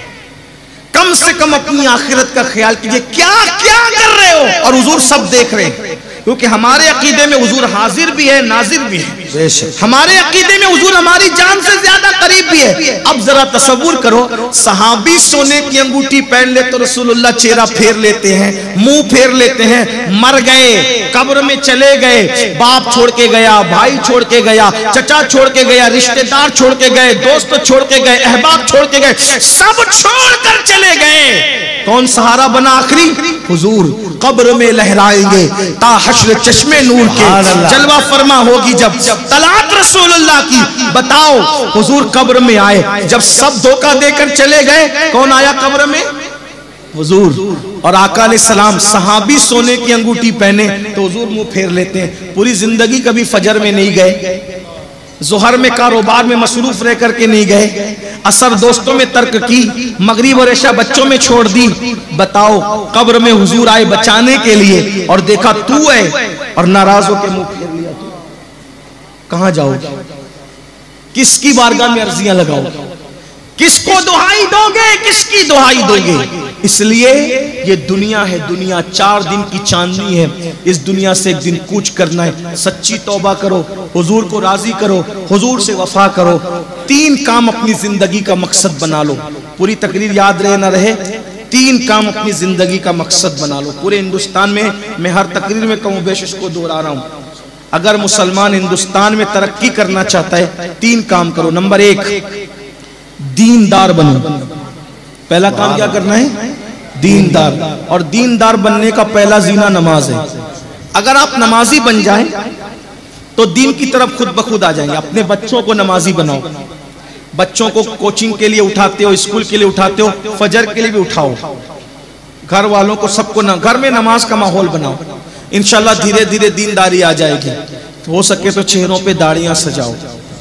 कम से कम अपनी आखिरत का ख्याल कीजिए। क्या क्या कर रहे हो? और हुजूर सब देख रहे हैं, क्योंकि हमारे अकीदे में हुजूर हाजिर भी है, नाजिर भी है। हमारे अकीदे में हुजूर हमारी जान से ज्यादा करीब भी है। अब जरा तसव्वुर करो, सहाबी सोने की अंगूठी पहन ले तो रसूलुल्लाह चेहरा फेर लेते हैं, मुंह फेर लेते हैं। मर गए, कब्र में चले गए, बाप छोड़ के गया, भाई छोड़ के गया, चचा छोड़ के गया, रिश्तेदार छोड़ के गए, दोस्त छोड़ के गए, अहबाब छोड़ के गए, सब छोड़ कर चले गए। कौन सहारा बना आखिरी? हुजूर कब्र में लहराएंगे ता हश्र चश्मे नूर के, जलवा फरमा होगी जब तलात रसूलुल्लाह की। बताओ, हुजूर कब्र में आए, जब सब धोखा देकर चले गए, कौन आया कब्र में? हुजूर। और आका अलैहिस्सलाम सहाबी सोने की अंगूठी पहने तो हुजूर मुंह फेर लेते हैं। पूरी जिंदगी कभी फजर में नहीं गए, जोहर में कारोबार में मसरूफ रह करके नहीं गए, असर दोस्तों में तर्क की, मगरिब और इशा बच्चों में छोड़ दी। बताओ, कब्र में हुजूर आए बचाने के लिए और देखा तू है और नाराज होकर मुंह फेर लिया। तू कहां जाओगे? किसकी बारगाह में अर्जियां लगाओगे? किसको दुहाई दोगे? किसकी दुहाई दोगे? इसलिए ये दुनिया है, दुनिया 4 दिन की चांदनी है। इस दुनिया से एक दिन कूच करना है। सच्ची तौबा करो, हुजूर को राजी करो, हुजूर से वफा करो। 3 काम अपनी जिंदगी का मकसद बना लो। पूरी तकरीर याद रहे ना रहे, 3 काम अपनी जिंदगी का मकसद बना लो। पूरे हिंदुस्तान में मैं हर तकरीर में कम बेश इसको दोहरा रहा हूं, अगर मुसलमान हिंदुस्तान में तरक्की करना चाहता है 3 काम करो। नंबर 1, दीनदार बनो। पहला काम क्या करना है? दीनदार। और दीनदार बनने का पहला जीना नमाज है। अगर आप नमाजी बन जाएं तो दीन की तरफ खुद ब खुद आ जाएंगे। अपने बच्चों को नमाजी बनाओ। बच्चों को कोचिंग के लिए उठाते हो, स्कूल के लिए उठाते हो, फजर के लिए भी उठाओ। घर वालों को सबको घर में नमाज का माहौल बनाओ। इंशाल्लाह धीरे धीरे दीनदारी आ जाएगी। तो हो सके तो चेहरों पे दाढ़ियां सजाओ।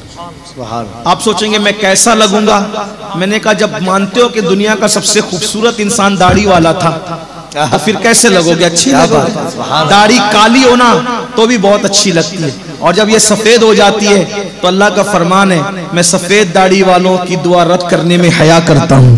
आप सोचेंगे मैं कैसा लगूंगा? मैंने कहा जब मानते हो कि दुनिया का सबसे खूबसूरत इंसान दाढ़ी वाला था तो फिर कैसे लगोगे? अच्छी लगोगे। दाढ़ी काली होना तो भी बहुत अच्छी लगती है, और जब ये सफेद हो जाती है तो अल्लाह का फरमान है, मैं सफेद दाढ़ी वालों की दुआ रद्द करने में हया करता हूँ।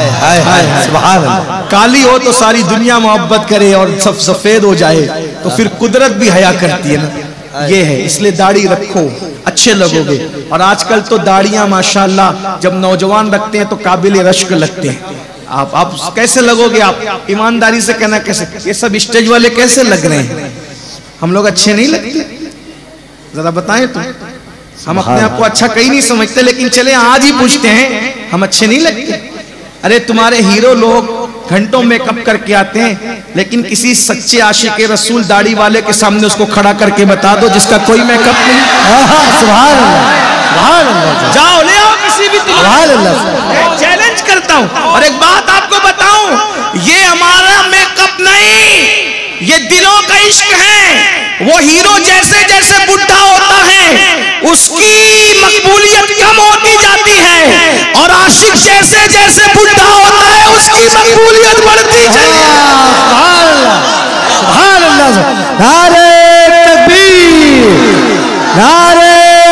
काली हो तो सारी दुनिया मोहब्बत करे और सब सफेद हो जाए तो फिर कुदरत भी हया करती है ना। ये है, इसलिए दाढ़ी रखो, अच्छे लगोगे। और आजकल तो दाढ़ियां माशाल्लाह जब नौजवान रखते हैं तो काबिल रश्क लगते हैं। आप कैसे लगोगे? आप ईमानदारी से कहना, कैसे ये सब स्टेज वाले कैसे लग रहे हैं? हम लोग अच्छे नहीं लगते? जरा बताएं तो। हम अपने आप को अच्छा कहीं नहीं समझते, लेकिन चले आज ही पूछते हैं हम अच्छे नहीं लगते। अरे तुम्हारे हीरो लोग घंटों मेकअप करके आते हैं, लेकिन किसी सच्चे आशिक रसूल दाढ़ी वाले के सामने उसको खड़ा करके बता दो जिसका कोई मेकअप नहीं। सुभान अल्लाह, जाओ ले आओ किसी भी चैलेंज करता हूं। और एक बात आपको बताऊं, ये हमारा मेकअप नहीं, ये दिलों का इश्क है। वो हीरो जैसे जैसे बुढ़ा होता है उसकी मकबूलियत कम होती जाती है, और आशिक जैसे जैसे बुढ़ा होता है उसकी मकबूलियत बढ़ती जाती है। सुभान अल्लाह, नारे तकबीर, नारे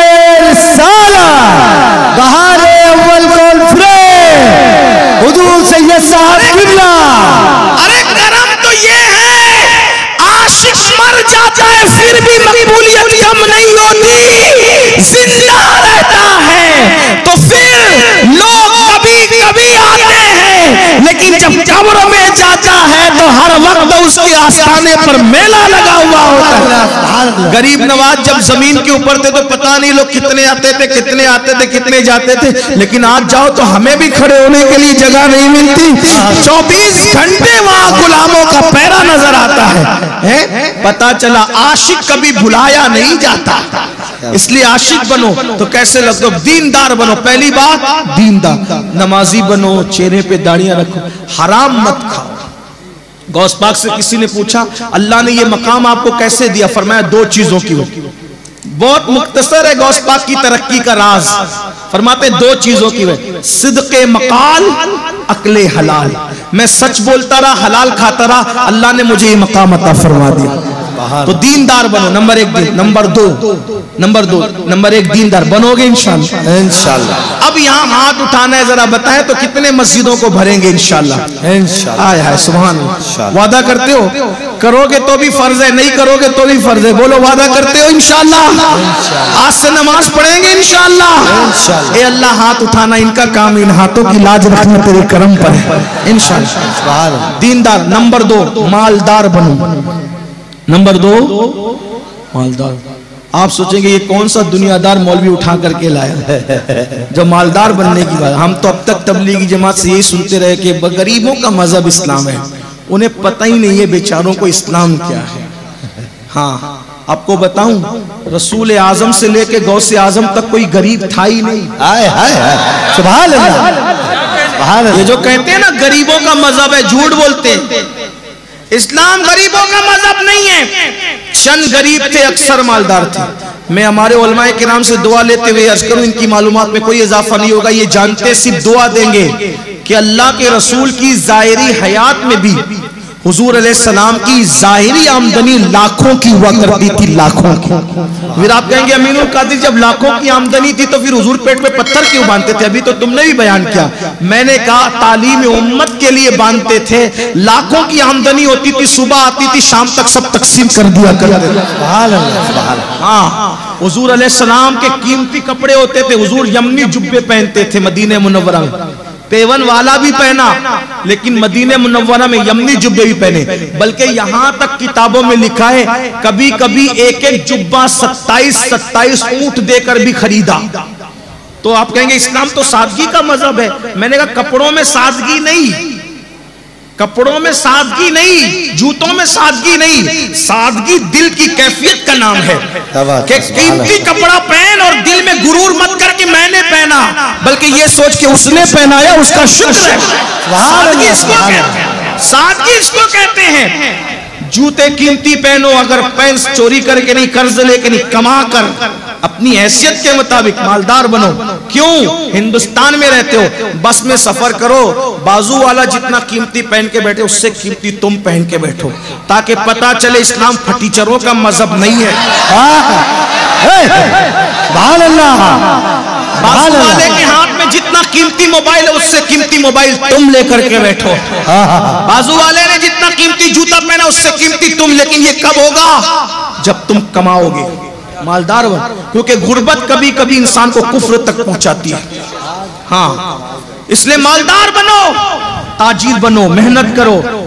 रिसालत, बहारे अव्वल कॉन्फ्रेंस, हुजूर सैयद साहब किबला। अरे गरम तो ये है, आशिक मर जाता है फिर भी मकबूलियत कम नहीं होती, जिंदा रहता है तो फिर लोग कभी कभी आते हैं, लेकिन जब कब्र में जाता है तो हर वक्त उसके आस्थाने पर मेला लगा हुआ होता है। गरीब नवाज जब जमीन के ऊपर थे तो पता नहीं लोग कितने आते थे, कितने आते थे, कितने जाते थे, लेकिन आज जाओ तो हमें भी खड़े होने के लिए जगह नहीं मिलती। 24 घंटे वहां गुलामों का पैरा नजर आता है। पता चला आशिक कभी भुलाया नहीं जाता, इसलिए आशिक बनो तो कैसे लगो, दीनदार बनो। पहली बात दीनदार, नमाजी बनो, चेहरे पे दाढ़ियां रखो, हराम मत खाओ। गौस पाक से किसी ने पूछा अल्लाह ने ये मकाम आपको कैसे दिया, फरमाया दो चीजों की वजह। बहुत मुख्तसर है गौस पाक की तरक्की का राज, फरमाते दो चीजों की वजह, सिद्क़े मकाल, अक्ले हलाल। मैं सच बोलता रहा, हलाल खाता रहा, अल्लाह ने मुझे ये मकाम अता फरमा दिया। तो दीनदार बनो, नंबर एक। नंबर एक दीनदार बनोगे इंशाअल्लाह। अब यहाँ हाथ उठाना है, जरा बताएं तो कितने मस्जिदों को भरेंगे इंशाअल्लाह। आय हाय सुभान अल्लाह। वादा करते हो? करोगे तो भी फर्ज है, नहीं करोगे तो भी फर्ज है। बोलो वादा करते हो इंशाअल्लाह? आज से नमाज पढ़ेंगे इंशाअल्लाह। ए अल्लाह, हाथ उठाना इनका काम, इन हाथों की लाज रखना तेरे करम पर है इंशाअल्लाह। दीनदार। नंबर 2 मालदार बनो। नंबर 2 मालदार। आप सोचेंगे ये कौन सा दुनियादार मौलवी उठा करके लाया जो मालदार बनने की बात। हम तो अब तक तबलीगी जमात से यही सुनते रहे कि गरीबों का मजहब इस्लाम है, उन्हें पता ही नहीं है बेचारों को इस्लाम क्या है। हाँ आपको बताऊं, रसूल आजम से लेके गौसे आजम तक कोई गरीब था ही नहीं। हाय हाय हाय, सुभान अल्लाह। ये जो कहते हैं ना गरीबों का मजहब है, झूठ बोलते हैं। इस्लाम गरीबों का मजहब नहीं है। चंद गरीब थे, अक्सर मालदार थे। मैं हमारे उलमाए किराम से दुआ लेते हुए अर्ज करूं, इनकी मालूमात में कोई इजाफा नहीं होगा, ये जानते सिर्फ दुआ देंगे कि अल्लाह के रसूल की जाहिरी हयात में भी हुजूर अलैहिस्सलाम की जाहिरी आमदनी लाखों की हुआ करती थी, लाखों की। फिर आप कहेंगे अमीनुल कादिर जब लाखों की आमदनी थी तो फिर हुजूर पेट में पत्थर क्यों बांधते थे? अभी तो तुमने भी बयान किया। मैंने कहा तालीम उम्मत के लिए बांधते थे। लाखों की आमदनी होती थी, सुबह आती थी, शाम तक सब तकसीम कर दिया करते थे। हाँ, हुजूर अलैहिस्सलाम के कीमती कपड़े होते थे। हुजूर यमनी जुब्बे पहनते थे मदीने मुनव्वरा में, पेवन वाला भी पहना, लेकिन मदीने मुनव्वरा में यमनी जुब्बे भी पहने। बल्कि यहां तक किताबों में लिखा है कभी कभी एक एक जुब्बा 27 ऊंट देकर भी खरीदा। तो आप कहेंगे इस्लाम तो सादगी का मजहब है। मैंने कहा कपड़ों में सादगी नहीं, कपड़ों में सादगी नहीं, जूतों में सादगी नहीं, सादगी दिल की कैफियत का नाम है। कि कीमती कपड़ा पहन और दिल में गुरूर मत करके मैंने पहना, बल्कि ये सोच के उसने पहनाया उसका शुक्र है। सादगी इसको कहते हैं, सादगी इसको कहते हैं। जूते कीमती पहनो, अगर पैंस चोरी करके नहीं, कर्ज लेके नहीं, कमा कर अपनी हैसियत के मुताबिक मालदार बनो। क्यों? हिंदुस्तान में रहते हो, बस में सफर करो, बाजू वाला जितना कीमती पहन के बैठे उससे कीमती तुम पहन के बैठो, ताकि पता चले इस्लाम फटीचरों का मजहब नहीं है। बाजू वाले के हाथ में जितना कीमती मोबाइल है उससे कीमती मोबाइल तुम लेकर के बैठो। बाजू वाले ने जितना कीमती जूता पहना उससे कीमती तुम, लेकिन ये कब होगा? जब तुम कमाओगे। मालदार बन, क्योंकि गुर्बत कभी कभी इंसान को कुफ्र तक पहुंचाती है। हाँ, इसलिए मालदार बनो, ताजिर बनो, मेहनत करो।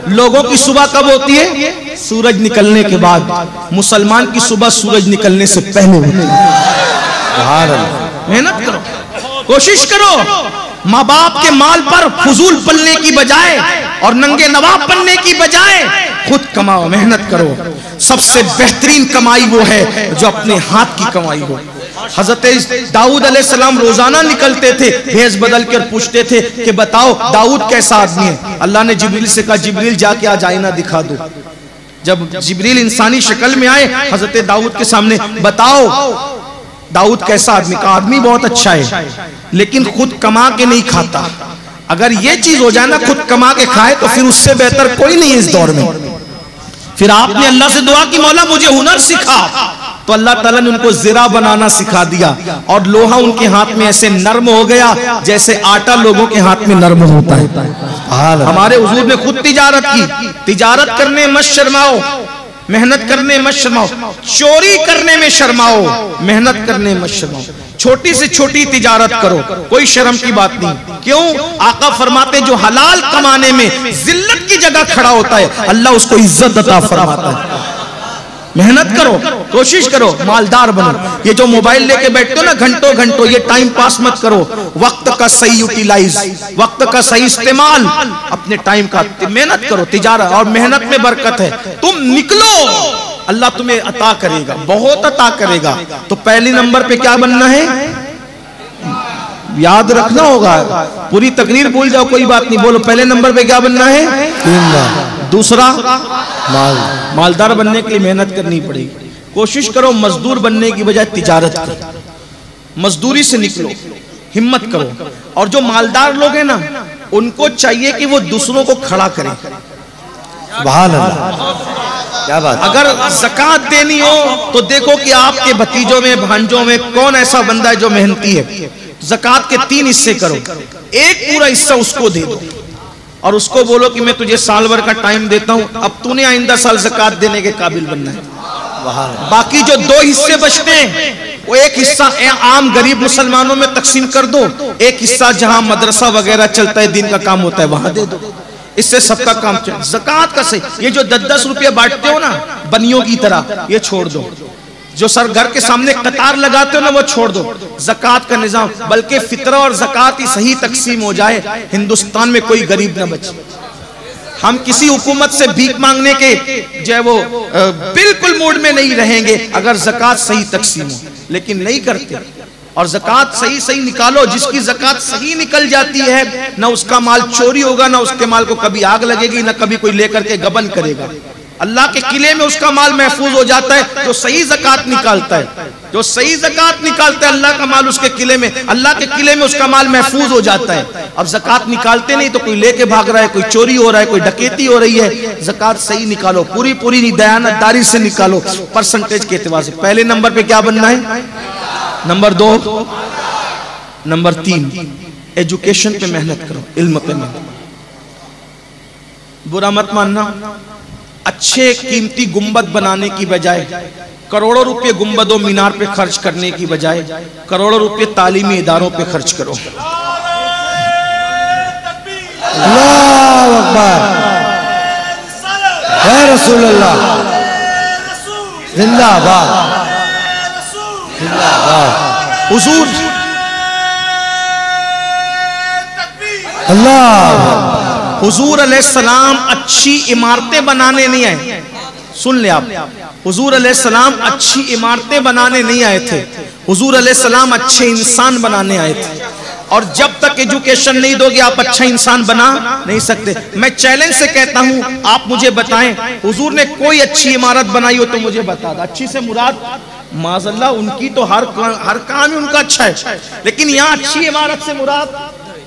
लोगों की सुबह कब होती है? सूरज निकलने के बाद। मुसलमान की सुबह सूरज निकलने से पहले होती है। मेहनत करो, कोशिश करो। माँ बाप के माल पर फजूल पलने की बजाय और नंगे नवाब बनने की बजाय खुद कमाओ, मेहनत करो। सबसे बेहतरीन कमाई वो है जो अपने हाथ की कमाई हो। हजरत दाऊद अलैहिस्सलाम रोजाना निकलते थे भेष बदल कर, पूछते थे कि बताओ दाऊद कैसा आदमी है। अल्लाह ने जिब्रील से कहा, जिब्रील जाके आज आईना दिखा दो। जब जिब्रील इंसानी शक्ल में आए हजरत दाऊद के सामने, बताओ दाऊद कैसा आदमी? का आदमी बहुत अच्छा है लेकिन खुद कमा के नहीं खाता। अगर ये चीज हो जाए ना, खुद कमा के खाए, तो फिर उससे बेहतर कोई नहीं है इस दौर में। फिर आपने अल्लाह से दुआ की, मौला मुझे हुनर सिखा, तो अल्लाह ताला ने उनको ज़िरा बनाना सिखा दिया और लोहा उनके हाथ में ऐसे नर्म हो गया जैसे आटा लोगों के हाथ में नर्म होता है। हमारे हुजूर ने खुद तिजारत की। तिजारत करने मत शर्माओ, मेहनत करने मत शर्माओ, चोरी करने में शर्माओ, मेहनत करने मत शर्माओ। छोटी से छोटी तिजारत करो, कोई शर्म की बात नहीं। क्यों? आका फरमाते जो हलाल कमाने में जिल्लत की जगह खड़ा होता है अल्लाह उसको इज्जत अता फरमाता है। मेहनत करो, कोशिश करो, मालदार बनो। ये जो मोबाइल लेके बैठते हो ना घंटों घंटों, ये टाइम पास मत करो। वक्त का सही यूटिलाइज, वक्त का सही इस्तेमाल, अपने टाइम का मेहनत करो। तिजारत और मेहनत में बरकत है। तुम निकलो, अल्लाह तुम्हें अता करेगा, बहुत अता करेगा। तो पहले नंबर पे क्या बनना है? याद रखना होगा। पूरी तकरीर भूल जाओ कोई बात नहीं, बोलो पहले नंबर पे क्या बनना है? दूसरा मालदार बनने के लिए मेहनत करनी पड़ेगी। कोशिश करो मजदूर बनने की बजाय तिजारत करो, मजदूरी से निकलो, हिम्मत करो। और जो मालदार लोग हैं ना, उनको चाहिए कि वो दूसरों को खड़ा करें। सुभान अल्लाह, क्या बात। अगर ज़कात देनी हो तो देखो कि आपके भतीजों में भांजों में कौन ऐसा बंदा है जो मेहनती है। ज़कात के 3 हिस्से करो, एक पूरा हिस्सा उसको दे दो और उसको बोलो कि मैं तुझे साल भर का टाइम देता हूं, अब तूने आइंदा साल ज़कात देने के काबिल बनना है। बाकी जो 2 हिस्से बचते हैं वो एक हिस्सा आम गरीब मुसलमानों में तकसीम कर दो, एक हिस्सा जहां मदरसा वगैरह चलता है, दिन का काम होता है, वहां दे दो। इससे सबका काम चले। ज़कात का सही, ये जो 10-10 रुपये बांटते हो ना बनियों की तरह, ये छोड़ दो। जो सर घर के सामने कतार लगाते हो ना, वो छोड़ दो। ज़कात का निजाम, बल्कि फितरा और ज़कात ही सही तकसीम हो जाए, हिंदुस्तान में कोई गरीब न बचे। हम किसी हुकूमत से भीख मांगने के जो है वो बिल्कुल मूड में नहीं रहेंगे अगर ज़कात सही तकसीम हो, लेकिन नहीं करते। और ज़कात सही निकालो। जिसकी ज़कात सही निकल जाती है ना उसका माल चोरी होगा, ना उसके माल को कभी आग लगेगी, ना कभी कोई लेकर के गबन करेगा। अल्लाह के किले में उसका माल महफूज हो जाता है जो सही ज़कात निकालता है। जो सही ज़कात निकालता है अल्लाह का माल उसके किले में, अल्लाह के किले में उसका माल महफूज हो जाता है। अब ज़कात निकालते नहीं तो कोई लेके भाग रहा है, कोई चोरी हो रहा है, कोई डकैती हो रही है। ज़कात सही निकालो, पूरी दयानतदारी से निकालो, परसेंटेज के एतबार से। पहले नंबर पे क्या बनना है? नंबर 2, नंबर 3 एजुकेशन पे मेहनत करो, इल्म पे मेहनत। बुरा मत मानना, अच्छे कीमती गुंबद बनाने की बजाय करोड़ों रुपए गुंबदों मीनार पे खर्च करने की बजाय करोड़ों रुपए तालीमी इदारों पे खर्च करो। अल्लाहु अकबर, या रसूल अल्लाह, जिंदाबाद जिंदाबाद। हुजूर अल्लाह, हुजूर अलैहिस्सलाम अच्छी इमारतें बनाने नहीं आए। सुन ले आप, हुजूर अलैहिस्सलाम अच्छी इमारतें बनाने नहीं आए थे, हुजूर अलैहिस्सलाम अच्छे इंसान बनाने आए थे। और जब तक एजुकेशन नहीं दोगे आप अच्छा इंसान बना नहीं सकते। मैं चैलेंज से कहता हूं, आप मुझे बताएं हुजूर ने कोई अच्छी इमारत बनाई हो तो मुझे बता दो। अच्छी से मुराद माज़अल्लाह उनकी तो हर काम ही उनका अच्छा है, लेकिन यहाँ अच्छी इमारत से मुराद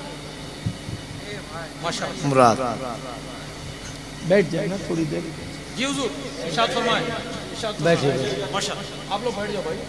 बैठ जाए ना थोड़ी देर। जी हुजूर, इरशाद फरमाएं। बैठिए, आप लोग बैठ जाओ भाई।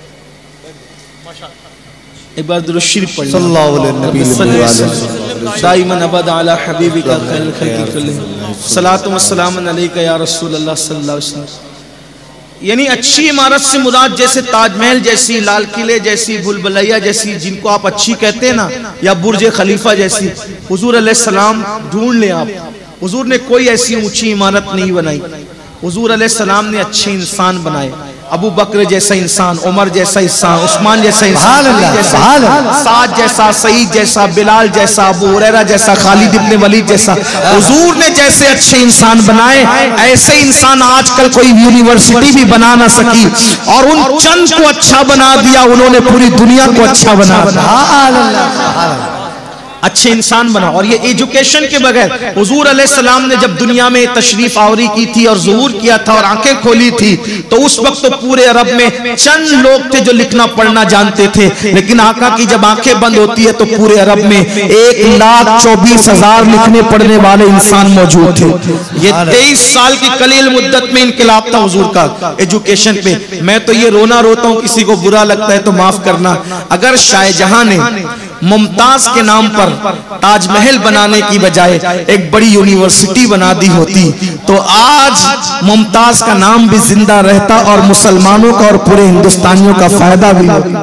एक बार दुरूद शरीफ पढ़िए, सल्लल्लाहु अलैहि वसल्लम, दाइमन अबद अला हबीबिका खैरुल खल्क़ि कुल्लिहिम, सलातु व सलामुन अलैका या रसूल अल्लाह सल्लल्लाहु अलैहि वसल्लम। यानी अच्छी इमारत से मुराद जैसे ताजमहल जैसी, लाल किले जैसी, भूलभुलैया जैसी, जिनको आप अच्छी कहते हैं ना, या बुर्ज खलीफा जैसी, हुजूर अलैहिस्सलाम ढूंढ लें आप, हुजूर ने कोई ऐसी ऊंची इमारत नहीं बनाई, हुजूर अलैहिस्सलाम ने अच्छे इंसान बनाए। अबू बकर जैसा इंसान, उमर जैसा इंसान, उस्मान जैसा इंसान, साद जैसा, सईद जैसा, बिलाल जैसा, अबू हुरैरा जैसा, खालिद इब्ने वलीद जैसा, हुजूर ने जैसे अच्छे इंसान बनाए, ऐसे इंसान आजकल कोई यूनिवर्सिटी भी बना ना सकी, और उन चंद को अच्छा बना दिया, उन्होंने पूरी दुनिया को अच्छा बना दिया। अच्छे इंसान बना। और ये एजुकेशन के बगैर हुजूर अलैहिस्सलाम ने जब दुनिया में तशरीफ आवरी की थी और ज़ुहूर किया था और आंखें खोली थी, तो उस वक्त तो पूरे अरब में चंद लोग थे जो लिखना पढ़ना जानते थे, लेकिन आका की जब आंखें बंद होती है तो पूरे अरब में 1,24,000 लिखने पढ़ने वाले इंसान मौजूद थे। ये 23 साल की कलील मुद्दत में इनकलाब था हुजूर का एजुकेशन पे। मैं तो ये रोना रोता हूँ, किसी को बुरा लगता है तो माफ करना। अगर शाहजहां ने मुमताज के नाम पर ताजमहल बनाने की बजाय एक बड़ी यूनिवर्सिटी बना दी होती तो आज मुमताज का नाम भी जिंदा रहता और मुसलमानों का और पूरे हिंदुस्तानियों का फायदा भी होता।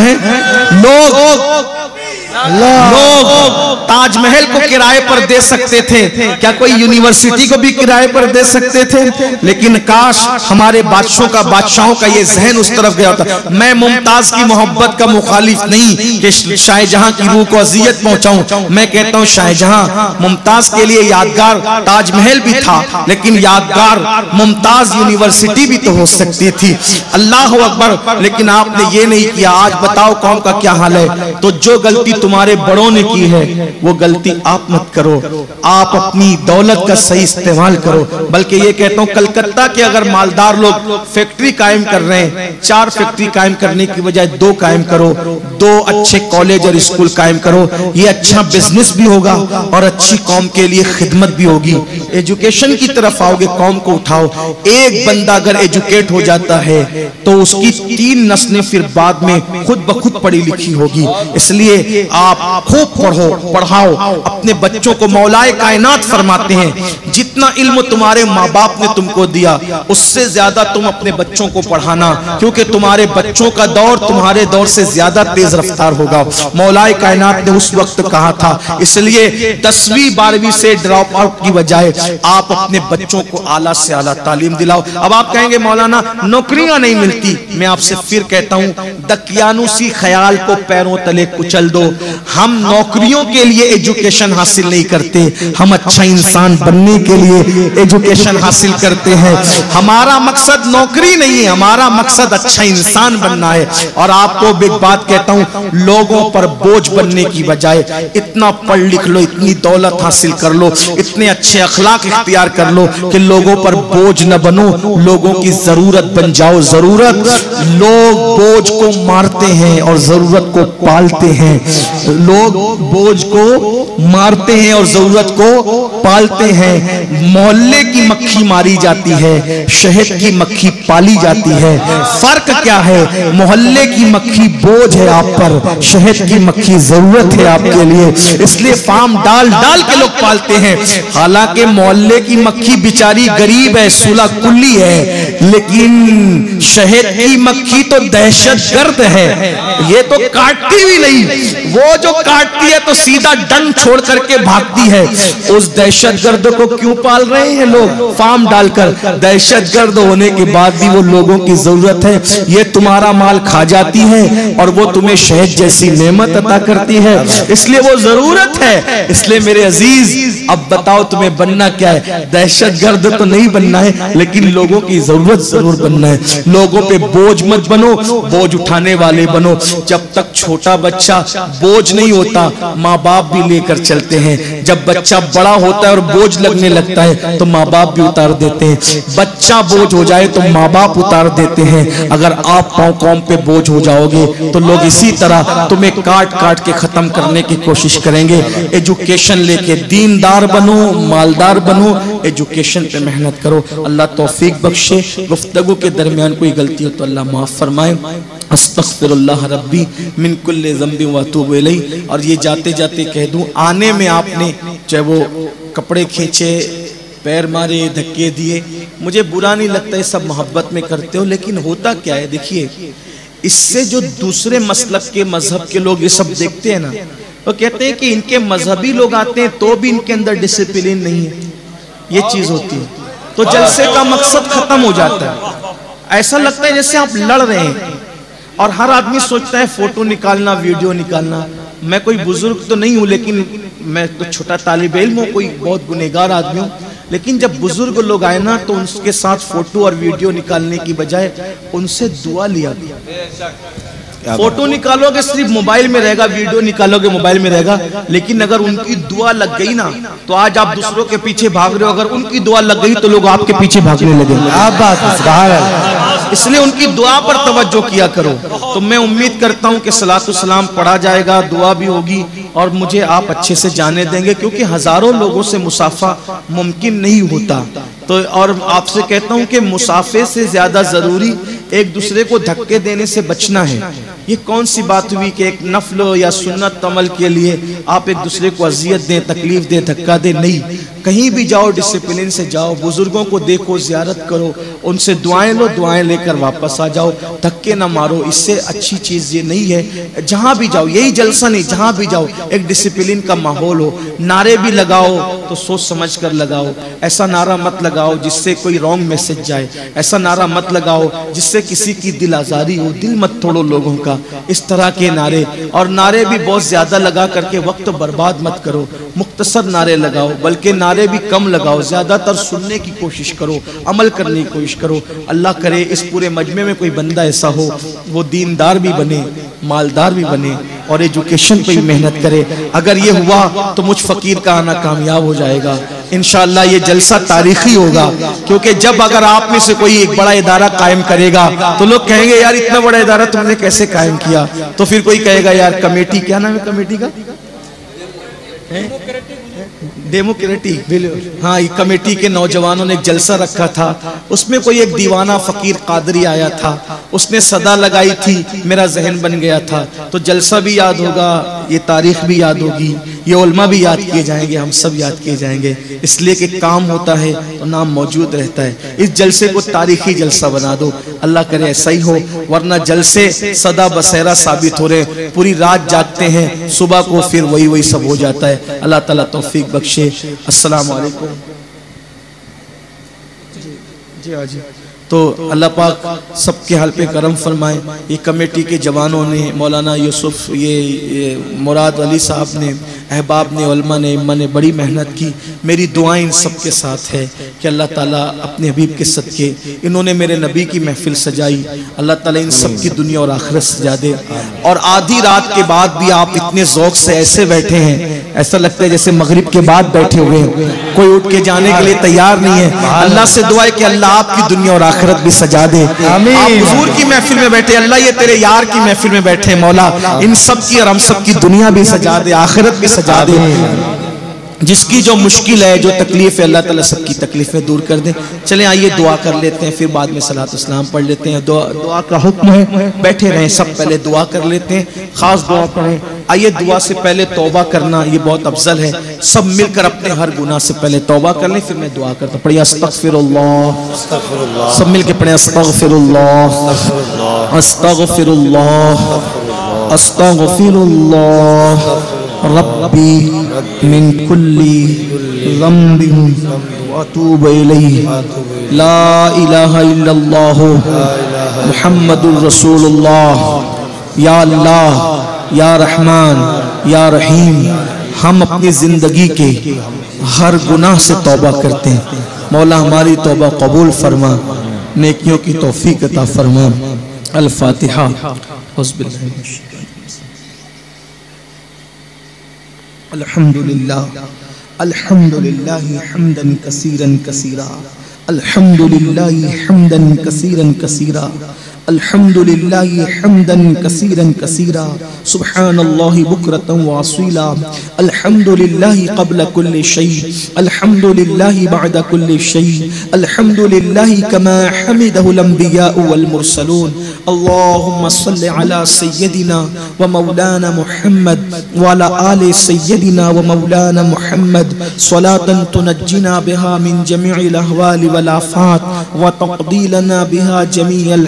लोग ताजमहल को किराए पर दे सकते थे, क्या कोई यूनिवर्सिटी को भी किराए पर दे सकते थे? लेकिन काश हमारे बादशाहों का ये जहन उस तरफ गया होता। मैं मुमताज की मोहब्बत का मुखालिफ नहीं कि शाहजहां की रूह को अजियत पहुंचाऊं। मैं कहता हूं शाहजहां मुमताज के लिए यादगार ताजमहल भी था, लेकिन यादगार मुमताज यूनिवर्सिटी भी तो हो सकती थी। अल्लाह अकबर। लेकिन आपने ये नहीं किया। आज बताओ कौम का क्या हाल है। तो जो गलती तुम्हारे बड़ों ने की है वो गलती आप मत करो। आप अपनी दौलत का सही इस्तेमाल करो। बल्कि ये कहता हूं कलकत्ता के अगर मालदार लोग फैक्ट्री कायम कर रहे हैं, 4 फैक्ट्री कायम करने की बजाय 2 कायम करो, 2 अच्छे कॉलेज और स्कूल कायम करो। ये अच्छा बिजनेस भी होगा और अच्छी कौम के लिए खिदमत भी होगी। एजुकेशन की तरफ आओगे, कौम को उठाओ। एक बंदा अगर एजुकेट हो जाता है तो उसकी 3 नस्लें फिर बाद में खुद ब खुद पढ़ी लिखी होगी। इसलिए आप खूब पढ़ो, पढ़ाओ अपने बच्चों को। मौलाए कायनात फरमाते हैं जितना इल्म तुम्हारे माँ बाप ने तुमको दिया उससे ज्यादा तुम अपने बच्चों को पढ़ाना, क्योंकि तुम्हारे बच्चों का दौर तुम्हारे दौर से ज्यादा तेज रफ्तार होगा। मौलाए कायनात ने उस वक्त कहा था। इसलिए 10वीं 12वीं से ड्रॉप आउट की बजाय आप अपने बच्चों को आला से आला तालीम दिलाओ। अब आप कहेंगे मौलाना नौकरियां नहीं मिलती। मैं आपसे फिर कहता हूं दकियानुसी ख्याल को पैरों तले कुचल दो। हम नौकरियों के लिए एजुकेशन हासिल नहीं करते, हम अच्छा इंसान बनने के लिए एजुकेशन हासिल करते हैं। हमारा मकसद नौकरी नहीं है, हमारा मकसद अच्छा इंसान बनना है। और आपको बिग बात कहता हूं, लोगों पर बोझ बनने की बजाय इतना पढ़ लिख लो, इतनी दौलत हासिल कर लो, इतने अच्छे अखलाक इख्तियार कर लो कि लोगों पर बोझ न बनो, लोगों की जरूरत बन जाओ। जरूरत, लोग बोझ को मारते हैं और जरूरत को पालते हैं। लोग बोझ को मारते हैं और जरूरत को पालते हैं। मोहल्ले की मक्खी मारी जाती है, शहद की मक्खी पाली जाती है। फर्क क्या है? मोहल्ले की मक्खी बोझ है आप पर, शहद की मक्खी जरूरत है आपके लिए। इसलिए फार्म डाल डाल के लोग पालते हैं। हालांकि मोहल्ले की मक्खी बेचारी गरीब है, सुलह कुल्ली है, लेकिन शहद की मक्खी तो दहशतगर्द है। ये तो काटती भी नहीं, वो जो काटती है तो सीधा डंक छोड़ करके भागती है। उस दहशतगर्द को क्यों पाल रहे हैं लोग फार्म डालकर? दहशतगर्द होने के बाद भी वो लोगों की जरूरत है। ये तुम्हारा माल खा जाती है और वो तुम्हें शहद जैसी नेमत अता करती है, इसलिए वो जरूरत है। इसलिए मेरे अजीज, अब बताओ तुम्हें बनना क्या है? दहशतगर्द तो नहीं बनना है, लेकिन लोगों की जरूरत जरूर बनना है। लोगों पे बोझ मत बनो, बोझ उठाने वाले बनो। जब तक छोटा बच्चा बोझ नहीं होता, माँ बाप भी लेकर चलते हैं। जब बच्चा बड़ा होता है और बोझ लगने लगता है तो माँ बाप भी उतार देते हैं। बच्चा बोझ हो जाए तो माँ बाप उतार देते हैं। अगर आप कौम पे बोझ हो जाओगे तो लोग इसी तरह तुम्हें काट काट के खत्म करने की कोशिश करेंगे। एजुकेशन लेके दीनदार बनो, मालदार बनो, एजुकेशन पे मेहनत करो। अल्लाह तौफीक बख्शे। गुफ्तगू के दरमियान कोई गलती हो तो अल्लाह माफ फरमाए। अस्तगफिरुल्लाह रब्बी मिन कुल्लि ज़ंबि व अतूबु इलैह। और ये जाते जाते कह दूं, आने में आपने चाहे वो कपड़े खींचे, पैर मारे, धक्के दिए, मुझे बुरा नहीं लगता, ये सब मोहब्बत में करते हो। लेकिन होता क्या है, देखिए, इससे जो दूसरे मसलक के मजहब के लोग ये सब देखते हैं ना, वो कहते हैं कि इनके मजहबी लोग आते हैं तो भी इनके अंदर डिसिप्लिन नहीं है। ये चीज होती है। तो जलसे का मकसद खत्म हो जाता है। ऐसा लगता है जैसे आप लड़ रहे हैं, और हर आदमी सोचता है फोटो निकालना, वीडियो निकालना। मैं कोई बुजुर्ग तो नहीं हूं, लेकिन मैं तो छोटा तालिब इल्म हूं, कोई बहुत गुनहगार आदमी हूं। लेकिन जब बुजुर्ग लोग आए ना, तो उनके साथ फोटो और वीडियो निकालने की बजाय उनसे दुआ लिया। फोटो निकालोगे सिर्फ मोबाइल में रहेगा, वीडियो निकालोगे मोबाइल में रहेगा, लेकिन अगर उनकी दुआ लग गई ना, तो आज आप दूसरों के पीछे भाग रहे हो, अगर उनकी दुआ लग गई तो लोग आपके पीछे भागने लगे। आप बात, इसलिए उनकी दुआ पर तवज्जो किया करो। तो मैं उम्मीद करता हूं कि सलातु सलाम पढ़ा जाएगा, दुआ भी होगी, और मुझे आप अच्छे से जाने देंगे, क्योंकि हजारों लोगों से मुसाफा मुमकिन नहीं होता। तो और आपसे कहता हूं कि मुसाफे से ज्यादा जरूरी एक दूसरे को धक्के देने से बचना है। ये कौन सी बात हुई कि एक नफल या सुन्नत अमल के लिए आप एक दूसरे को अजियत दें, तकलीफ दें, धक्का दें? नहीं, कहीं भी जाओ डिसिप्लिन से जाओ, बुजुर्गों को देखो, जियारत करो, उनसे दुआएं लो, दुआएं लेकर वापस आ जाओ, धक्के ना मारो। इससे अच्छी चीज ये नहीं है। जहां भी जाओ, यही जलसा नहीं, जहां भी जाओ एक डिसिप्लिन का माहौल हो। नारे भी लगाओ तो सोच समझ कर लगाओ। ऐसा नारा मत लगाओ जिससे कोई रॉन्ग मैसेज जाए, ऐसा नारा मत लगाओ जिससे किसी की दिल आजारी हो, दिल मत तोड़ो लोगों का। इस तरह के नारे, और नारे भी बहुत ज्यादा लगा करके वक्त बर्बाद मत करो, मुख्तसर नारे लगाओ, बल्कि नारे भी कम लगाओ, ज्यादातर सुनने की कोशिश करो, अमल करने की कोशिश करो। अल्लाह करे इस पूरे मजमे में कोई बंदा ऐसा हो, वो दीनदार भी बने, मालदार भी बने, और एजुकेशन पे भी मेहनत करे। अगर ये हुआ तो मुझ फकीर का आना कामयाब हो जाएगा इंशाअल्लाह। ये जलसा तारीखी होगा, क्योंकि जब अगर आप में से कोई एक बड़ा इदारा कायम करेगा तो लोग कहेंगे यार इतना बड़ा इदारा तुमने कैसे कायम किया? तो फिर कोई कहेगा यार कमेटी, क्या नाम है कमेटी का? डेमोक्रेटिक, हाँ, ये कमेटी के नौजवानों ने एक जलसा रखा था। उसमें कोई एक दीवाना फकीर कादरी आया था, उसने सदा लगाई थी, मेरा जहन बन गया था। तो जलसा भी याद होगा, ये तारीख भी याद होगी, ये उलमा भी याद किए जाएंगे, हम सब याद किए जाएंगे, इसलिए कि काम होता है तो नाम मौजूद रहता है। इस जलसे को तारीखी जलसा बना दो, अल्लाह करे ऐसा ही हो, वरना जलसे सदा बसेरा साबित हो रहे, पूरी रात जागते हैं, सुबह को फिर वही वही सब हो जाता है। अल्लाह ताला तौफीक बख्शे। अस्सलामु अलैकुम। जी हाँ जी। तो अल्लाह पाक सबके हाल पे करम फरमाए। ये कमेटी के जवानों ने, मौलाना यूसुफ, ये मुराद अली साहब ने, अहबाब ने, उलमा ने, इम्मा ने बड़ी मेहनत की। मेरी दुआएं इन सब के साथ है कि अल्लाह ताला अपने हबीब के सदके, इन्होंने मेरे नबी की महफिल सजाई, अल्लाह ताला इन सब की दुनिया और आखिरत सजा दे। और आधी रात के बाद भी आप इतने ज़ौक़ से ऐसे बैठे हैं, ऐसा लगता है जैसे मगरिब के बाद बैठे हुए हैं, कोई उठ के जाने के लिए तैयार नहीं है। अल्लाह से दुआ है कि अल्लाह आपकी दुनिया और आखिरत भी सजा दे। आप हुजूर की महफिल में बैठे, अल्लाह ये तेरे यार की महफिल में बैठे, मौला इन सब की और हम सब की दुनिया भी सजा दे, आखिरत भी सजा दे। जिसकी जो मुश्किल है, जो तकलीफ है, अल्लाह ताला सबकी तकलीफें दूर कर दे। चलें आइए दुआ कर लेते हैं, फिर बाद में सलात इस्लाम पढ़ लेते हैं। दुआ का हुक्म है, बैठे रहें सब, पहले दुआ कर लेते हैं, खास दुआ करें। आइए दुआ से पहले तौबा करना ये बहुत अफजल है। सब मिलकर अपने हर गुनाह से पहले तौबा कर लें, फिर मैं दुआ करता हूँ। पढ़िए अस्तगफिरुल्लाह, सब मिलकर पढ़े अस्तगफिरुल्लाह, अस्तगफिरुल्लाह, अस्तगफिरुल्लाह रब्बी मिन कुल्ली ज़म्बिन व अतूबु इलैहि, ला इलाहा इल्लल्लाह मुहम्मदुर रसूलुल्लाह। या अल्लाह, या रहमान, या रहीम, हम अपनी जिंदगी के हर गुनाह से तौबा करते हैं। मौला हमारी तौबा कबूल फरमा, नेकियों की तौफीक अता फरमा। अल फातिहा। अल्हम्दुलिल्लाह, अल्हम्दुलिल्लाहि हम्दन कसीरन कसीरा, अल्हम्दुलिल्लाहि हम्दन कसीरन कसीरा, अल्हम्दुलिल्लाहि हम्दन कसीरन कसीरा, सुब्हानल्लाहि बुकरतन व असीला, अल्हम्दुलिल्लाहि क़ब्ल कुल्लि शै, अल्हम्दुलिल्लाहि बअद कुल्लि शै, अल्हम्दुलिल्लाहि कमा हमिदहुल अंबिया वल मुरसलून। अल्लाहुम्मा सल्लि अला सय्यदिना व मौलाना मुहम्मद व अला आलि सय्यदिना व मौलाना मुहम्मद, स्वलातन तुनज्जिना बिहा मिन जमीइल अहवालि वल आफात व तक़दी लना बिहा जमीअल हाज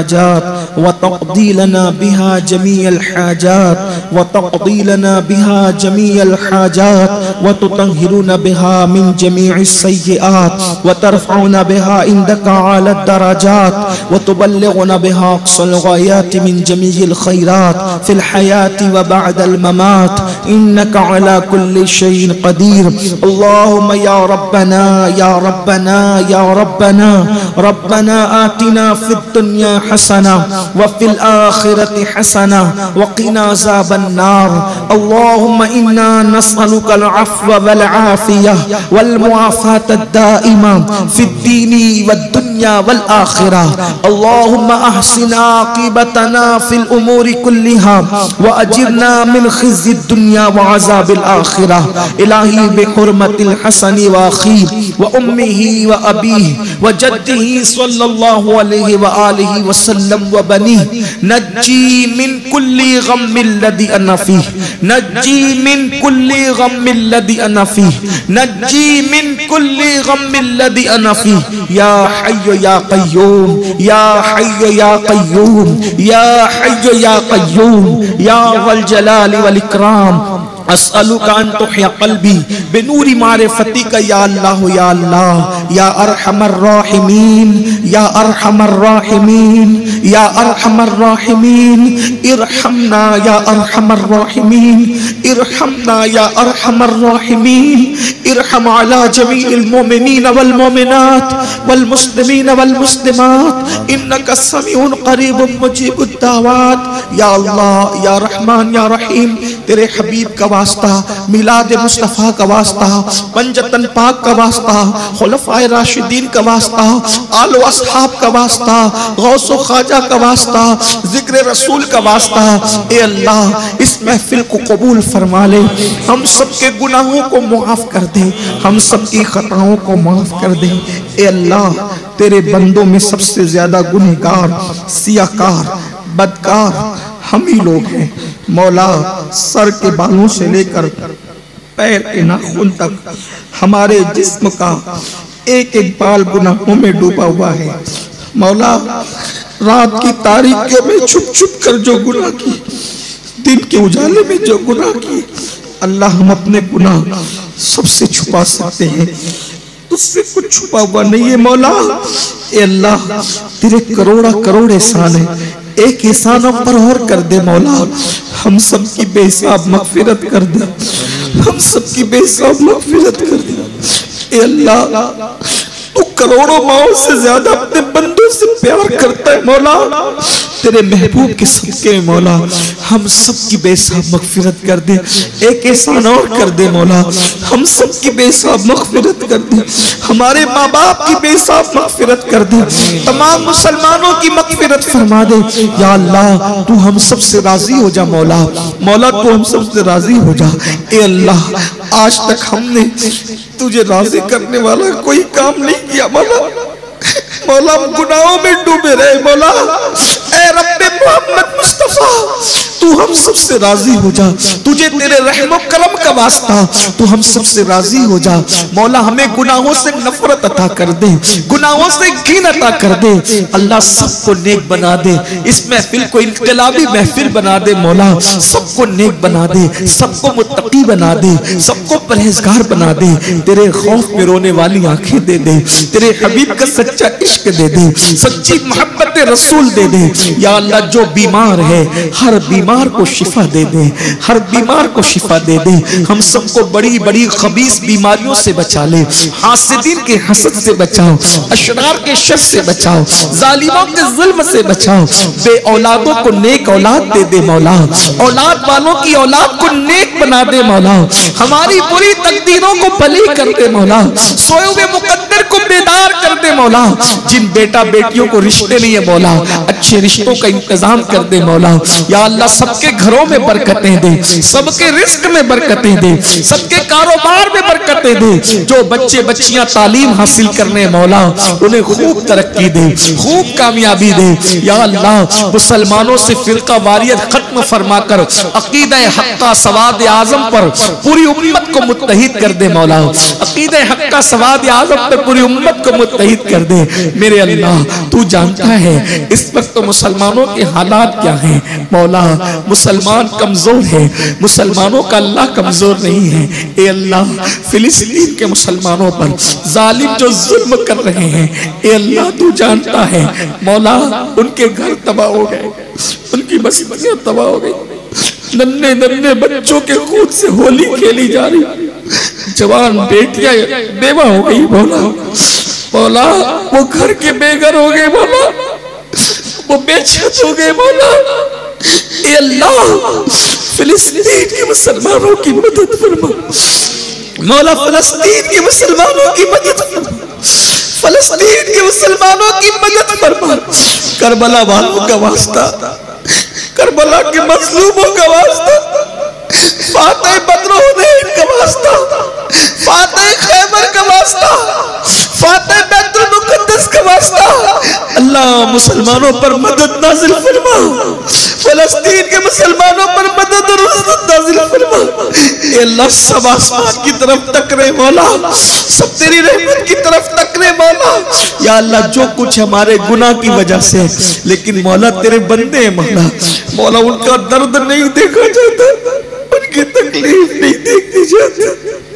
हाजात व तक़दी लना बिहा जमीअल हाजात व तक़दी लना बिहा जमीअल हाजात व तुतहिरुना बिहा मिन जमीइस सय्यिआत व तरफ़उना बिहा इंदका आला दरजात व तुबल्लिगुना बिहा अक़सल गायात मिन जमीइल खैरात फिल हयाति व बअदल ममात इन्नका अला कुल्लि शैइन क़दीर। अल्लाहुम्मा या रब्बना या रब्बना या रब्बना रब्बना आतिना फिद दुनिया हसना व फिल आखिरति हसना व क़िना अज़ाबन नार। अल्लाहुम्मा इन्ना नस्अलुकल अफ़्व वल आफ़िया वल मुआफ़ात दाइमा फिद दीनी वद दुनिया वल आखिरा। अल्लाहुम्मा अहसिन आक़िबतना फिल उमूरि कुल्लिहा व अजिरना मिन ख़िज़्यि दुनिया व अज़ाबिल आखिरा। इलाही बिहुर्मतिल हसनी व अख़ी व उम्मिही व अबीही व जद्दिही सल्लल्लाहु अलैहि व आलिहि व सल्लम व बनीही नज्जी मिन कुल्ली गम्मिल लज़ी अना फ़ीह नज्जी मिन कुल्ली गम्मिल लज़ी अना फ़ीह नज्जी मिन कुल्ली गम्मिल लज़ी अना फ़ीह। या हय्यु या क़य्यूम या हय्यु या क़य्यूम या हय्यु या क़य्यूम या वल जलाली वल इकराम अस्अलुका अन तुहया क़ल्बी बिनूरि मारिफ़तिका या अल्लाह या अल्लाह या अरहमर राहिमीन या अरहमर राहिमीन या अरहमर राहिमीन इरहमना या अरहमर राहिमीन इरहमना या अरहमर राहिमीन इरहम अला जमीइल मोमिनीन वल मोमिनात वल मुस्लिमीन वल मुस्लिमात इन्नका समीउन क़रीबुन मुजीबुद दावात। या अल्लाह या रहमान या रहीम तेरे हबीब का वास्ता, मिलाद मुस्तफ़ा का वास्ता, पंजतन पाक का वास्ता, खुलफाए राशिदीन का वास्ता, आलो अस्हाब का वास्ता, गौसो ख्वाजा का वास्ता, जिक्र रसूल का वास्ता। ए अल्लाह इस महफिल को कबूल फरमा ले, हम सबके गुनाहों को मुआफ कर दे, हम सबकी खताओं को माफ कर दे। ए अल्लाह तेरे बंदों में सबसे ज्यादा गुनहगार, सियाकार, बदकार हम ही लोग हैं मौला। सर के बालों से लेकर पैर के नाखून तक हमारे जिस्म का एक एक बाल गुनाहों में डूबा हुआ है मौला। रात की तारीकियों में छुप छुप कर जो गुनाह की, दिन के उजाले में जो गुनाह की, अल्लाह हम अपने गुनाह सबसे छुपा सकते हैं, तुझसे कुछ छुपा हुआ नहीं है मौला। ए अल्लाह तेरे करोड़ा करोड़ एहसान है, एक एहसान हम पर और कर दे मौला, हम सबकी बेहिसाब मगफिरत कर दे, हम सबकी बेहिसाब मगफिरत कर दे। ए अल्लाह तू करोड़ों माओं से ज्यादा अपने बंदों से प्यार करता है मौला, तेरे महबूब के सदके में मौला हम सबकी बेहिसाब मगफिरत कर दे। एक एहसान और कर दे मौला, हम सबकी बेहिसाब मगफिरत कर दे, हमारे माँ बाप की बेहिसाब मगफिरत कर दे, तमाम मुसलमानों की मगफिरत फरमा दे। या अल्लाह तू हम सबसे राजी हो जा मौला, मौला तू हम सबसे राजी हो जा। ए अल्लाह आज तक हमने तुझे राजी करने वाला कोई काम नहीं किया मौला, मौला हम गुनाहों में डूबे रहे मौला। ए रब्बे मोहम्मद मुस्तफा तू हम सबसे राजी हो जा, तुझे तेरे रहम करम का वास्ता तू हम सबसे राजी हो जा मौला। हमें गुनाहों से नफरत अता कर दे, गुनाहों से घिन अता कर दे अल्लाह, सबको नेक बना दे, इस महफिल को इनकलाबी महफिल बना दे मौला, सबको नेक बना दे, सबको मुत्तकी बना दे, सबको परहेजगार बना दे, तेरे खौफ में रोने वाली आंखें दे दे, तेरे हबीब का सच्चा इश्क दे दे, सच्ची मोहब्बत रसूल दे दे। या अल्लाह जो बीमार है हर बीमार को शिफा दे दे, हर बीमार को शिफा दे दे, हम सबको बड़ी बड़ी खबीस बीमारियों से बचा ले, हासिदीन के हसद से बचाओ, अशरार के शर से बचाओ, जालिमों के जुल्म से बचाओ, बे औलादों को नेक औलाद दे दे मौला, औलाद वालों की औलाद को नेक बना दे मौला, हमारी बुरी तकदीरों को भली कर दे मौला, सोए हुए मुकद्दर को बेदार कर दे मौला, जिन बेटा बेटियों को रिश्ते नहीं है मौला अच्छे रिश्तों का इंतजाम कर दे मौला। या अल्लाह सबके घरों में बरकतें दे, सबके रिस्क में बरकतें दे, सबके कारोबार में बरकतें दे, जो बच्चे बच्चियां तालीम हासिल करने मौला उन्हें खूब तरक्की दे, खूब कामयाबी दे। या अल्लाह मुसलमानों से फिरका वारियत खत्म फरमाकर अकीदा हक्का सवाद आजम पर पूरी उम्मत को मुत्तहिद कर दे मौला, अकीदा हक्का सवाद आजम पर पूरी उम्मत को मुत्तहिद कर दे। मेरे अल्लाह तू जानता है इस वक्त तो मुसलमानों के हालात क्या हैं मौला। मुसलमान कमजोर है, मुसलमानों का अल्लाह कमजोर नहीं है। ए अल्लाह फिलिस्तीन के मुसलमानों पर जालिम जो जुल्म कर रहे हैं, ए अल्लाह तू जानता है मौला। उनके घर तबाह हो गए, उनकी बस्तियां तबाह हो गई, नन्हे नन्हे बच्चों के खून से होली खेली जा रही, जवान बेटियां बेवा हो गई मौला। मौला वो घर के बेघर हो गए मौला, वो बेछत हो गए मौला। ए अल्लाह फिलिस्तीन के मुसलमानों की मदद फरमा मौला, फिलिस्तीन के मुसलमानों की मदद फरमा, फिलिस्तीन के मुसलमानों की मदद फरमा। करबला वालों का वास्ता, करबला के मजलूमों का वास्ता, फातेह बदरुद्दीन का वास्ता, फातेह खैबर का वास्ता, फातेह बैतुल मुक़द्दस का वास्ता, अल्लाह मुसलमानों पर मदद नाज़िल फरमा, फ़लस्तीन के मुसलमानों पर मदद और नाज़िल फरमा। ए अल्लाह सब आसमान की तरफ तक रहे मौला, सब तेरी रहमत की तरफ तक रहे मौला। या अल्लाह जो कुछ हमारे गुनाह की वजह से, लेकिन मौला तेरे बंदे हैं मौला। मौला उनका दर्द नहीं देखा जाता, उनकी तकलीफ नहीं देखी जाती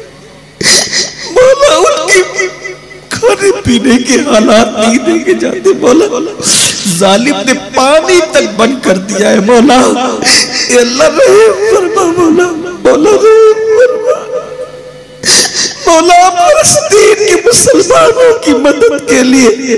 मौला, उनकी खाने पीने के हालात नहीं देखे जाते मौला। जालिम ने पानी तक बंद कर दिया है मौला। अल्लाह रहम फरमा मौला, मौला रहम फरमा मौला। फिलिस्तीन के मुसलमानों की मदद के लिए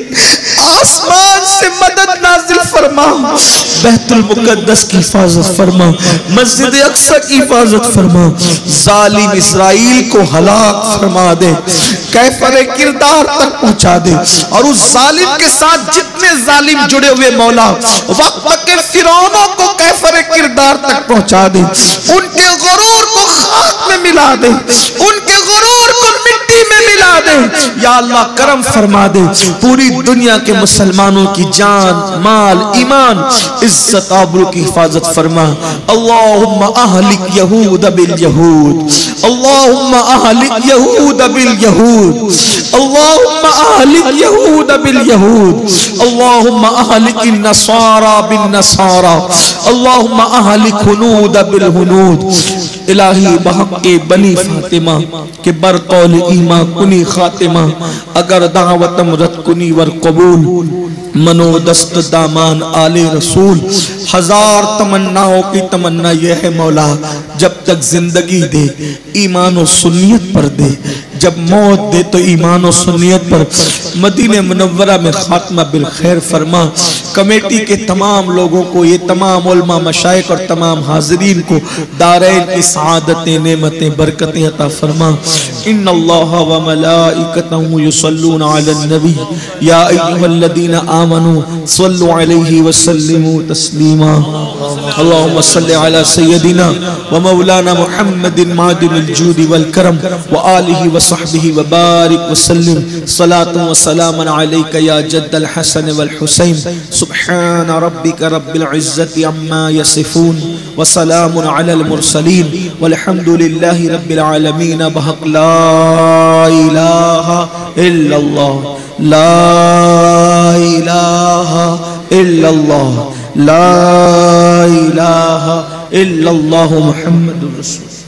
आसमान से मदद नाजिल फरमा, बैतुल मुक़द्दस की हिफाजत फरमा, मस्जिद अक्सा की हिफाजत फरमा, जालिम इस्राइल को हलाक फरमा दे, कैफरे किरदार तक पहुंचा दे। और उस जालिम के साथ जितने जालिम जुड़े हुए मौला, वक्त के फिरौनों को कैफरे किरदार तक पहुंचा दे, उनके गुरूर को खाक में मिला दे, उनके गुरूर को मिट्टी में मिला दे। या अल्लाह करम फरमा दे, पूरी दुनिया के मुसलमानों की जान, माल, ईमान, इज्जत, आबरू की हिफाजत फरमा। अल्लाहुम्मा अहलिक यहूद बिल यहूद, अल्लाहुम्मा अहलिक यहूद बिल यहूद, अल्लाहुम्मा अहलिक यहूद बिल यहूद, अल्लाहुम्मा अहलिक नसारा बिन नसारा, अल्लाहुम्मा अहलिक हुनूद बिल हुनूद। इलाही बहक़ बनी फातिमा के बरकौल ईमा कुनी खातिमा, अगर दावतम रत कुनी वर कबूल, मनोदस्त दामान आले रसूल। हजार तमन्नाओं की तमन्ना यह है मौला, जब तक जिंदगी दे ईमान और सुन्नियत पर दे, जब मौत दे तो ईमान और सुन्नियत पर। मदीने मुनव्वरा में खात्मा बिल खैर फरमा। कमेटी के तमाम लोगों को, ये तमाम उलमा मशाइख और तमाम हाज़रीन को दारैन की सआदतें, नेमतें, बरकतें अता फरमा। इन्नल्लाह व मलाइकतहु युसल्लूना अलन नबी या अय्युहल्लज़ीना आमनू सल्लु अलैहि व सल्लिमू तस्लीमा। अल्लाहुम्मा सल्लि अला सय्यदिना व मौलाना मुहम्मदिन मादिनिल जूदि वल करम व आलिहि व सहबिहि व बारिक व सल्लिम सलातु व सलामन अलैका या जद्दल हसन वल हुसैन। सुब्हान रब्बिका रब्बिल इज्जति अम्मा यसिफून व सलामुन अलल मुरसलीन वल्हम्दुलिल्लाहि रब्बिल आलमीन। बहक ला इलाहा इल्लल्लाह, ला इलाहा इल्लल्लाह, ला इलाहा इल्लल्लाह मुहम्मदुर रसूल।